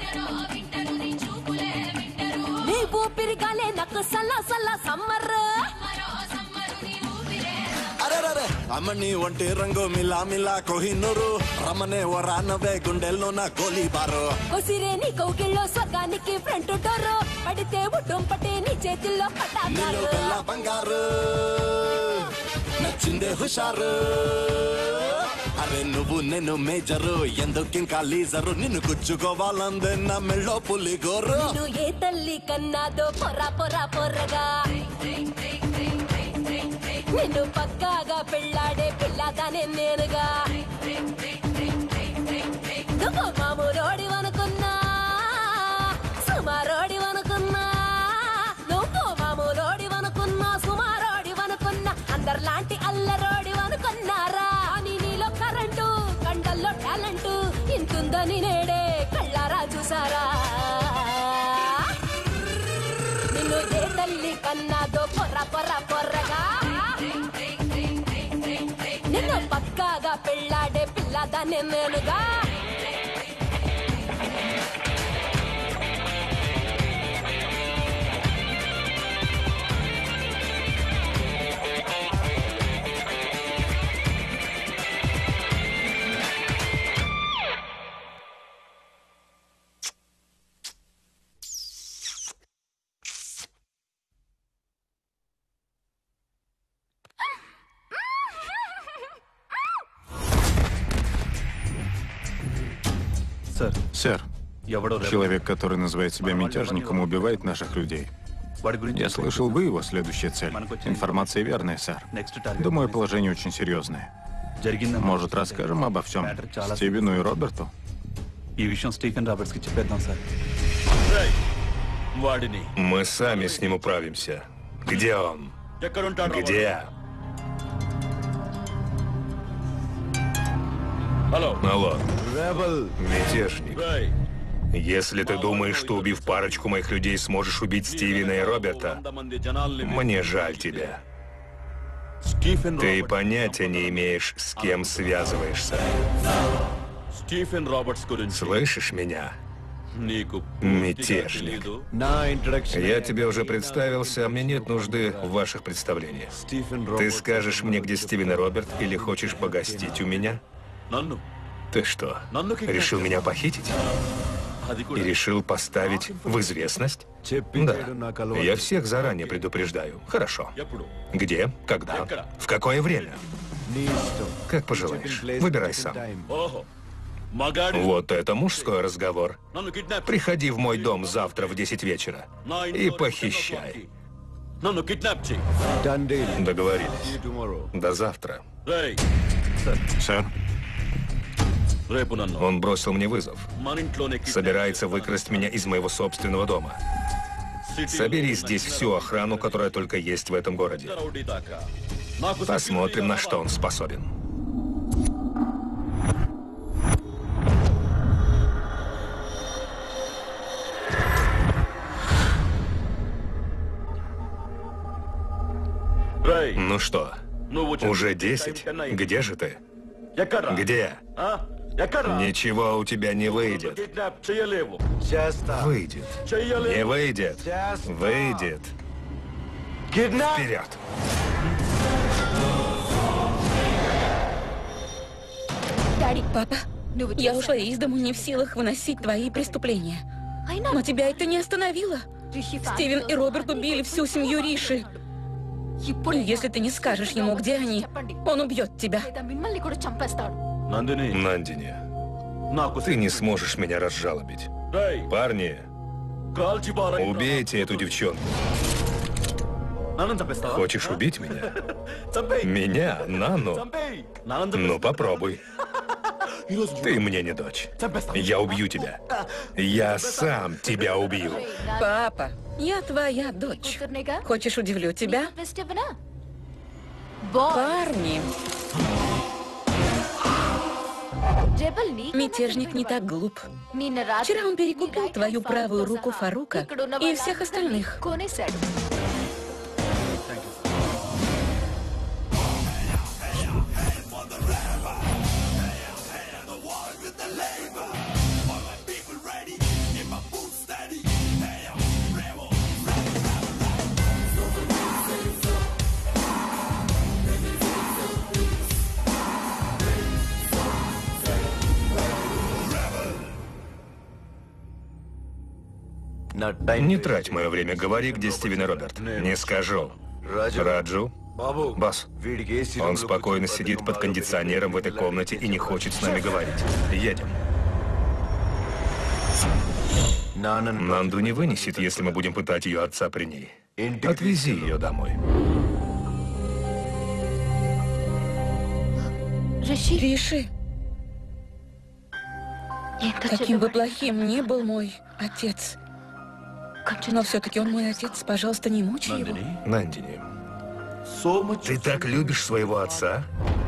నీ ఊపిరి గాలే నాకు సల్లా సల్లా సమ్మర్ అరే అమ్మని ఒంటి రంగు మిలా మిలా కోహినూరు రమనే ఓ రానవే గుండెల్లో నా గోలీ బారు కొసిరే నీ కౌగిల్లో స్వర్గానికి ఫ్రంట్ డోరు పడితే ఉడ్డం పట్టే నీ చేతుల్లో పటాకారు బంగారు నచ్చిందే హుషారు అరే నువ్వు నేను మేజరు ఎందుకింకా లీజరు నిన్ను గుచ్చుకోవాలందే నా మెళ్ళో పులి గోరు నిన్ను ఏ తల్లి కన్నాదో పొర్రా పొర్రా పొర్రగా నిన్ను పక్కాగా పెళ్ళాడే పిల్లదానే నేనుగా నువ్వు మామూలోడి అనుకున్నా సుమారోడి అనుకున్నా నువ్వు మామూలోడి అనుకున్నా సుమారోడి అనుకున్నా అందరిలాంటి అల్లరోడి అనుకున్నారా అని నీలో కరెంటు కండల్లో టాలెంటు ఇంతుందని నేడే కళ్ళారా చూసారా నిన్ను ఏ తల్లి కన్నాదో పొర్ర పొర్ర పొర్రగా నిన్ను పక్కాగా పెళ్ళాడే పిల్లదాన్ని నేనుగా Сэр, человек, который называет себя мятежником, убивает наших людей. Я слышал, вы его следующая цель. Информация верная, сэр. Думаю, положение очень серьезное. Может, расскажем обо всем Стивену и Роберту? Мы сами с ним управимся. Где он? Где? Алло. Мятежник. Если ты думаешь, что убив парочку моих людей, сможешь убить Стивена и Роберта, мне жаль тебя. Ты понятия не имеешь, с кем связываешься. Слышишь меня? Мятежник. Я тебе уже представился, мне нет нужды в ваших представлениях. Ты скажешь мне, где Стивен и Роберт, или хочешь погостить у меня? Ты что, решил меня похитить? И решил поставить в известность? Да. Я всех заранее предупреждаю. Хорошо. Где? Когда? В какое время? Как пожелаешь. Выбирай сам. Вот это мужской разговор. Приходи в мой дом завтра в 10 вечера и похищай. Договорились. До завтра. Сэр? Он бросил мне вызов. Собирается выкрасть меня из моего собственного дома. Собери здесь всю охрану, которая только есть в этом городе. Посмотрим, на что он способен. Ну что, уже 10? Где же ты? Где? Ничего у тебя не выйдет. Выйдет. Не выйдет. Выйдет. Вперед. Папа, я ушла из дому не в силах выносить твои преступления. Но тебя это не остановило. Стивен и Роберт убили всю семью Риши. Если ты не скажешь ему, где они, он убьет тебя. Нандини, ты не сможешь меня разжалобить. Парни, убейте эту девчонку. Хочешь убить меня? Меня, Нану? Ну, попробуй. Ты мне не дочь. Я убью тебя. Я сам тебя убью. Папа, я твоя дочь. Хочешь, удивлю тебя? Парни. Мятежник не так глуп. Вчера он перекупил твою правую руку Фарука и всех остальных. Не трать мое время, говори, где Стивен и Роберт. Не скажу. Раджу? Босс, он спокойно сидит под кондиционером в этой комнате и не хочет с нами говорить. Едем. Нанду не вынесет, если мы будем пытать ее отца при ней. Отвези ее домой. Риши. Каким бы плохим ни был мой отец, но все-таки он мой отец. Пожалуйста, не мучи его. Нандини, ты так любишь своего отца?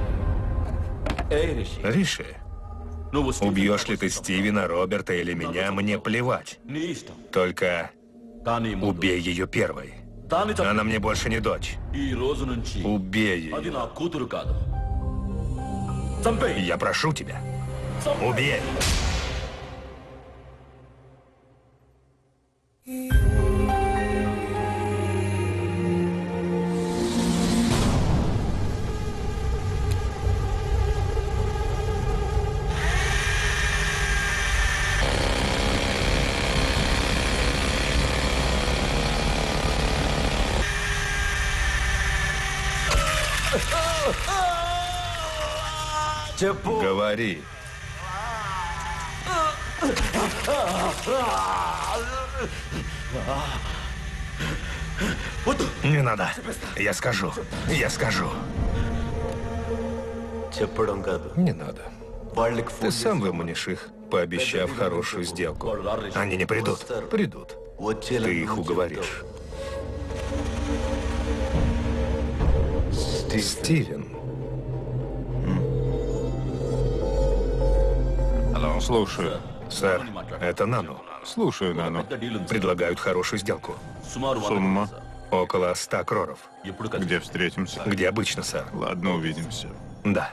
Риши, убьешь ли ты Стивена, Роберта или меня, мне плевать. Только убей ее первой. Она мне больше не дочь. Убей ее. Я прошу тебя. Убей. Говори. Не надо. Я скажу. Я скажу. Не надо. Ты сам выманишь их, пообещав хорошую сделку. Они не придут. Придут. Ты их уговоришь. Стивен. Слушаю. Сэр, это Нану. Слушаю, Нану. Предлагают хорошую сделку. Сумма? Около 100 кроров. Где встретимся? Где обычно, сэр. Ладно, увидимся. Да.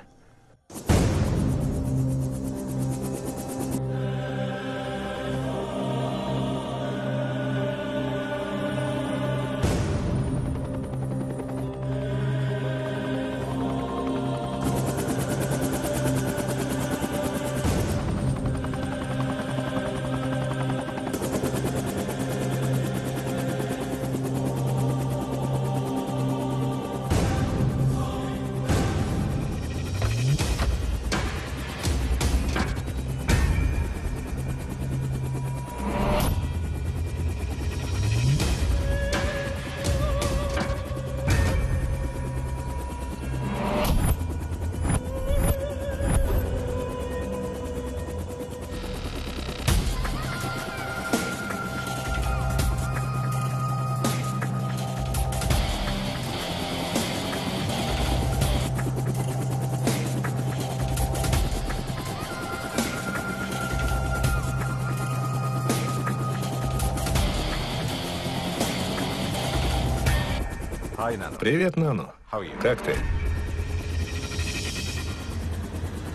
Привет, Нану. Как ты?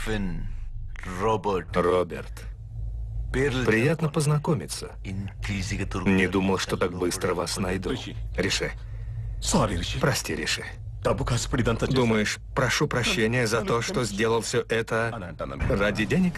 Стивен Роберт. Роберт. Приятно познакомиться. Не думал, что так быстро вас найду. Риши. Прости, Риши. Думаешь, прошу прощения за то, что сделал все это ради денег?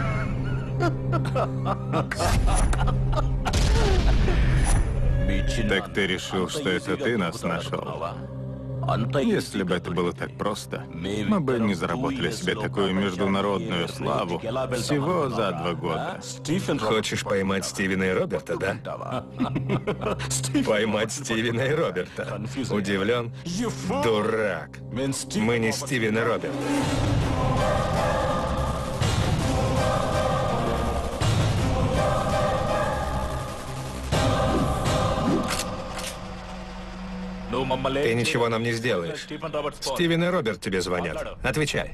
Так ты решил, что это ты нас нашел? Если бы это было так просто, мы бы не заработали себе такую международную славу всего за 2 года. Хочешь поймать Стивена и Роберта, да? Поймать Стивена и Роберта. Удивлен? Дурак. Мы не Стивен и Роберт. Ты ничего нам не сделаешь. Стивен и Роберт тебе звонят. Отвечай.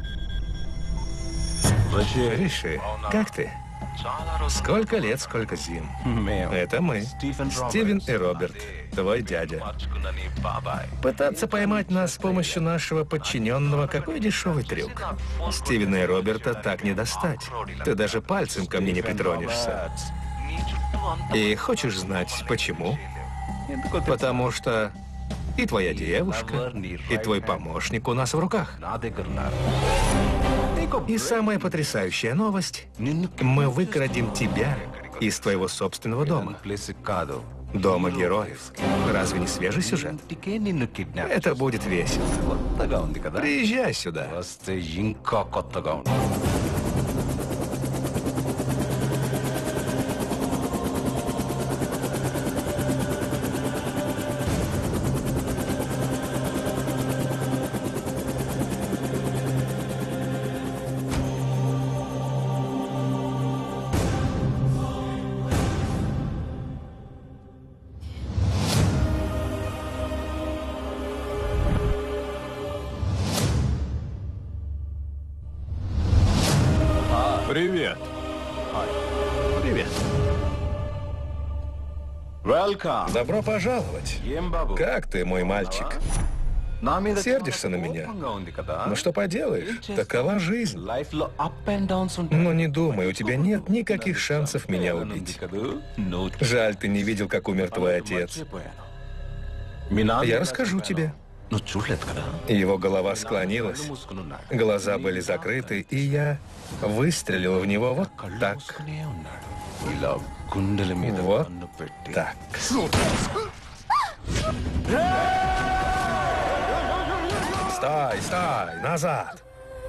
Риши, как ты? Сколько лет, сколько зим. Это мы. Стивен и Роберт, твой дядя. Пытаться поймать нас с помощью нашего подчиненного — какой дешевый трюк. Стивена и Роберта так не достать. Ты даже пальцем ко мне не притронешься. И хочешь знать, почему? Потому что и твоя девушка, и твой помощник у нас в руках. И самая потрясающая новость — мы выкрадем тебя из твоего собственного дома. Дома героев. Разве не свежий сюжет? Это будет весело. Приезжай сюда. Привет. Привет. Добро пожаловать. Как ты, мой мальчик? Сердишься на меня? Ну что поделаешь, такова жизнь. Но не думай, у тебя нет никаких шансов меня убить. Жаль, ты не видел, как умер твой отец. Я расскажу тебе. Его голова склонилась, глаза были закрыты, и я выстрелил в него вот так. Вот так. Стой, стой, назад.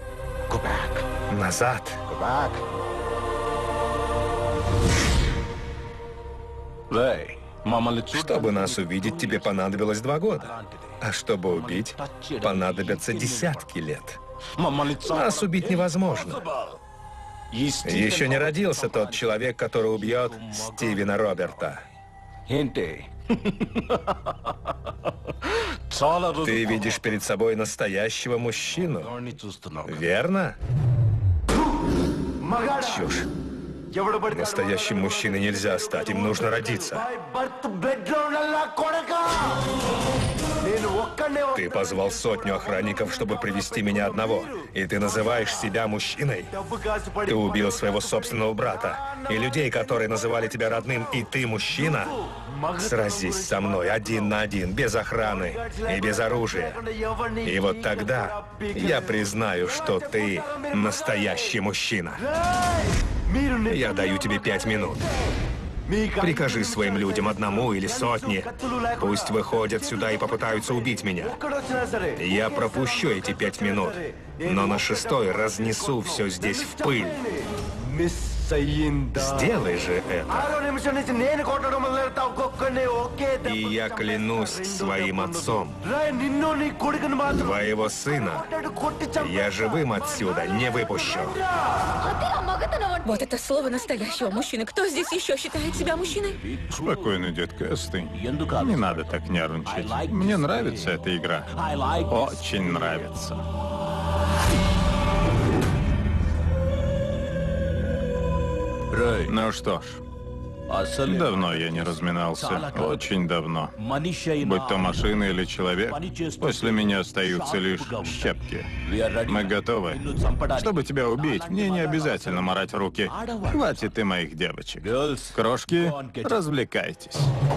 Назад. Чтобы нас увидеть, тебе понадобилось 2 года. А чтобы убить, понадобятся десятки лет. Нас убить невозможно. Еще не родился тот человек, который убьет Стивена Роберта. Ты видишь перед собой настоящего мужчину, верно? Чушь. Настоящим мужчиной нельзя стать, им нужно родиться. Ты позвал 100 охранников, чтобы привести меня одного, и ты называешь себя мужчиной? Ты убил своего собственного брата и людей, которые называли тебя родным, и ты мужчина? Сразись со мной 1 на 1, без охраны и без оружия. И вот тогда я признаю, что ты настоящий мужчина. Я даю тебе 5 минут. Прикажи своим людям, 1 или 100, пусть выходят сюда и попытаются убить меня. Я пропущу эти 5 минут, но на 6-й разнесу все здесь в пыль. Сделай же это. И я клянусь своим отцом, твоего сына я живым отсюда не выпущу. Вот это слово настоящего мужчины. Кто здесь еще считает себя мужчиной? Спокойно, детка, остынь. Не надо так нервничать. Мне нравится эта игра. Очень нравится. Ну что ж, Давно я не разминался. Очень давно. Будь то машина или человек, после меня остаются лишь щепки. Мы готовы. Чтобы тебя убить, мне не обязательно марать руки. Хватит и моих девочек. Крошки, развлекайтесь.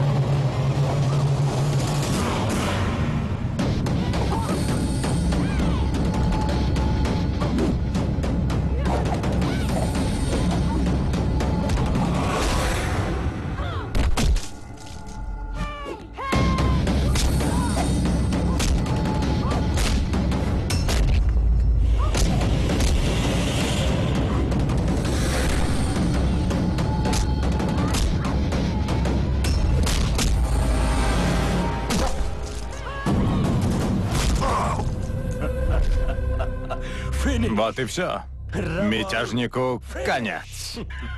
Вот и все. Мятежнику конец.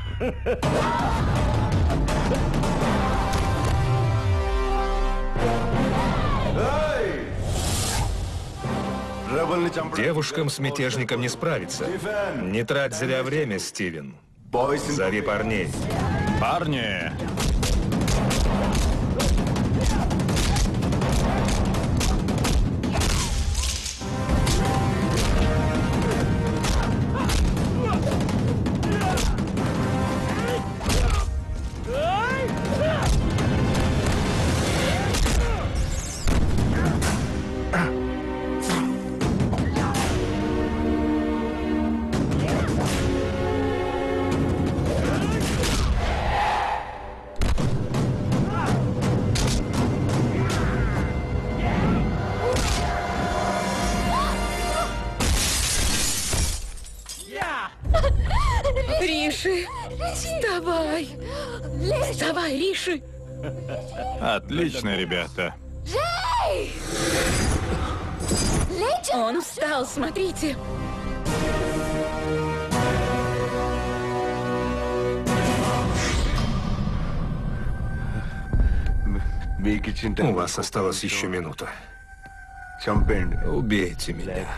Девушкам с мятежником не справиться. Не трать зря время, Стивен. Зови парней. Парни! Риши, вставай! Вставай, Риши! Отлично, ребята. Он встал, смотрите! У вас осталась еще минута. Убейте меня.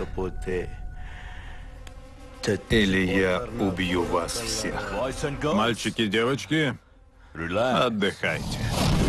Или я убью вас всех. Мальчики, девочки, отдыхайте.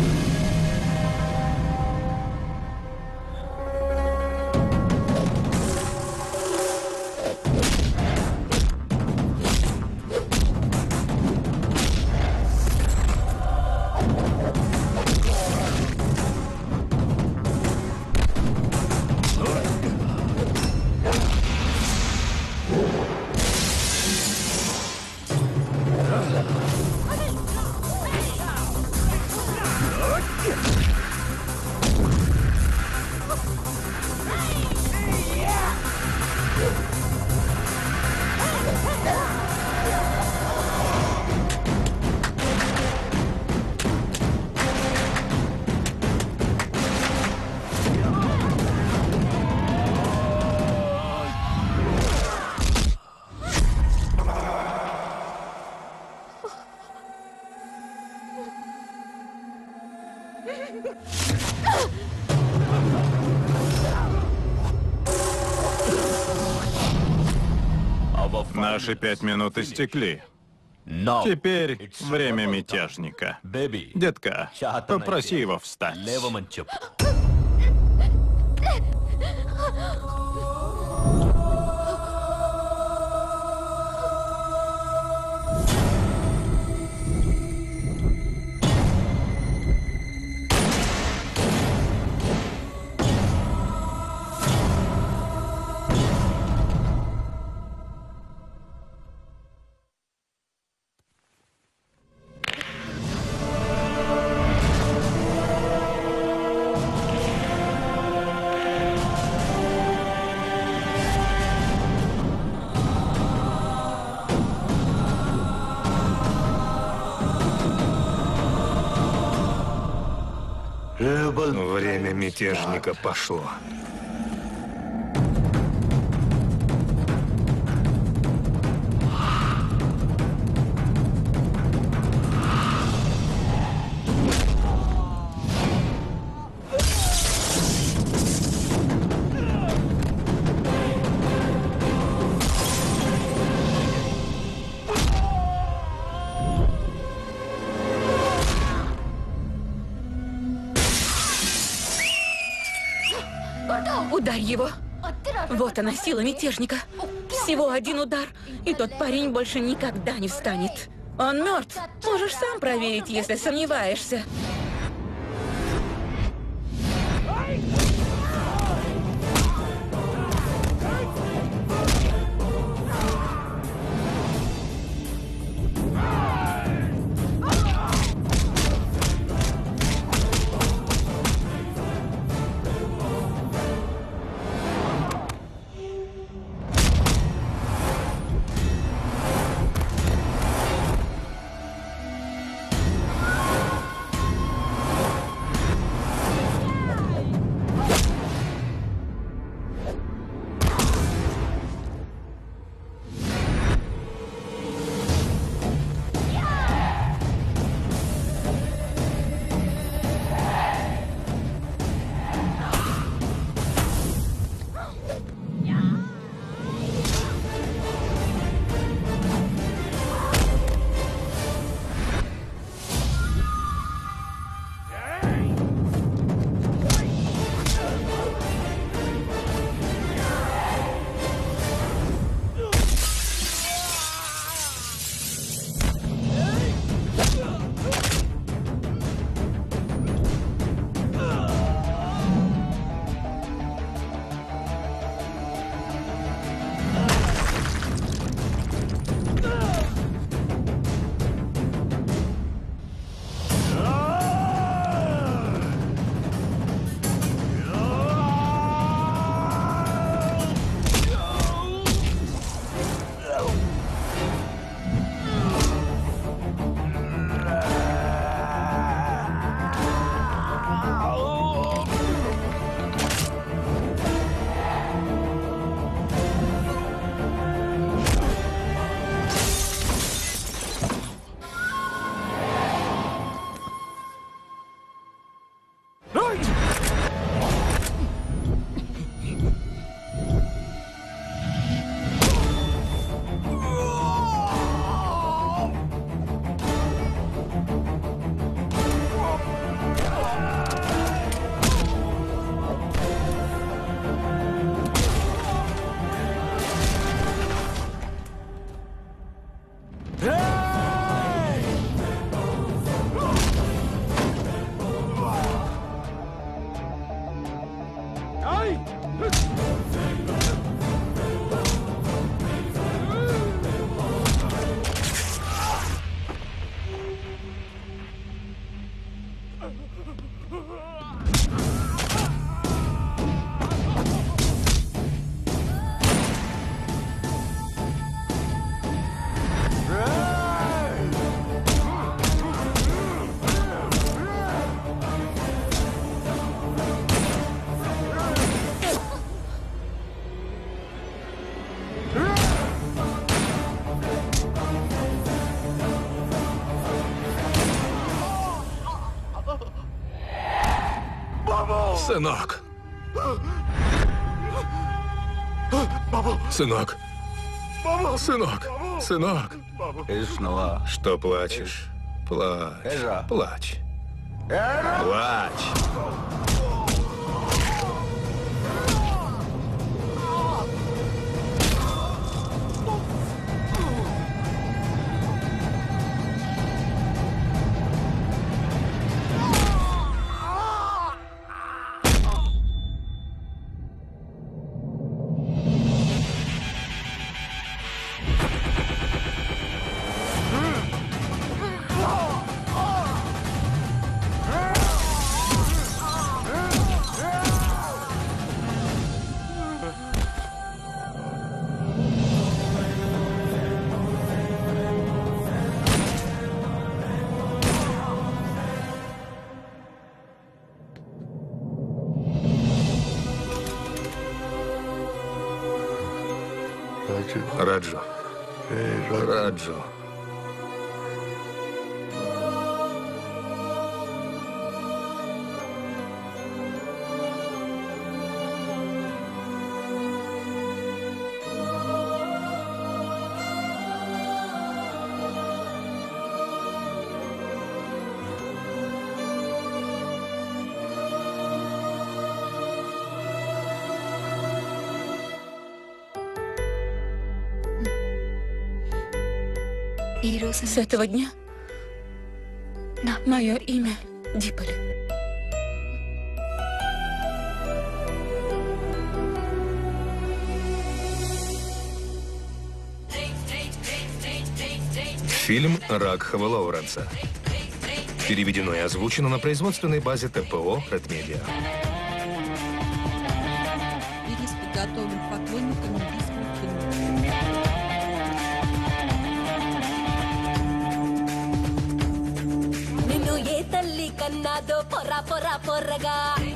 Наши 5 минут истекли. Теперь время мятежника. Детка, попроси его встать. Время мятежника пошло. Ударь его. Вот она, сила мятежника. Всего один удар, и тот парень больше никогда не встанет. Он мертв. Можешь сам проверить, если сомневаешься. Сынок. Сынок. Сынок. Сынок. Что плачешь? Плачь. Плачь. Плачь. Раджу. Раджу. С этого дня мое имя Диполь. Фильм Рагхава Лоуренса. Переведено и озвучено на производственной базе ТПО «Ред Медиа». Релиз подготовлен поклонниками индийского фильма. నిన్ను ఏ తల్లి కన్నాదో పొర్రగా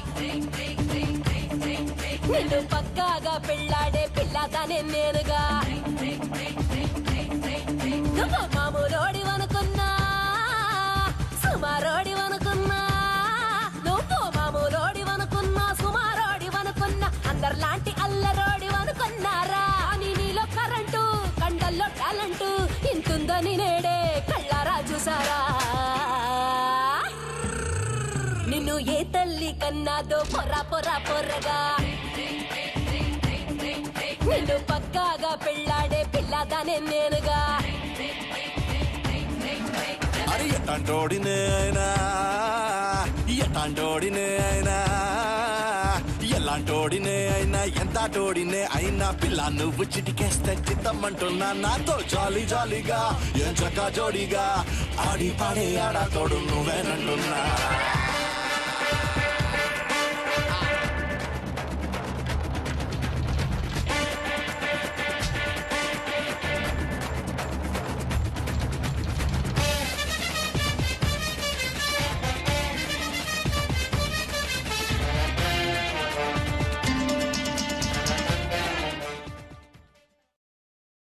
నిన్ను పక్కాగా పెళ్ళాడే పిల్లదానే నేనుగా నువ్వు మామూలోడివనుకున్నా సుమారోడివనుకున్నా నువ్వు మామూలోడివనుకున్నా సుమారోడివనుకున్నా అందరిలాంటి అల్లరోడివనుకున్నారా అని నీలో కరెంటు కండల్లో టాలెంటు ఇంతుందని నేడే కళ్ళారా చూసారా నిన్ను ఏ తల్లి కన్నాదో పొర్రగా నిన్ను పక్కాగా పెళ్ళాడే పిల్లదానే నేనుగా అరే ఎట్లాంటోడినే అయినా ఎలాంటోడినే అయినా ఎంతటోడినే అయినా పిల్ల నువ్వు చిటికేస్తే చిత్తమ్మంటున్నా నాతో జాలీగా ఏం చక్క జోడిగా ఆడి పాడే ఆడా తోడు నువ్వేనంటున్నా